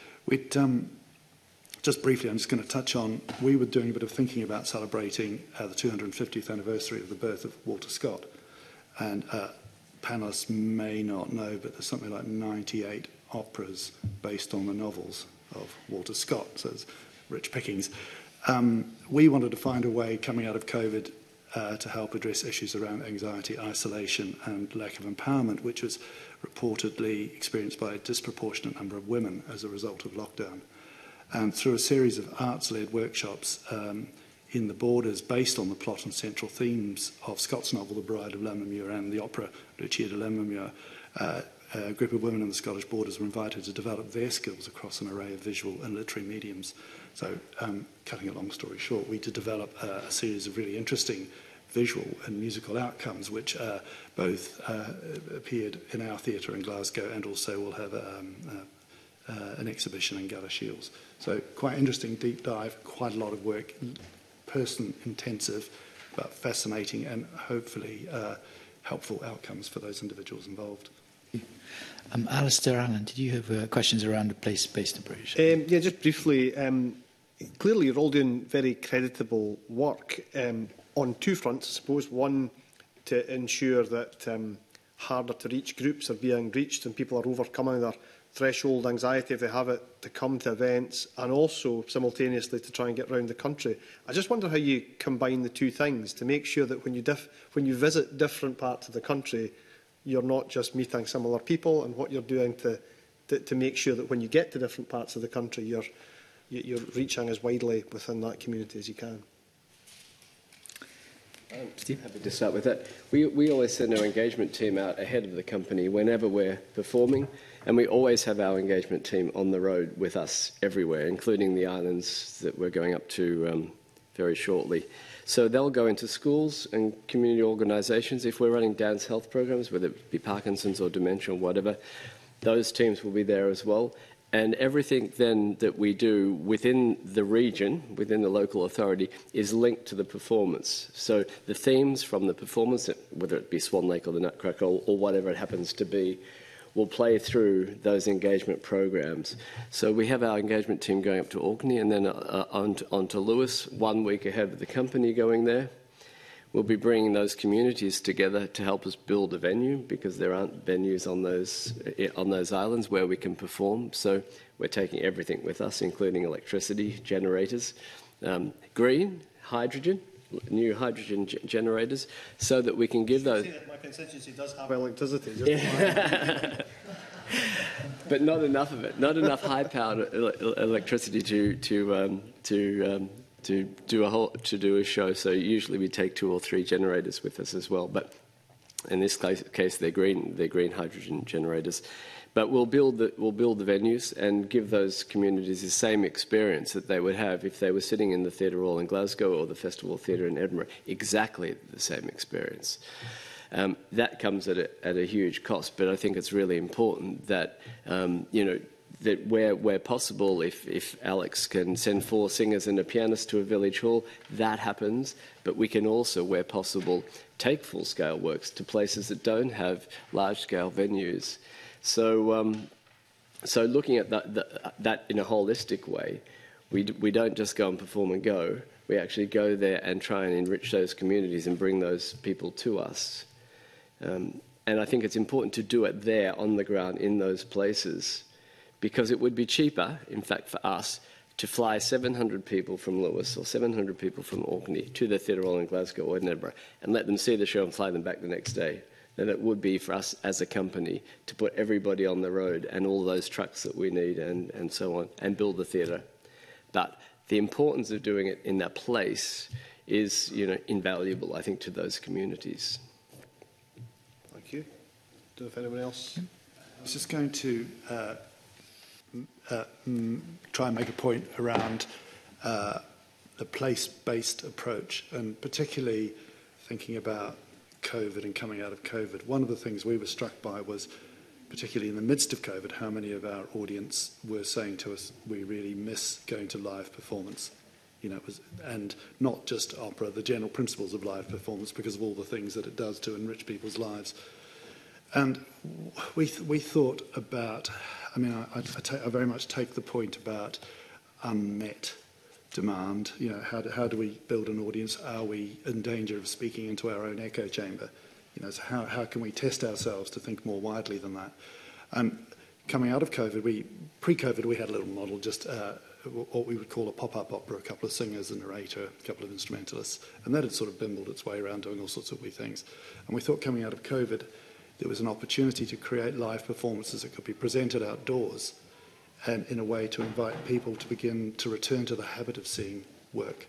Just briefly, I'm just going to touch on, we were doing a bit of thinking about celebrating the 250th anniversary of the birth of Walter Scott, and panellists may not know, but there's something like 98 operas based on the novels of Walter Scott, so it's rich pickings. We wanted to find a way, coming out of COVID, to help address issues around anxiety, isolation and lack of empowerment, which was reportedly experienced by a disproportionate number of women as a result of lockdown. And through a series of arts-led workshops in the Borders based on the plot and central themes of Scott's novel The Bride of Lammermuir and the opera Lucia de Lammermuir. A group of women in the Scottish Borders were invited to develop their skills across an array of visual and literary mediums. So, cutting a long story short, we did develop a series of really interesting visual and musical outcomes, which both appeared in our theatre in Glasgow and also will have an exhibition in Galashiels. So quite interesting deep dive, quite a lot of work, person intensive, but fascinating and hopefully helpful outcomes for those individuals involved. Alistair Allen, did you have questions around the place-based approach? Yeah, just briefly, clearly you're all doing very creditable work on two fronts, I suppose. One, to ensure that harder to reach groups are being reached and people are overcoming their threshold anxiety, if they have it, to come to events, and also simultaneously to try and get around the country. I just wonder how you combine the two things to make sure that when you visit different parts of the country, you're not just meeting similar people, and what you're doing to make sure that when you get to different parts of the country, you're reaching as widely within that community as you can. Steve? Happy to start with that. We always send our engagement team out ahead of the company whenever we're performing, and we always have our engagement team on the road with us everywhere, including the islands that we're going up to very shortly. So they'll go into schools and community organisations. If we're running dance health programs, whether it be Parkinson's or dementia or whatever, those teams will be there as well. And everything then that we do within the region, within the local authority, is linked to the performance. So the themes from the performance, whether it be Swan Lake or the Nutcracker or whatever it happens to be, will play through those engagement programs. So we have our engagement team going up to Orkney and then on to Lewis, 1 week ahead of the company going there. We'll be bringing those communities together to help us build a venue, because there aren't venues on those islands where we can perform. So we're taking everything with us, including electricity generators, green, hydrogen, new hydrogen generators, so that we can give those... My constituency does have electricity. But not enough of it. Not enough high-powered electricity to do a show. So usually we take 2 or 3 generators with us as well. But in this case, they're green hydrogen generators. But we'll build the venues and give those communities the same experience that they would have if they were sitting in the Theatre Royal in Glasgow or the Festival Theatre in Edinburgh. Exactly the same experience. That comes at a huge cost, but I think it's really important that that where possible, if Alex can send 4 singers and a pianist to a village hall, that happens. But we can also, where possible, take full-scale works to places that don't have large-scale venues. So, so looking at that in a holistic way, we don't just go and perform and go. We actually go there and try and enrich those communities and bring those people to us. And I think it's important to do it there on the ground in those places, because it would be cheaper, in fact, for us to fly 700 people from Lewis or 700 people from Orkney to the Theatre Royal in Glasgow or Edinburgh and let them see the show and fly them back the next day than it would be for us as a company to put everybody on the road and all those trucks that we need and so on and build the theatre. But the importance of doing it in that place is, invaluable, I think, to those communities. Thank you. Do you know if anyone else? I was just going to try and make a point around the place-based approach, and particularly thinking about COVID and coming out of COVID. One of the things we were struck by was, particularly in the midst of COVID, how many of our audience were saying to us, we really miss going to live performance. And not just opera, the general principles of live performance, because of all the things that it does to enrich people's lives. And we thought about, I very much take the point about unmet demand. How do we build an audience? Are we in danger of speaking into our own echo chamber? So how can we test ourselves to think more widely than that? Coming out of COVID, pre-COVID, we had a little model, just what we would call a pop-up opera, a couple of singers, a narrator, a couple of instrumentalists, and that had sort of bimbled its way around doing all sorts of wee things. And we thought, coming out of COVID, there was an opportunity to create live performances that could be presented outdoors and in a way to invite people to begin to return to the habit of seeing work.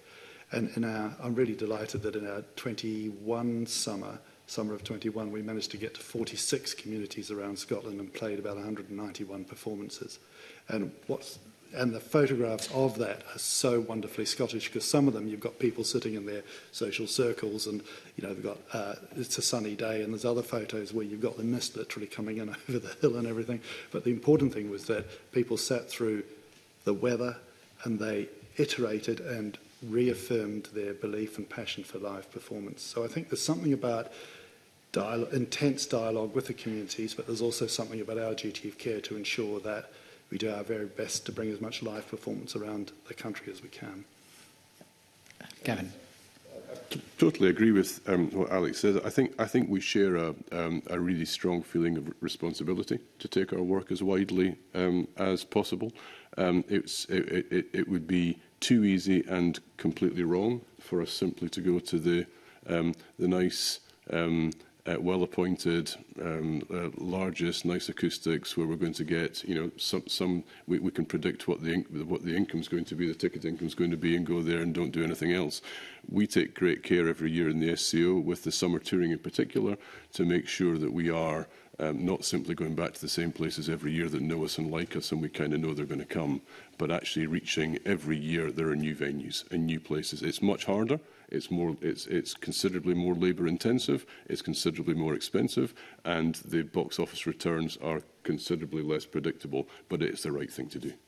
And I'm really delighted that in our 21 summer of 21, we managed to get to 46 communities around Scotland and played about 191 performances. And the photographs of that are so wonderfully Scottish, because some of them you've got people sitting in their social circles and, you know, they've got, it's a sunny day, and there's other photos where you've got the mist literally coming in over the hill and everything. But the important thing was that people sat through the weather and they iterated and reaffirmed their belief and passion for live performance. So I think there's something about intense dialogue with the communities, but there's also something about our duty of care to ensure that we do our very best to bring as much live performance around the country as we can. Gavin. Totally agree with what Alex said. I think we share a really strong feeling of responsibility to take our work as widely as possible. It would be too easy and completely wrong for us simply to go to the nice, well-appointed, largest, nice acoustics where we're going to get, you know, we can predict what the income is going to be, the ticket income is going to be, and go there and don't do anything else. We take great care every year in the SCO, with the summer touring in particular, to make sure that we are not simply going back to the same places every year that know us and like us and we kind of know they're going to come, but actually reaching every year there are new venues and new places. It's much harder. It's considerably more labour intensive. It's considerably more expensive, and the box office returns are considerably less predictable. But it's the right thing to do.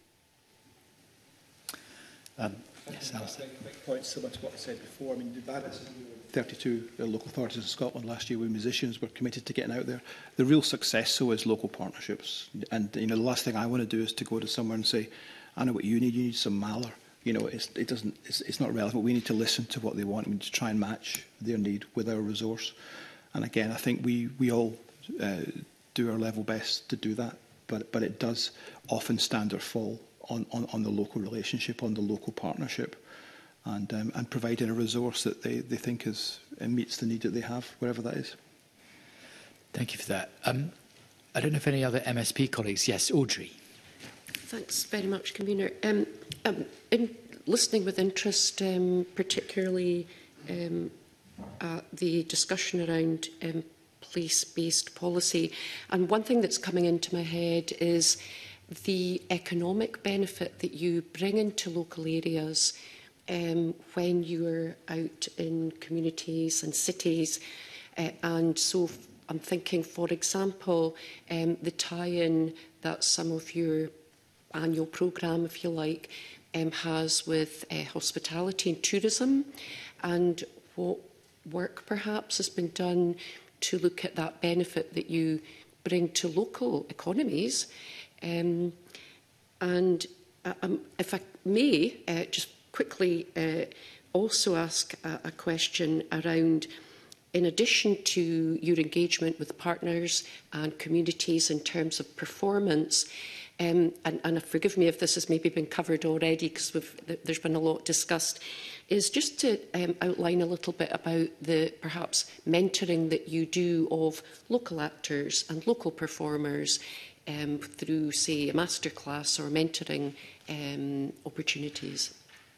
Yes, Alistair. Big point similar to what I said before. I mean, 32 local authorities in Scotland last year with musicians were committed to getting out there. The real success, though, is local partnerships. And you know, the last thing I want to do is to go to somewhere and say, "I know what you need. You need some Mahler." You know, it's not relevant. We need to listen to what they want. We need to try and match their need with our resource. And again, I think we all do our level best to do that. But it does often stand or fall on the local relationship, on the local partnership, and providing a resource that they think meets the need that they have, wherever that is. Thank you for that. I don't know if any other MSP colleagues. Yes, Audrey. Thanks very much, Convener. In listening with interest, particularly the discussion around place-based policy, and one thing that's coming into my head is the economic benefit that you bring into local areas when you're out in communities and cities. And so I'm thinking, for example, the tie-in that some of your annual programme, if you like, has with hospitality and tourism, and what work perhaps has been done to look at that benefit that you bring to local economies. And if I may, just quickly also ask a question around, in addition to your engagement with partners and communities in terms of performance, and forgive me if this has maybe been covered already because there's been a lot discussed, is just to outline a little bit about the perhaps mentoring that you do of local actors and local performers through, say, a masterclass or mentoring opportunities.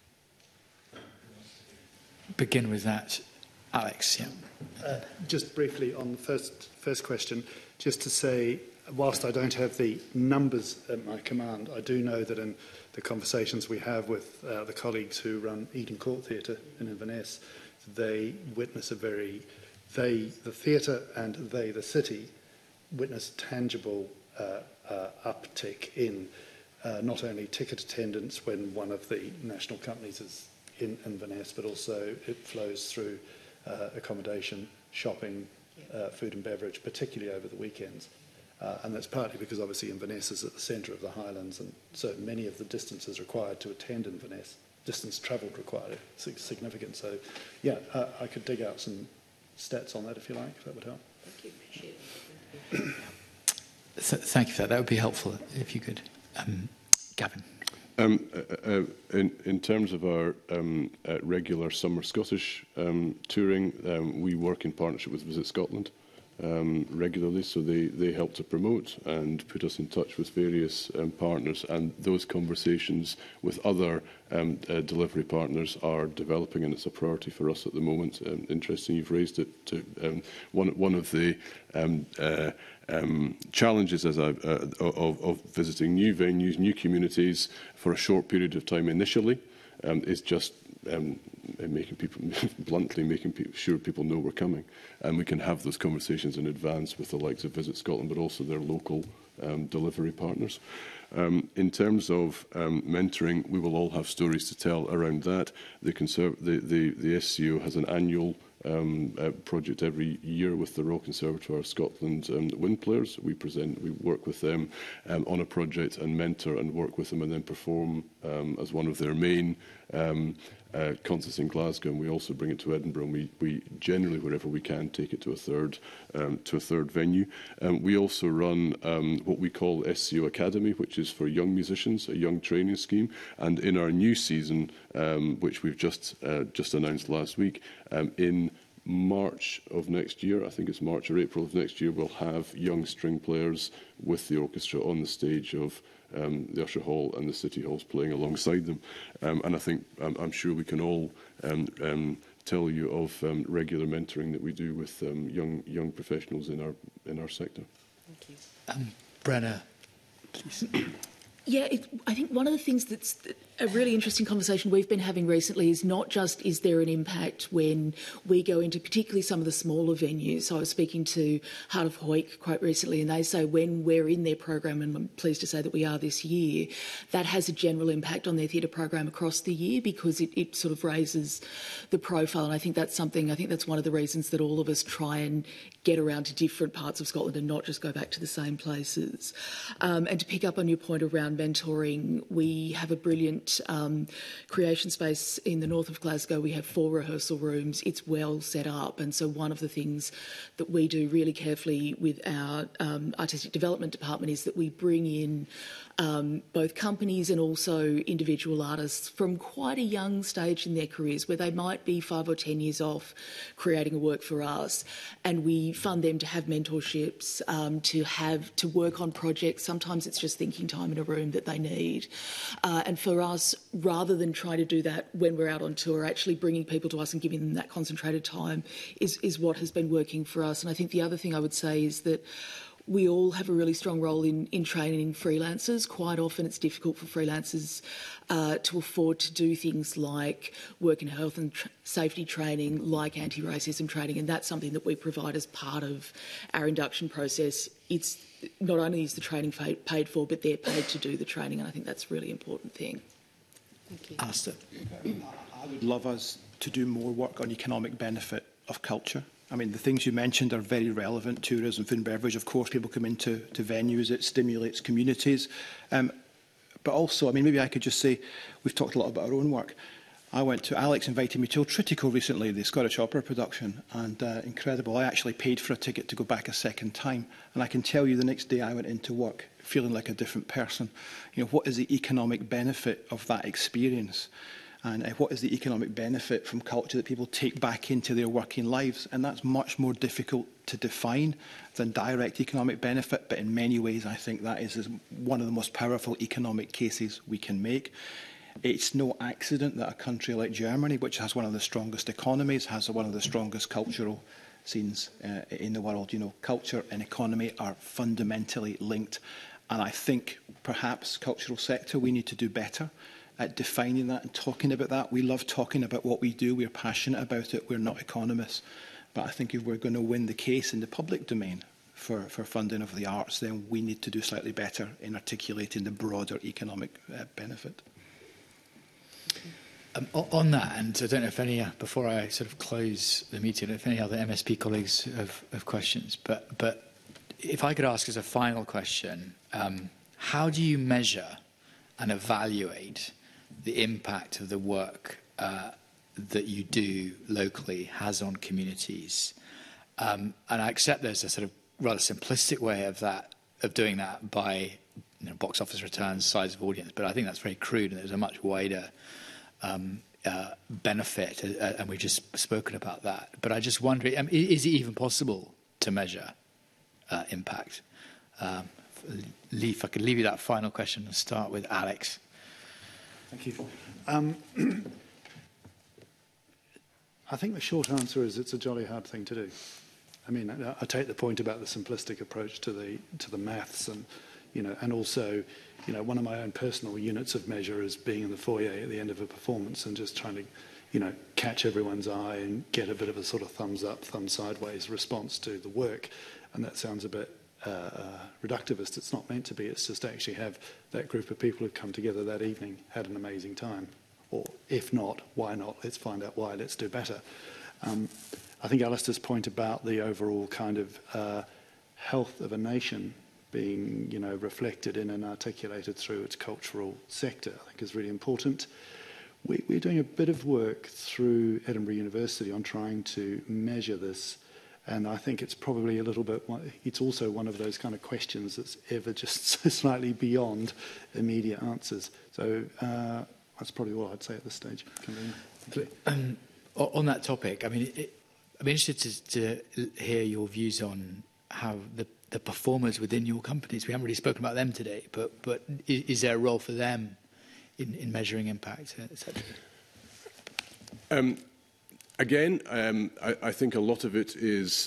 Begin with that. Alex, yeah. Just briefly on the first question, just to say, whilst I don't have the numbers at my command, I do know that in the conversations we have with the colleagues who run Eden Court Theatre in Inverness, they witness the theatre and the city, witness tangible uptick in not only ticket attendance when one of the national companies is in Inverness, but also it flows through accommodation, shopping, food and beverage, particularly over the weekends. And that's partly because obviously Inverness is at the centre of the Highlands, and so many of the distances required to attend Inverness, distance travelled required, significant. So, yeah, I could dig out some stats on that if you like, if that would help. Thank you, appreciate it. Thank you for that. That would be helpful if you could. Gavin. In terms of our regular summer Scottish touring, we work in partnership with Visit Scotland. regularly, so they help to promote and put us in touch with various partners, and those conversations with other delivery partners are developing, and it's a priority for us at the moment. Interesting you've raised it. One of the challenges of visiting new venues, new communities for a short period of time initially is just making people, bluntly making sure people know we're coming, and we can have those conversations in advance with the likes of Visit Scotland, but also their local delivery partners. In terms of mentoring, we will all have stories to tell around that. The SCO has an annual project every year with the Royal Conservatoire of Scotland wind players. We work with them on a project and mentor and work with them and then perform as one of their main concerts in Glasgow, and we also bring it to Edinburgh. And we generally, wherever we can, take it to a third venue. We also run what we call SCO Academy, which is for young musicians, a young training scheme. And in our new season, which we've just announced last week, in March of next year, I think it's March or April of next year, we'll have young string players with the orchestra on the stage of the Usher Hall and the City Halls playing alongside them. And I think, I'm sure we can all tell you of regular mentoring that we do with young professionals in our sector. Thank you. Brenna, please. Yeah, I think one of the things that's a really interesting conversation we've been having recently is not just is there an impact when we go into particularly some of the smaller venues. So I was speaking to Heart of Hoyk quite recently, and they say when we're in their program, and I'm pleased to say that we are this year, that has a general impact on their theatre program across the year because it sort of raises the profile. And I think that's one of the reasons that all of us try and get around to different parts of Scotland and not just go back to the same places. And to pick up on your point around mentoring, we have a brilliant creation space in the north of Glasgow. We have 4 rehearsal rooms. It's well set up. And so one of the things that we do really carefully with our artistic development department is that we bring in both companies and also individual artists from quite a young stage in their careers where they might be 5 or 10 years off creating a work for us, and we fund them to have mentorships, to work on projects. Sometimes it's just thinking time in a room that they need, and for us, rather than try to do that when we're out on tour, actually bringing people to us and giving them that concentrated time is what has been working for us. And I think the other thing I would say is that we all have a really strong role in training freelancers. Quite often it's difficult for freelancers to afford to do things like work in health and safety training, like anti-racism training, and that's something that we provide as part of our induction process. It's not only is the training paid for, but they're paid to do the training, and I think that's a really important thing. Thank you. Alistair. I would love us to do more work on economic benefit of culture. I mean, the things you mentioned are very relevant. Tourism, food and beverage, of course, people come into venues, it stimulates communities. But also, I mean, maybe I could just say, we've talked a lot about our own work. Alex invited me to Il Tritico recently, the Scottish Opera production, and incredible. I actually paid for a ticket to go back a second time. And I can tell you the next day I went into work feeling like a different person. You know, what is the economic benefit of that experience? And what is the economic benefit from culture that people take back into their working lives? And that's much more difficult to define than direct economic benefit. But in many ways, I think that is one of the most powerful economic cases we can make. It's no accident that a country like Germany, which has one of the strongest economies, has one of the strongest cultural scenes in the world. You know, culture and economy are fundamentally linked. And I think perhaps cultural sector, we need to do better at defining that and talking about that. We love talking about what we do. We're passionate about it. We're not economists. But I think if we're going to win the case in the public domain for funding of the arts, then we need to do slightly better in articulating the broader economic benefit. On that, and I don't know if any, before I sort of close the meeting, if any other MSP colleagues have questions, but if I could ask as a final question, how do you measure and evaluate the impact of the work that you do locally has on communities? And I accept there's a sort of rather simplistic way of doing that by box office returns, size of audience, but I think that's very crude, and there's a much wider benefit, and we've just spoken about that. But I just wonder, is it even possible to measure impact. Lee, if I could leave you that final question and start with Alex. Thank you. I think the short answer is it's a jolly hard thing to do. I mean, I take the point about the simplistic approach to the maths, and and also, one of my own personal units of measure is being in the foyer at the end of a performance and just trying to, catch everyone's eye and get a bit of a sort of thumbs up, thumb sideways response to the work. And that sounds a bit reductivist. It's not meant to be. It's just to actually have that group of people who've come together that evening, had an amazing time. Or if not, why not? Let's find out why. Let's do better. I think Alistair's point about the overall kind of health of a nation being, reflected in and articulated through its cultural sector, I think is really important. We're doing a bit of work through Edinburgh University on trying to measure this, and I think it's probably a little bit, it's also one of those kind of questions that's ever just slightly beyond immediate answers. So that's probably all I'd say at this stage. On that topic, I mean, I'd be interested to hear your views on how the performers within your companies, we haven't really spoken about them today, but is there a role for them in measuring impact, etc.? Again, I think a lot of it is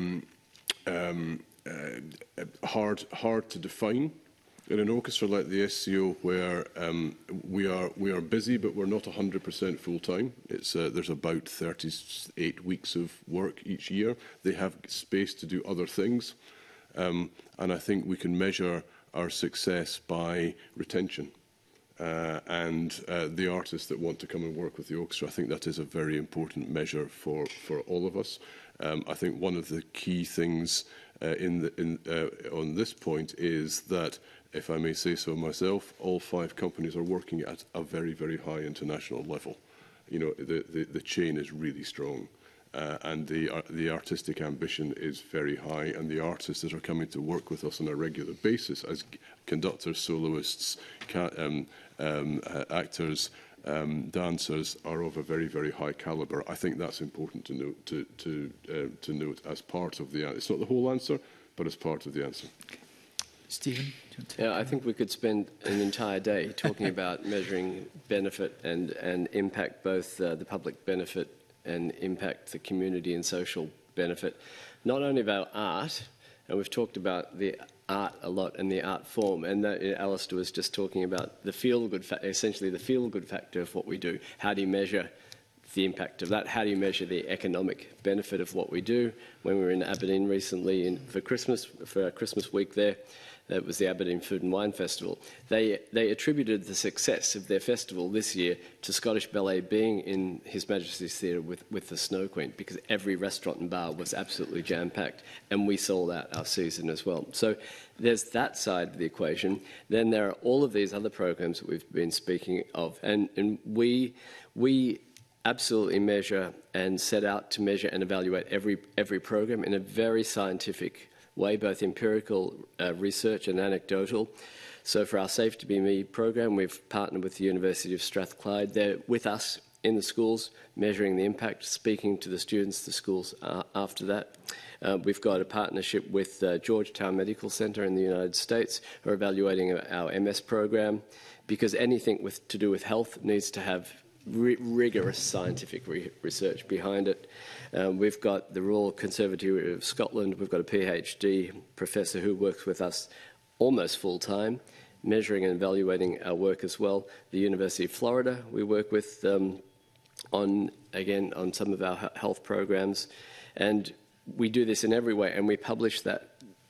hard to define. In an orchestra like the SCO, where we are busy, but we're not 100% full time. There's about 38 weeks of work each year. They have space to do other things, and I think we can measure our success by retention and the artists that want to come and work with the orchestra. I think that is a very important measure for all of us. I think one of the key things on this point is that, if I may say so myself, all 5 companies are working at a very, very high international level. The chain is really strong, and the artistic ambition is very high, and the artists that are coming to work with us on a regular basis as conductors, soloists, actors, dancers are of a very, very high calibre. I think that's important to note, to note as part of the answer. It's not the whole answer, but as part of the answer. Stephen? Yeah, I think we could spend an entire day talking about measuring benefit and impact, both the public benefit and impact the community and social benefit, not only about art, and we've talked about the art a lot and the art form, and Alistair was just talking about the feel-good, essentially the feel-good factor of what we do. How do you measure the impact of that? How do you measure the economic benefit of what we do? When we were in Aberdeen recently for our Christmas week there, that was the Aberdeen Food and Wine Festival. They attributed the success of their festival this year to Scottish Ballet being in His Majesty's Theatre with the Snow Queen, because every restaurant and bar was absolutely jam-packed, and we sold out our season as well. So there's that side of the equation. Then there are all of these other programs that we've been speaking of, and we absolutely measure and set out to measure and evaluate every program in a very scientific way, both empirical research and anecdotal. So for our Safe to Be Me program, we've partnered with the University of Strathclyde. They're with us in the schools, measuring the impact, speaking to the students, the schools after that. We've got a partnership with Georgetown Medical Center in the United States, who are evaluating our MS program, because anything to do with health needs to have rigorous scientific research behind it. We've got the Royal Conservatory of Scotland. We've got a PhD professor who works with us almost full-time, measuring and evaluating our work as well. The University of Florida, we work with on some of our health programs. And we do this in every way, and we publish that,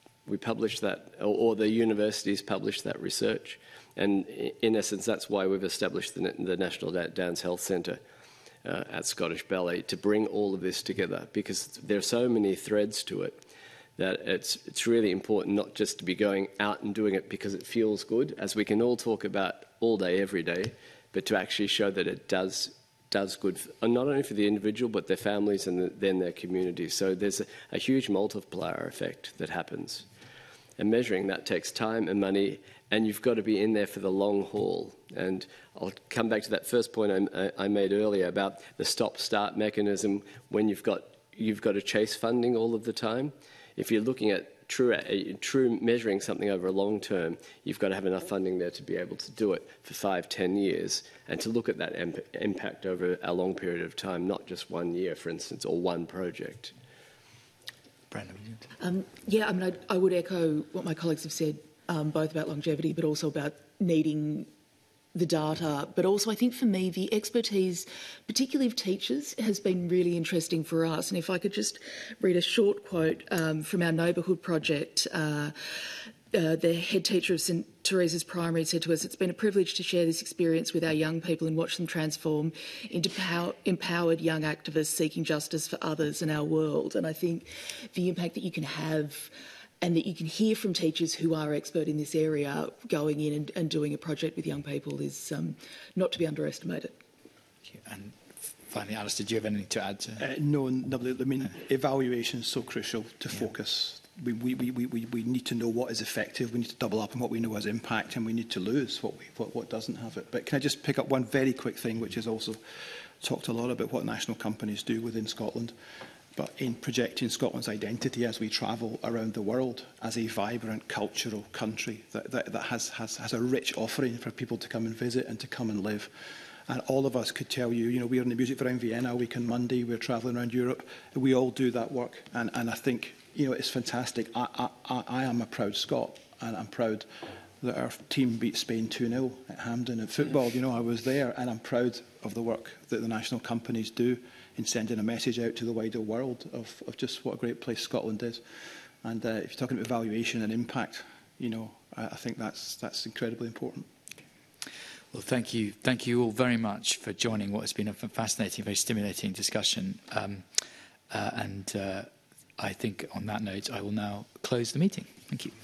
or the universities publish that research. And in essence, that's why we've established the National Dance Health Centre at Scottish Ballet, to bring all of this together, because there are so many threads to it that it's really important not just to be going out and doing it because it feels good, as we can all talk about all day, every day, but to actually show that it does good, not only for the individual, but their families and then their communities. So there's a huge multiplier effect that happens. And measuring that takes time and money, and you've got to be in there for the long haul. And I'll come back to that first point I made earlier about the stop-start mechanism. When you've got to chase funding all of the time, If you're looking at true measuring something over a long term, you've got to have enough funding there to be able to do it for 5-10 years and to look at that impact over a long period of time, not just 1 year, for instance, or one project. Brenda. Yeah, I mean, I would echo what my colleagues have said, both about longevity, but also about needing the data. But also, I think for me, the expertise, particularly of teachers, has been really interesting for us. And if I could just read a short quote from our neighbourhood project, the head teacher of St Teresa's Primary said to us, "It's been a privilege to share this experience with our young people and watch them transform into empowered young activists seeking justice for others in our world." And I think the impact that you can have and that you can hear from teachers who are expert in this area going in and doing a project with young people is not to be underestimated. Thank you. And finally, Alistair, do you have anything to add to? No, I mean, evaluation is so crucial to focus. We need to know what is effective, we need to double up on what we know has impact, and we need to lose what doesn't have it. But can I just pick up one very quick thing, which is also talked a lot about what national companies do within Scotland, but in projecting Scotland's identity as we travel around the world as a vibrant cultural country that has a rich offering for people to come and visit and to come and live. And all of us could tell you, you know, we're in the Music Around Vienna a week on Monday, we're travelling around Europe, and we all do that work. And I think, you know, it's fantastic. I am a proud Scot, and I'm proud that our team beat Spain 2-0 at Hampden in football. You know, I was there, and I'm proud of the work that the national companies do in sending a message out to the wider world of just what a great place Scotland is. And if you're talking about evaluation and impact, you know, I think that's incredibly important. Well, thank you all very much for joining what has been a fascinating, very stimulating discussion. I think on that note, I will now close the meeting. Thank you.